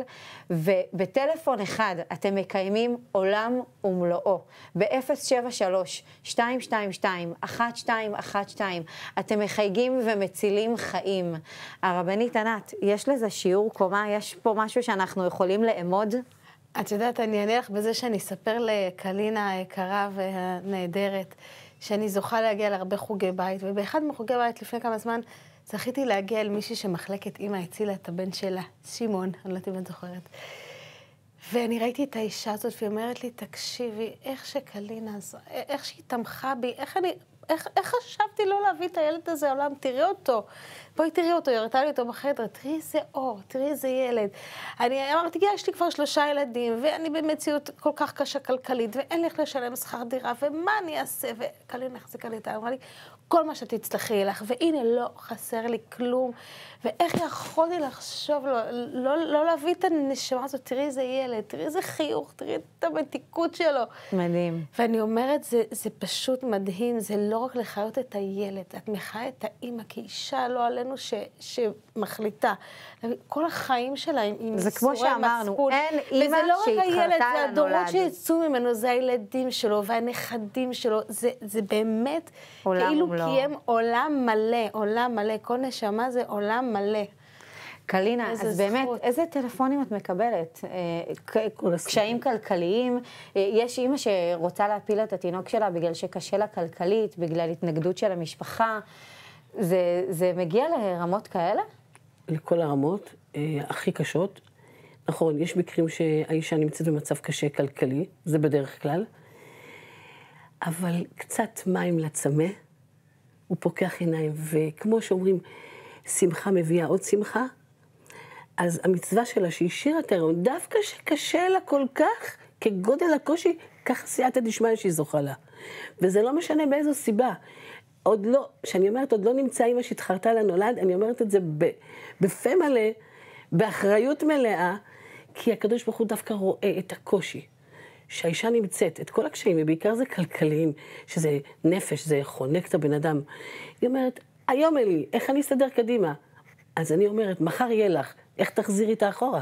ובטלפון אחד אתם מקיימים עולם ומלואו. ב-אפס שבע שלוש שתיים שתיים שתיים אחת שתיים אחת שתיים אתם מחייגים ומצילים חיים. הרבנית ענת, יש לזה שיעור קומה? יש פה משהו שאנחנו יכולים לאמוד? את יודעת, אני אענה לך בזה שאני אספר לקלינה היקרה והנהדרת, שאני זוכה להגיע להרבה חוגי בית, ובאחד מחוגי בית לפני כמה זמן זכיתי להגיע אל מישהי שמחלקת אימא הצילה את הבן שלה, שמעון, אני לא יודעת אם את זוכרת. ואני ראיתי את האישה הזאת והיא אומרת לי, תקשיבי, איך שקלינה הזו, איך שהיא תמכה בי, איך אני... איך, איך חשבתי לא להביא את הילד הזה לעולם? תראי אותו. בואי תראי אותו, היא הראתה לי אותו בחדר, תראי איזה אור, תראי איזה ילד. אני אמרתי, יש לי כבר שלושה ילדים, ואני במציאות כל כך קשה כלכלית, ואין לי איך לשלם שכר דירה, ומה אני אעשה? וקלינה החזיקה לי את העם, אמרה לי, כל מה שתצטרכי לך, והנה לא חסר לי כלום. ואיך יכולתי לחשוב, לא, לא, לא להביא את הנשמה הזאת, תראי איזה ילד, תראי איזה חיוך, תראי את המתיקות שלו. מדהים. ואני אומרת, זה, זה פשוט מדהים, זה לא רק לחיות את הילד, את מחיה את האמא כאישה, לא עלינו ש, שמחליטה. כל החיים שלה עם זה כמו שאמרנו, מצפון. אין אימא שהתחרתה הילד, זה הדורות לנולד. שיצאו ממנו, זה הילדים שלו והנכדים שלו, זה, זה באמת כאילו קיים עולם מלא, עולם מלא, כל נשמה זה עולם מלא. קלינה, אז באמת, איזה טלפונים את מקבלת? קשיים כלכליים? יש אימא שרוצה להפיל את התינוק שלה בגלל שקשה לה כלכלית, בגלל התנגדות של המשפחה. זה, זה מגיע לרמות כאלה? לכל הרמות, הכי קשות. נכון, יש מקרים שהאישה נמצאת במצב קשה כלכלי, זה בדרך כלל, אבל קצת מים לצמא, הוא פוקח עיניים, וכמו שאומרים, שמחה מביאה עוד שמחה, אז המצווה שלה שהשאירה את ההיריון, דווקא שקשה לה כל כך, כגודל הקושי, ככה סייעתא דשמיא שהיא זוכה לה. וזה לא משנה באיזו סיבה. עוד לא, שאני אומרת, עוד לא נמצא אמא שהתחרתה לנולד, אני אומרת את זה בפה מלא, באחריות מלאה, כי הקדוש ברוך הוא דווקא רואה את הקושי. שהאישה נמצאת, את כל הקשיים, ובעיקר זה כלכליים, שזה נפש, זה חונק את הבן אדם. היא אומרת, היום אין לי, איך אני אסתדר קדימה? אז אני אומרת, מחר יהיה לך, איך תחזירי את האחורה?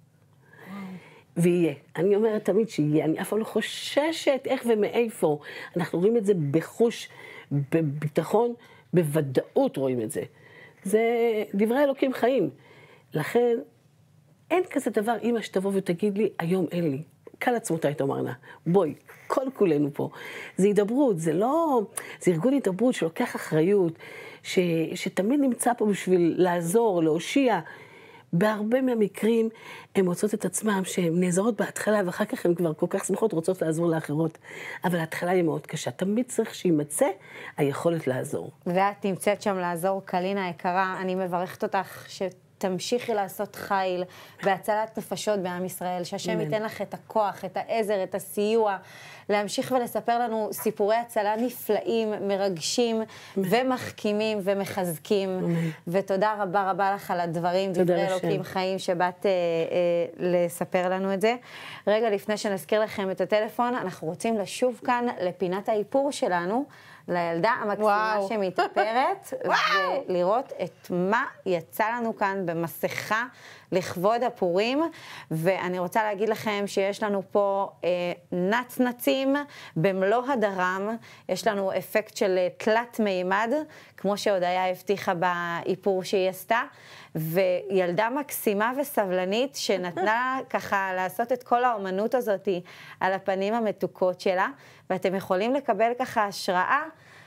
ויהיה. אני אומרת תמיד שיהיה, אני אף פעם לא חוששת איך ומאיפה. אנחנו רואים את זה בחוש, בביטחון, בוודאות רואים את זה. זה דברי אלוקים חיים. לכן, אין כזה דבר, אמא שתבוא ותגיד לי, היום אין לי. קל עצמותי תאמרנה, בואי, כל כולנו פה. זה הידברות, זה לא, זה ארגון הידברות שלוקח אחריות, ש, שתמיד נמצא פה בשביל לעזור, להושיע. בהרבה מהמקרים הן מוצאות את עצמם שהן נעזרות בהתחלה, ואחר כך הן כבר כל כך שמחות רוצות לעזור לאחרות. אבל ההתחלה היא מאוד קשה. תמיד צריך שימצא היכולת לעזור. ואת נמצאת שם לעזור, קלינה היקרה, אני מברכת אותך ש... תמשיכי לעשות חיל בהצלת נפשות בעם ישראל, שהשם ייתן לך את הכוח, את העזר, את הסיוע, להמשיך ולספר לנו סיפורי הצלה נפלאים, מרגשים ומחכימים ומחזקים. ותודה רבה רבה לך על הדברים, דברי אלוקים חיים, שבאת אה, אה, לספר לנו את זה. רגע לפני שנזכיר לכם את הטלפון, אנחנו רוצים לשוב כאן לפינת האיפור שלנו, לילדה המקסימה שמתאפרת, ולראות את מה יצא לנו כאן במסכה לכבוד הפורים. ואני רוצה להגיד לכם שיש לנו פה אה, נצנצים במלוא הדרם, יש לנו אפקט של תלת מימד, כמו שהודיה הבטיחה באיפור שהיא עשתה, וילדה מקסימה וסבלנית שנתנה ככה לעשות את כל האומנות הזאת על הפנים המתוקות שלה, ואתם יכולים לקבל ככה השראה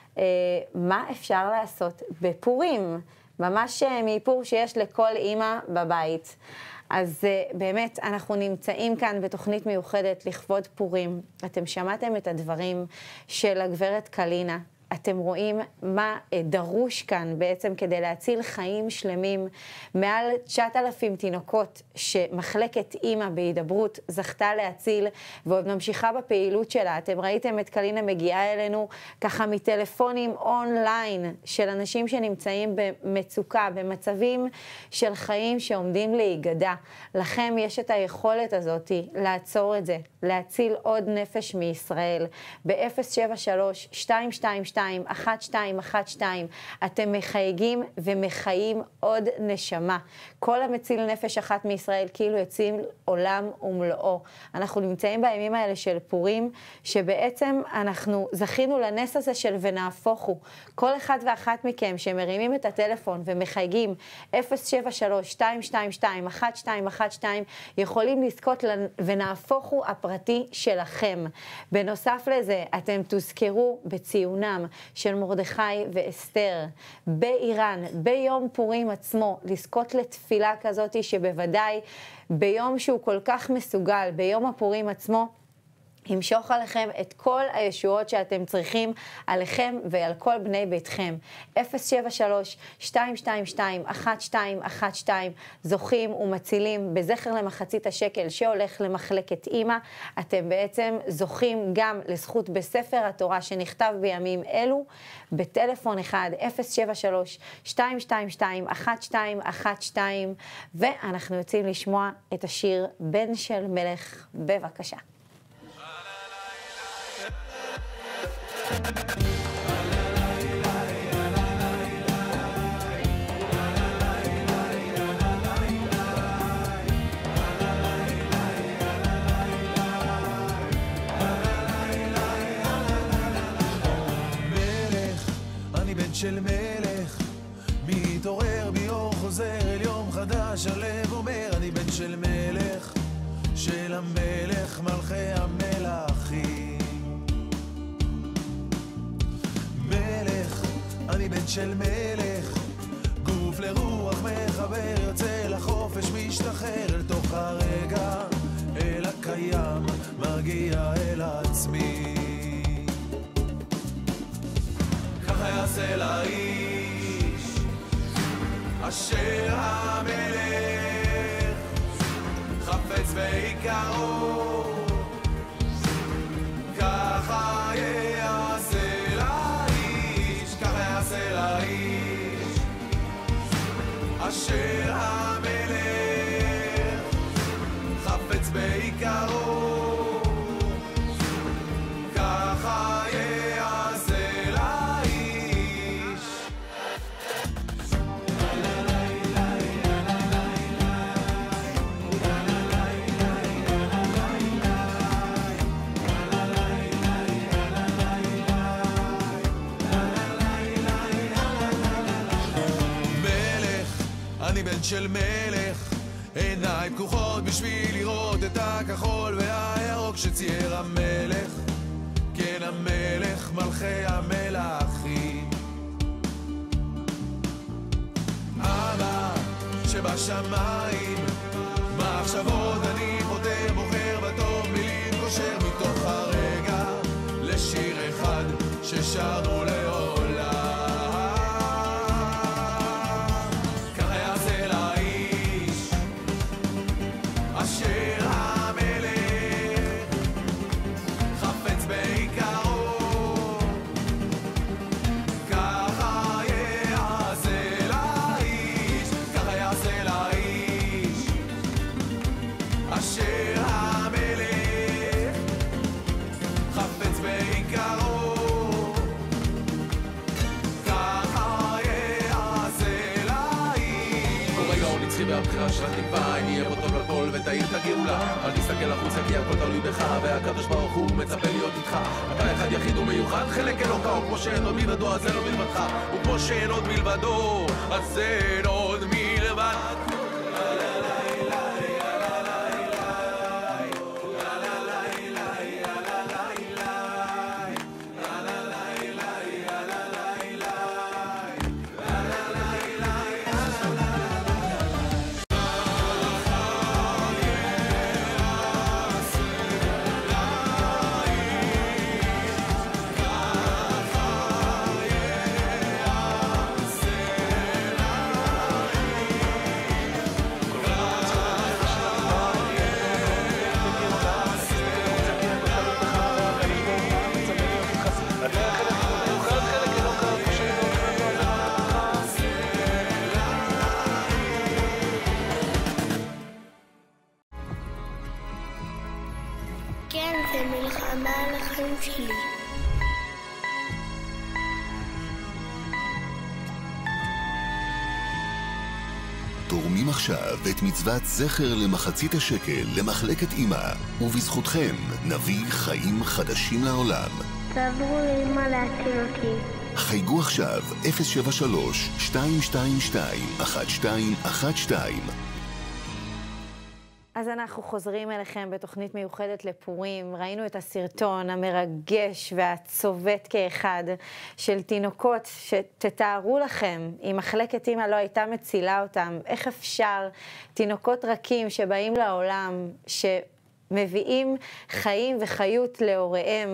מה אפשר לעשות בפורים, ממש מאיפור שיש לכל אימא בבית. אז באמת אנחנו נמצאים כאן בתוכנית מיוחדת לכבוד פורים. אתם שמעתם את הדברים של הגברת קלינה. אתם רואים מה דרוש כאן בעצם כדי להציל חיים שלמים. מעל תשעת אלפים תינוקות שמחלקת אימא בהידברות זכתה להציל, ועוד ממשיכה בפעילות שלה. אתם ראיתם את קלינה מגיעה אלינו ככה מטלפונים אונליין של אנשים שנמצאים במצוקה, במצבים של חיים שעומדים להיגדע. לכם יש את היכולת הזאת לעצור את זה, להציל עוד נפש מישראל. ב-אפס שבע שלוש שתיים שתיים שתיים אחת שתיים אחת שתיים אתם מחייגים ומחיים עוד נשמה. כל המציל נפש אחת מישראל כאילו יציל עולם ומלואו. אנחנו נמצאים בימים האלה של פורים, שבעצם אנחנו זכינו לנס הזה של ונהפוכו. כל אחד ואחת מכם שמרימים את הטלפון ומחייגים אפס שבע שלוש שתיים שתיים שתיים אחת שתיים אחת שתיים יכולים לזכות ונהפוכו הפרטי שלכם. בנוסף לזה, אתם תזכרו בציונם של מרדכי ואסתר באיראן, ביום פורים עצמו, לזכות לתפילה כזאת שבוודאי ביום שהוא כל כך מסוגל, ביום הפורים עצמו, ימשוך עליכם את כל הישועות שאתם צריכים עליכם ועל כל בני ביתכם. אפס שבע שלוש שתיים שתיים שתיים אחת שתיים אחת שתיים זוכים ומצילים בזכר למחצית השקל שהולך למחלקת אימא. אתם בעצם זוכים גם לזכות בספר התורה שנכתב בימים אלו בטלפון אחד אפס שבע שלוש שתיים שתיים שתיים אחת שתיים אחת שתיים, ואנחנו יוצאים לשמוע את השיר בן של מלך. בבקשה. של מלך, מתעורר ביום חוזר אל יום חדש, הלב אומר אני בן של מלך, של המלך מלכי המלכים. מלך, אני בן של מלך, גוף לרוח מחבר, יוצא לחופש משתחרר אל תוך הרגע, אל הקיים, מגיע אל עצמי. ככה יעשה לאיש אשר המלך חפץ בעיקרו, ככה יעשה לאיש, ככה יעשה לאיש אשר המלך חפץ בעיקרו, ככה יעשה לאיש. מלך, אני בן של מלך, עיניים פקוחות בשביל לראות את הכחול והירוק שצייר המלך, כן המלך מלכי המלכים. אבא שבשמיים, מחשבות אני חותר בוחר בטוב מילים קושר מתוך הרגע לשיר אחד ששרנו לעולם. ככה יעשה לאיש אשר המלך חפץ בעיקרו, ככה יעשה לאיש, ככה יעשה לאיש אשר המלך חפץ בעיקרו, ככה יעשה לאיש. כל רגע הוא נצחי והבחירה של התקווה, אם יהיה בו טוב לכל ותאיר את הגאולה. אל תסתכל החוצה כי הכל תלוי בך, והקדוש ברוך הוא מצפה להיות איתך. אתה אחד יחיד ומיוחד, חלק אלוקה, וכמו שאין עוד מלבדו אז אין עוד מלבדך, וכמו שאין עוד מלבדו אז אין עוד מלבד. במלחמה על החיים שלי. תורמים עכשיו את מצוות זכר למחצית השקל למחלקת אמא, ובזכותכם נביא חיים חדשים לעולם. תעברו לאמא להציל אותי. חייגו עכשיו אפס שבע שלוש שתיים שתיים שתיים אחת שתיים אחת שתיים. אז אנחנו חוזרים אליכם בתוכנית מיוחדת לפורים. ראינו את הסרטון המרגש והצובט כאחד של תינוקות שתתארו לכם, אם מחלקת אמא לא הייתה מצילה אותם, איך אפשר תינוקות רכים שבאים לעולם, ש... מביאים חיים וחיות להוריהם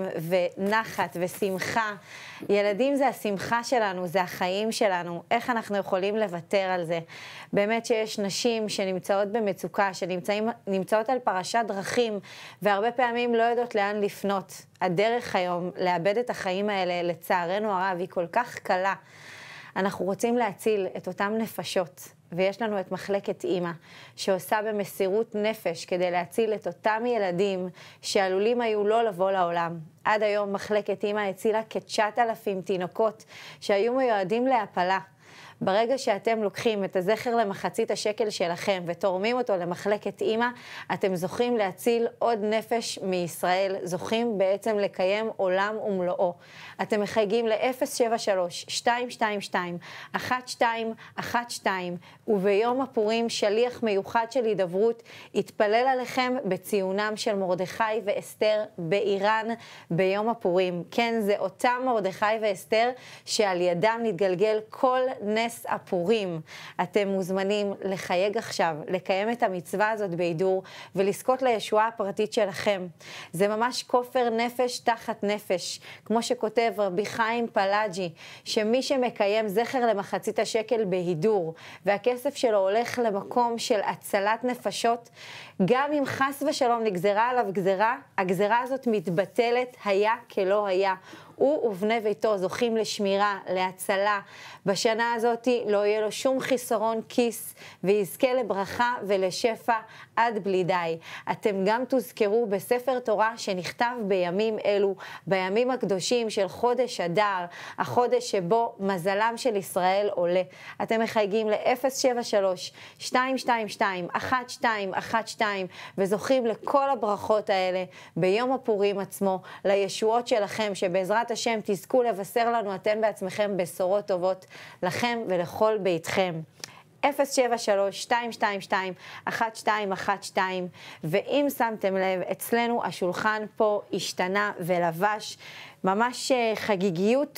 ונחת ושמחה. ילדים זה השמחה שלנו, זה החיים שלנו. איך אנחנו יכולים לוותר על זה? באמת שיש נשים שנמצאות במצוקה, שנמצאות על פרשת דרכים, והרבה פעמים לא יודעות לאן לפנות. הדרך היום לאבד את החיים האלה, לצערנו הרב, היא כל כך קלה. אנחנו רוצים להציל את אותם נפשות, ויש לנו את מחלקת אמא, שעושה במסירות נפש כדי להציל את אותם ילדים שעלולים היו לא לבוא לעולם. עד היום מחלקת אמא הצילה כ-תשעת אלפים תינוקות שהיו מיועדים להפלה. ברגע שאתם לוקחים את הזכר למחצית השקל שלכם ותורמים אותו למחלקת אמא, אתם זוכים להציל עוד נפש מישראל, זוכים בעצם לקיים עולם ומלואו. אתם מחייגים ל-אפס שבע שלוש שתיים שתיים שתיים אחת שתיים אחת שתיים, וביום הפורים שליח מיוחד של הידברות יתפלל עליכם בציונם של מרדכי ואסתר באיראן ביום הפורים. כן, זה אותם מרדכי ואסתר שעל ידם נתגלגל כל נס הפורים. אתם מוזמנים לחייג עכשיו, לקיים את המצווה הזאת בהידור ולזכות לישועה הפרטית שלכם. זה ממש כופר נפש תחת נפש, כמו שכותב רבי חיים פלאג'י, שמי שמקיים זכר למחצית השקל בהידור, והכסף שלו הולך למקום של הצלת נפשות, גם אם חס ושלום נגזרה עליו גזרה, הגזרה הזאת מתבטלת היה כלא היה. הוא ובני ביתו זוכים לשמירה, להצלה. בשנה הזאת לא יהיה לו שום חיסרון כיס, ויזכה לברכה ולשפע עד בלי די. אתם גם תוזכרו בספר תורה שנכתב בימים אלו, בימים הקדושים של חודש אדר, החודש שבו מזלם של ישראל עולה. אתם מחייגים ל-אפס שבע שלוש שתיים שתיים שתיים אחת שתיים אחת שתיים וזוכים לכל הברכות האלה ביום הפורים עצמו, לישועות שלכם, שבעזרת השם תזכו לבשר לנו אתם בעצמכם בשורות טובות לכם ולכל ביתכם. אפס שבע שלוש שתיים שתיים שתיים אחת שתיים אחת שתיים. ואם שמתם לב, אצלנו השולחן פה השתנה ולבש ממש חגיגיות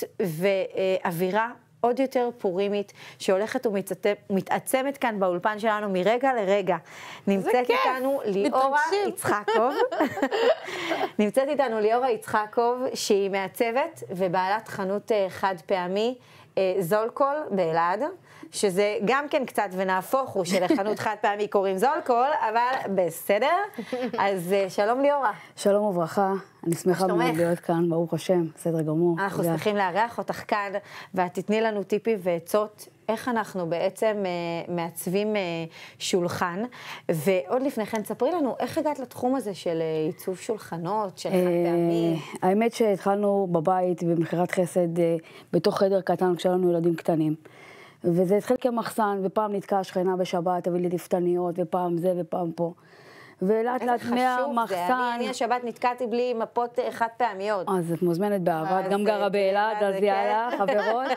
ואווירה עוד יותר פורימית, שהולכת ומתעצמת כאן באולפן שלנו מרגע לרגע. נמצאת איתנו ליאורה יצחקוב. נמצאת איתנו ליאורה יצחקוב, שהיא מעצבת ובעלת חנות חד פעמי, זולקול באלעד, שזה גם כן קצת ונהפוך הוא שלחנות חד פעמי קוראים זולקול, אבל בסדר. אז שלום ליאורה. שלום וברכה, אני שמחה מאוד להיות כאן, ברוך השם, בסדר גמור. אנחנו שמחים לארח אותך כאן, ואת תתני לנו טיפים ועצות איך אנחנו בעצם מעצבים שולחן. ועוד לפני כן, ספרי לנו, איך הגעת לתחום הזה של עיצוב שולחנות, של חד פעמי? האמת שהתחלנו בבית במכירת חסד בתוך חדר קטן כשהיו ילדים קטנים. וזה התחיל כמחסן, ופעם נתקעה שכנה בשבת, תביא לי דפתניות, ופעם זה ופעם פה. ולאט לאט מהמחסן... איזה חשוב זה, אני השבת נתקעתי בלי מפות חד פעמיות. אז את מוזמנת באהבה, את גם גרה באלעד, אז יאללה, חברות.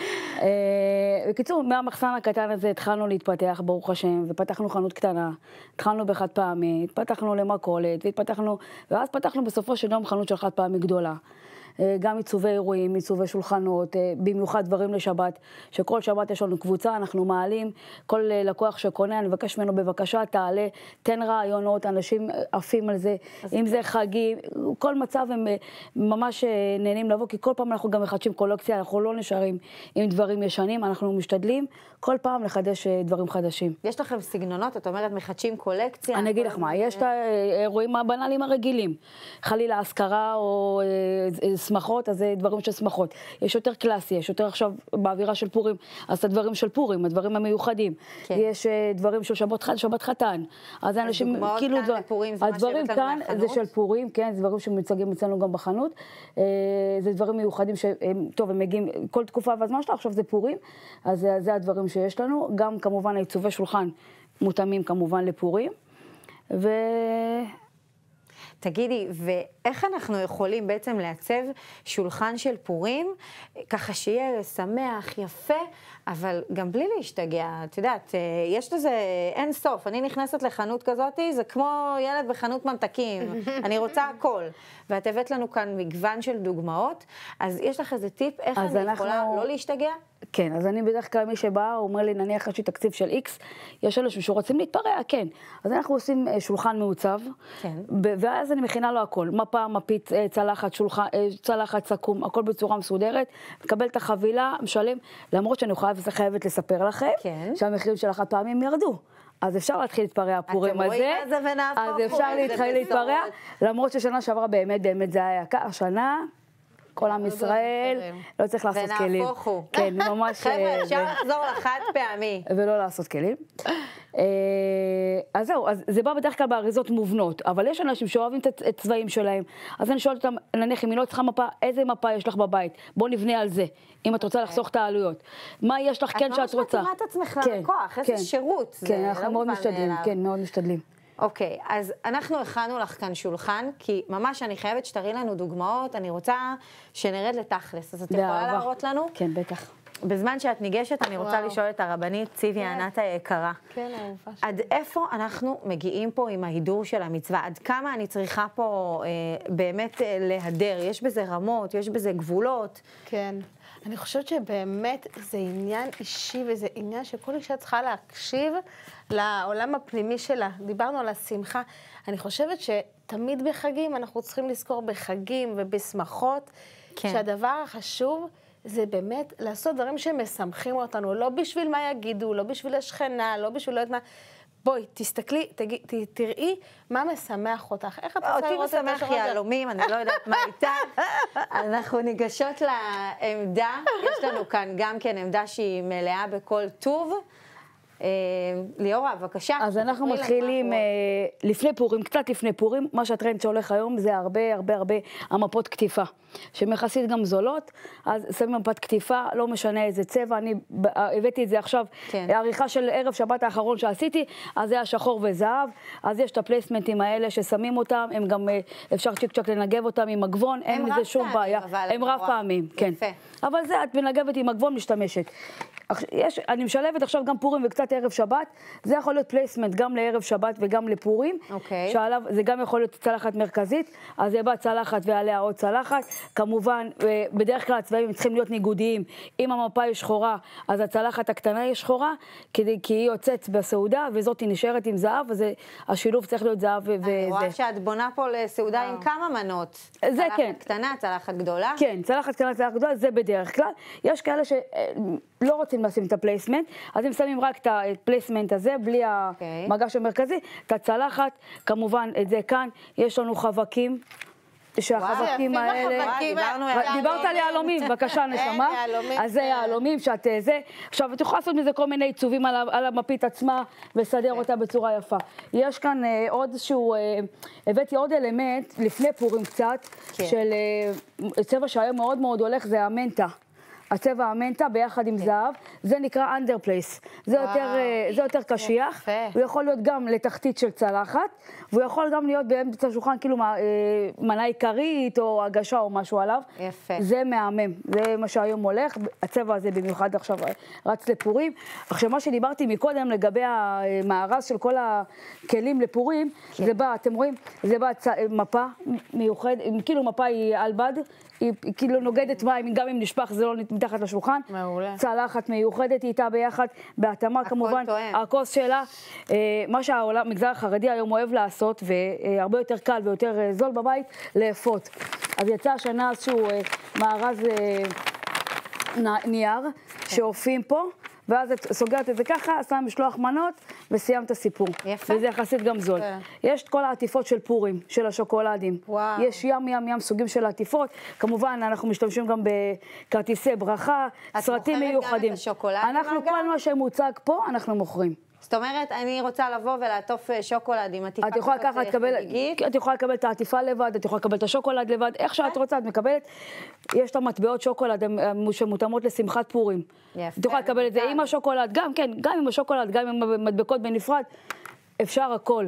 בקיצור, מהמחסן הקטן הזה התחלנו להתפתח, ברוך השם, ופתחנו חנות קטנה, התחלנו בחד פעמי, התפתחנו למכולת, והתפתחנו, ואז פתחנו בסופו של יום חנות של חד פעמי גדולה. גם עיצובי אירועים, עיצובי שולחנות, במיוחד דברים לשבת, שכל שבת יש לנו קבוצה, אנחנו מעלים, כל לקוח שקונה, אני מבקש ממנו בבקשה, תעלה, תן רעיונות, אנשים עפים על זה, אם זה חגים, כל מצב הם ממש נהנים לבוא, כי כל פעם אנחנו גם מחדשים קולקציה, אנחנו לא נשארים עם דברים ישנים, אנחנו משתדלים כל פעם לחדש דברים חדשים. יש לכם סגנונות, את אומרת מחדשים קולקציה? אני אגיד לך מה, יש את האירועים הבנאליים הרגילים, חלילה השכרה או שמחות, אז זה דברים של שמחות. יש יותר קלאסי, יש יותר עכשיו באווירה של פורים, אז את הדברים של פורים, הדברים המיוחדים. כן. יש דברים של שבת, שבת חתן. אז האנשים, כאילו, דוגמאות כאן לפורים זה מה הדברים שהבאת לנו כאן מהחנות? זה של פורים, כן, זה דברים שמיוצגים אצלנו גם בחנות. זה דברים מיוחדים שהם, טוב, הם מגיעים כל תקופה והזמן שלה, עכשיו זה פורים, אז זה, זה הדברים שיש לנו. גם כמובן עיצובי שולחן מותאמים כמובן לפורים. ו... תגידי, ואיך אנחנו יכולים בעצם לעצב שולחן של פורים, ככה שיהיה שמח, יפה, אבל גם בלי להשתגע, את יודעת, יש לזה אין סוף. אני נכנסת לחנות כזאת, זה כמו ילד בחנות ממתקים, אני רוצה הכל. ואת הבאת לנו כאן מגוון של דוגמאות, אז יש לך איזה טיפ, איך אני אנחנו... יכולה לא להשתגע? כן, אז אני בדרך כלל מי שבא, הוא אומר לי, נניח יש לי תקציב של איקס, יש אנשים שרוצים להתפרע, כן. אז אנחנו עושים שולחן מעוצב, כן. ואז אני מכינה לו הכל, מפה, מפית, צלחת, שולחן, צלחת, סכו"ם, הכל בצורה מסודרת, מקבל את החבילה, משלם, למרות שאני חייבת לספר לכם, כן. שהמחירים של החד פעמים ירדו. אז אפשר להתחיל להתפרע הפורים הזה, זה אז אפשר להתחיל להתפרע, למרות ששנה שעברה באמת, באמת זה היה יקר, השנה... כל עם ישראל, לא צריך לעשות כלים. ונהפוך הוא. כן, ממש... חבר'ה, אפשר לחזור לחד פעמי. ולא לעשות כלים. אז זהו, זה בא בדרך כלל באריזות מובנות, אבל יש אנשים שאוהבים את צבעים שלהם, אז אני שואלת אותם, נניח, אם היא לא צריכה מפה, איזה מפה יש לך בבית? בוא נבנה על זה, אם את רוצה לחסוך את העלויות. מה יש לך כן שאת רוצה? את ממש מתאימה את עצמך ללקוח, איזה שירות. כן, אנחנו מאוד משתדלים, כן, מאוד משתדלים. אוקיי, אז אנחנו הכנו לך כאן שולחן, כי ממש אני חייבת שתראי לנו דוגמאות, אני רוצה שנרד לתכלס, אז את יכולה להראות לנו? כן, בטח. בזמן שאת ניגשת, אני רוצה לשאול את הרבנית ציבי ענת היקרה. כן, אהובה. עד איפה אנחנו מגיעים פה עם ההידור של המצווה? עד כמה אני צריכה פה באמת להדר? יש בזה רמות, יש בזה גבולות? כן. אני חושבת שבאמת זה עניין אישי, וזה עניין שכל אישה צריכה להקשיב לעולם הפנימי שלה. דיברנו על השמחה. אני חושבת שתמיד בחגים, אנחנו צריכים לזכור בחגים ובשמחות, כן. שהדבר החשוב זה באמת לעשות דברים שמשמחים אותנו, לא בשביל מה יגידו, לא בשביל השכנה, לא בשביל לא יודעת מה... בואי, תסתכלי, תגיד, תראי מה משמח אותך. איך את רוצה לראות את השורה? אותי משמח יהלומים, אני לא יודעת מה איתה. אנחנו ניגשות לעמדה, יש לנו כאן גם כן עמדה שהיא מלאה בכל טוב. ליאורה, בבקשה. אז אנחנו מתחילים לפני פורים, קצת לפני פורים, מה שהטרנד שהולך היום זה הרבה הרבה הרבה המפות כתיפה, שמחסית גם זולות, אז שמים מפת כתיפה, לא משנה איזה צבע, אני הבאתי את זה עכשיו, העריכה של ערב שבת האחרון שעשיתי, אז זה השחור וזהב, אז יש את הפלייסמנטים האלה ששמים אותם, הם גם אפשר צ'יק צ'ק לנגב אותם עם מגבון, אין לזה שום בעיה, הם רב פעמים, כן. אבל זה את מנגבת עם מגבון משתמשת. יש, אני משלבת עכשיו גם פורים וקצת ערב שבת, זה יכול להיות פלייסמנט גם לערב שבת וגם לפורים, okay. שעליו זה גם יכול להיות צלחת מרכזית, אז זה בא צלחת ועליה עוד צלחת, כמובן בדרך כלל הצבעים צריכים להיות ניגודיים, אם המפה היא שחורה, אז הצלחת הקטנה היא שחורה, כדי, כי היא יוצאת בסעודה וזאת היא נשארת עם זהב, אז השילוב צריך להיות זהב וזה. אני רואה שאת בונה פה לסעודה עם כמה מנות, זה צלחת כן. קטנה, צלחת גדולה. כן, צלחת קטנה, צלחת גדולה, זה בדרך כלל. יש כאלה שלא רוצים לשים את הפלייסמנט, אז הם שמים רק את הפלייסמנט הזה, בלי המגש המרכזי, את הצלחת, כמובן את זה כאן, יש לנו חווקים, שהחווקים האלה, דיברת על יהלומים, בבקשה נשמה, אז זה יהלומים שאת זה, עכשיו את יכולה לעשות מזה כל מיני עיצובים על המפית עצמה, ולסדר אותה בצורה יפה. יש כאן עוד שהוא, הבאתי עוד אלמנט, לפני פורים קצת, של צבע שהיום מאוד מאוד הולך, זה המנטה. הצבע המנטה ביחד עם זהב, זה נקרא אנדרפלייס. זה יותר, זה יותר קשיח, הוא יכול להיות גם לתחתית של צלחת, והוא יכול גם להיות באמצע השולחן, כאילו מנה עיקרית או הגשה או משהו עליו. יפה. זה מהמם, זה מה שהיום הולך, הצבע הזה במיוחד עכשיו רץ לפורים. עכשיו מה שדיברתי מקודם לגבי המארז של כל הכלים לפורים, זה בא, אתם רואים, זה בא מפה מיוחד, כאילו מפה היא על בד, היא כאילו נוגדת מים, גם אם נשפך זה לא מתחת לשולחן. מעולה. צלחת מיוחדת איתה ביחד, בהתאמה כמובן. הכוס שלה, מה שהמגזר החרדי היום אוהב לעשות, והרבה יותר קל ויותר זול בבית, לאפות. אז יצא השנה איזשהו מארז נייר, שאופים פה, ואז את סוגרת את זה ככה, שם משלוח מנות, וסיימת את הסיפור. יפה. וזה יחסית גם זול. יש את כל העטיפות של פורים, של השוקולדים. וואו. יש ים ים ים סוגים של עטיפות. כמובן, אנחנו משתמשים גם בכרטיסי ברכה, סרטים מיוחדים. את מוכרת גם את השוקולדים, אנחנו, אגב? כל מה שמוצג פה, אנחנו מוכרים. זאת אומרת, אני רוצה לבוא ולעטוף שוקולד עם עטיפה את יכולה ככה, את יכולה לקבל את העטיפה לבד, את יכולה לקבל את השוקולד לבד, איך שאת רוצה, את מקבלת. יש את המטבעות שוקולד שמותאמות לשמחת פורים. את יכולה לקבל את זה עם השוקולד, גם, כן, גם עם השוקולד, גם עם המדבקות בנפרד, אפשר הכל.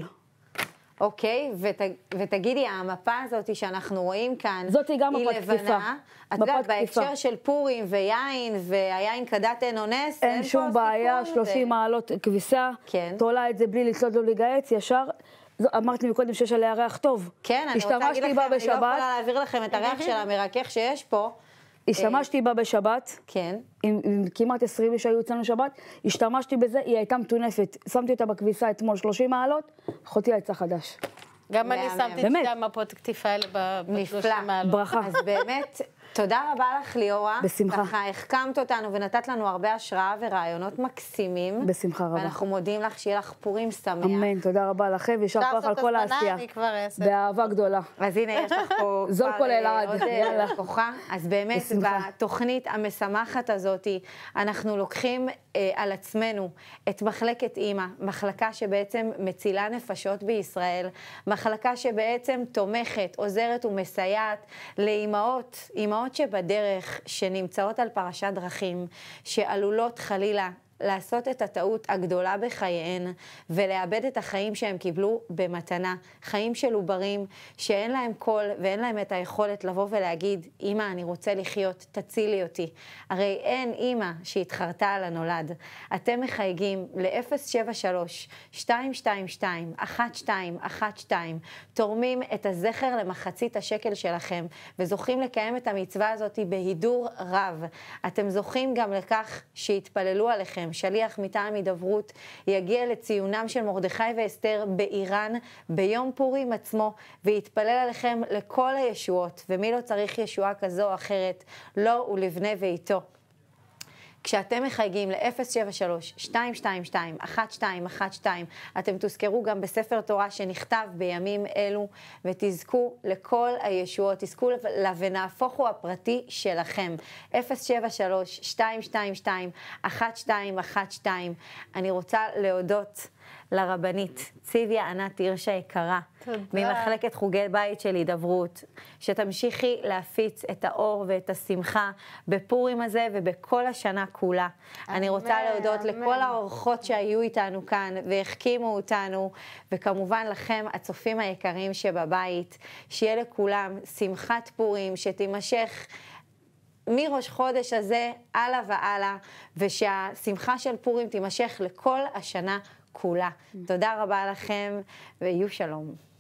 אוקיי, ות, ותגידי, המפה הזאת שאנחנו רואים כאן, זאתי גם היא מפת לבנה. כתיפה. את יודעת, בהקשר של פורים ויין, והיין כדת אין אונס, אין שום בעיה, שלושים מעלות כביסה, כן. תולה את זה בלי לצלוד לו להיגעץ, ישר. אמרתי מקודם שיש עליה ריח טוב. כן, אני רוצה להגיד לכם, אני לא יכולה להעביר לכם את הריח של המרכך שיש פה. השתמשתי בה בשבת, כן. עם, עם כמעט עשרים שהיו אצלנו שבת, השתמשתי בזה, היא הייתה מטונפת. שמתי אותה בכביסה אתמול שלושים מעלות, אחותי העצה חדש. גם אני שמתי את שתי המפות כתיפה האלה ב-שלושים מעלות. ברכה. אז באמת, תודה רבה לך, ליאורה. בשמחה. ככה החכמת אותנו ונתת לנו הרבה השראה ורעיונות מקסימים. בשמחה רבה. ואנחנו מודים לך, שיהיה לך פורים שמח. אמן, תודה רבה לכם, וישר כוח על כל העשייה. אני כבר אעשה. באהבה גדולה. אז הנה, יש לך פה זול כל אלעד. עוד לקוחה. אז באמת, בתוכנית המשמחת הזאת, אנחנו לוקחים אה, על עצמנו את מחלקת אימא, מחלקה שבעצם מצילה נפשות בישראל, מחלקה שבעצם תומכת, עוזרת ומסייעת לאימהות, אימהות שבדרך, שנמצאות על פרשת דרכים, שעלולות חלילה לעשות את הטעות הגדולה בחייהן, ולאבד את החיים שהם קיבלו במתנה. חיים של עוברים, שאין להם קול ואין להם את היכולת לבוא ולהגיד, אמא, אני רוצה לחיות, תצילי אותי. הרי אין אמא שהתחרתה על הנולד. אתם מחייגים ל-אפס שבע שלוש שתיים שתיים שתיים אחת שתיים אחת שתיים, תורמים את הזכר למחצית השקל שלכם, וזוכים לקיים את המצווה הזאת בהידור רב. אתם זוכים גם לכך שהתפללו עליכם, שליח מטעם הידברות יגיע לציונם של מרדכי ואסתר באיראן ביום פורים עצמו, ויתפלל עליכם לכל הישועות, ומי לא צריך ישועה כזו או אחרת, לא ולבני ביתו. כשאתם מחייגים ל-אפס שבע שלוש שתיים שתיים שתיים אחת שתיים אחת שתיים, אתם תזכרו גם בספר תורה שנכתב בימים אלו, ותזכו לכל הישועות, תזכו לבנהפוכו הפרטי שלכם. אפס שבע שלוש שתיים שתיים שתיים אחת שתיים אחת שתיים. אני רוצה להודות לרבנית ציוויה ענת הירש היקרה, ממחלקת חוגי בית של הידברות, שתמשיכי להפיץ את האור ואת השמחה בפורים הזה ובכל השנה כולה. אני רוצה להודות לכל האורחות שהיו איתנו כאן והחכימו אותנו, וכמובן לכם הצופים היקרים שבבית, שיהיה לכולם שמחת פורים שתימשך מראש חודש הזה הלאה והלאה, ושהשמחה של פורים תימשך לכל השנה כולה. תודה רבה לכם, ויהיו שלום.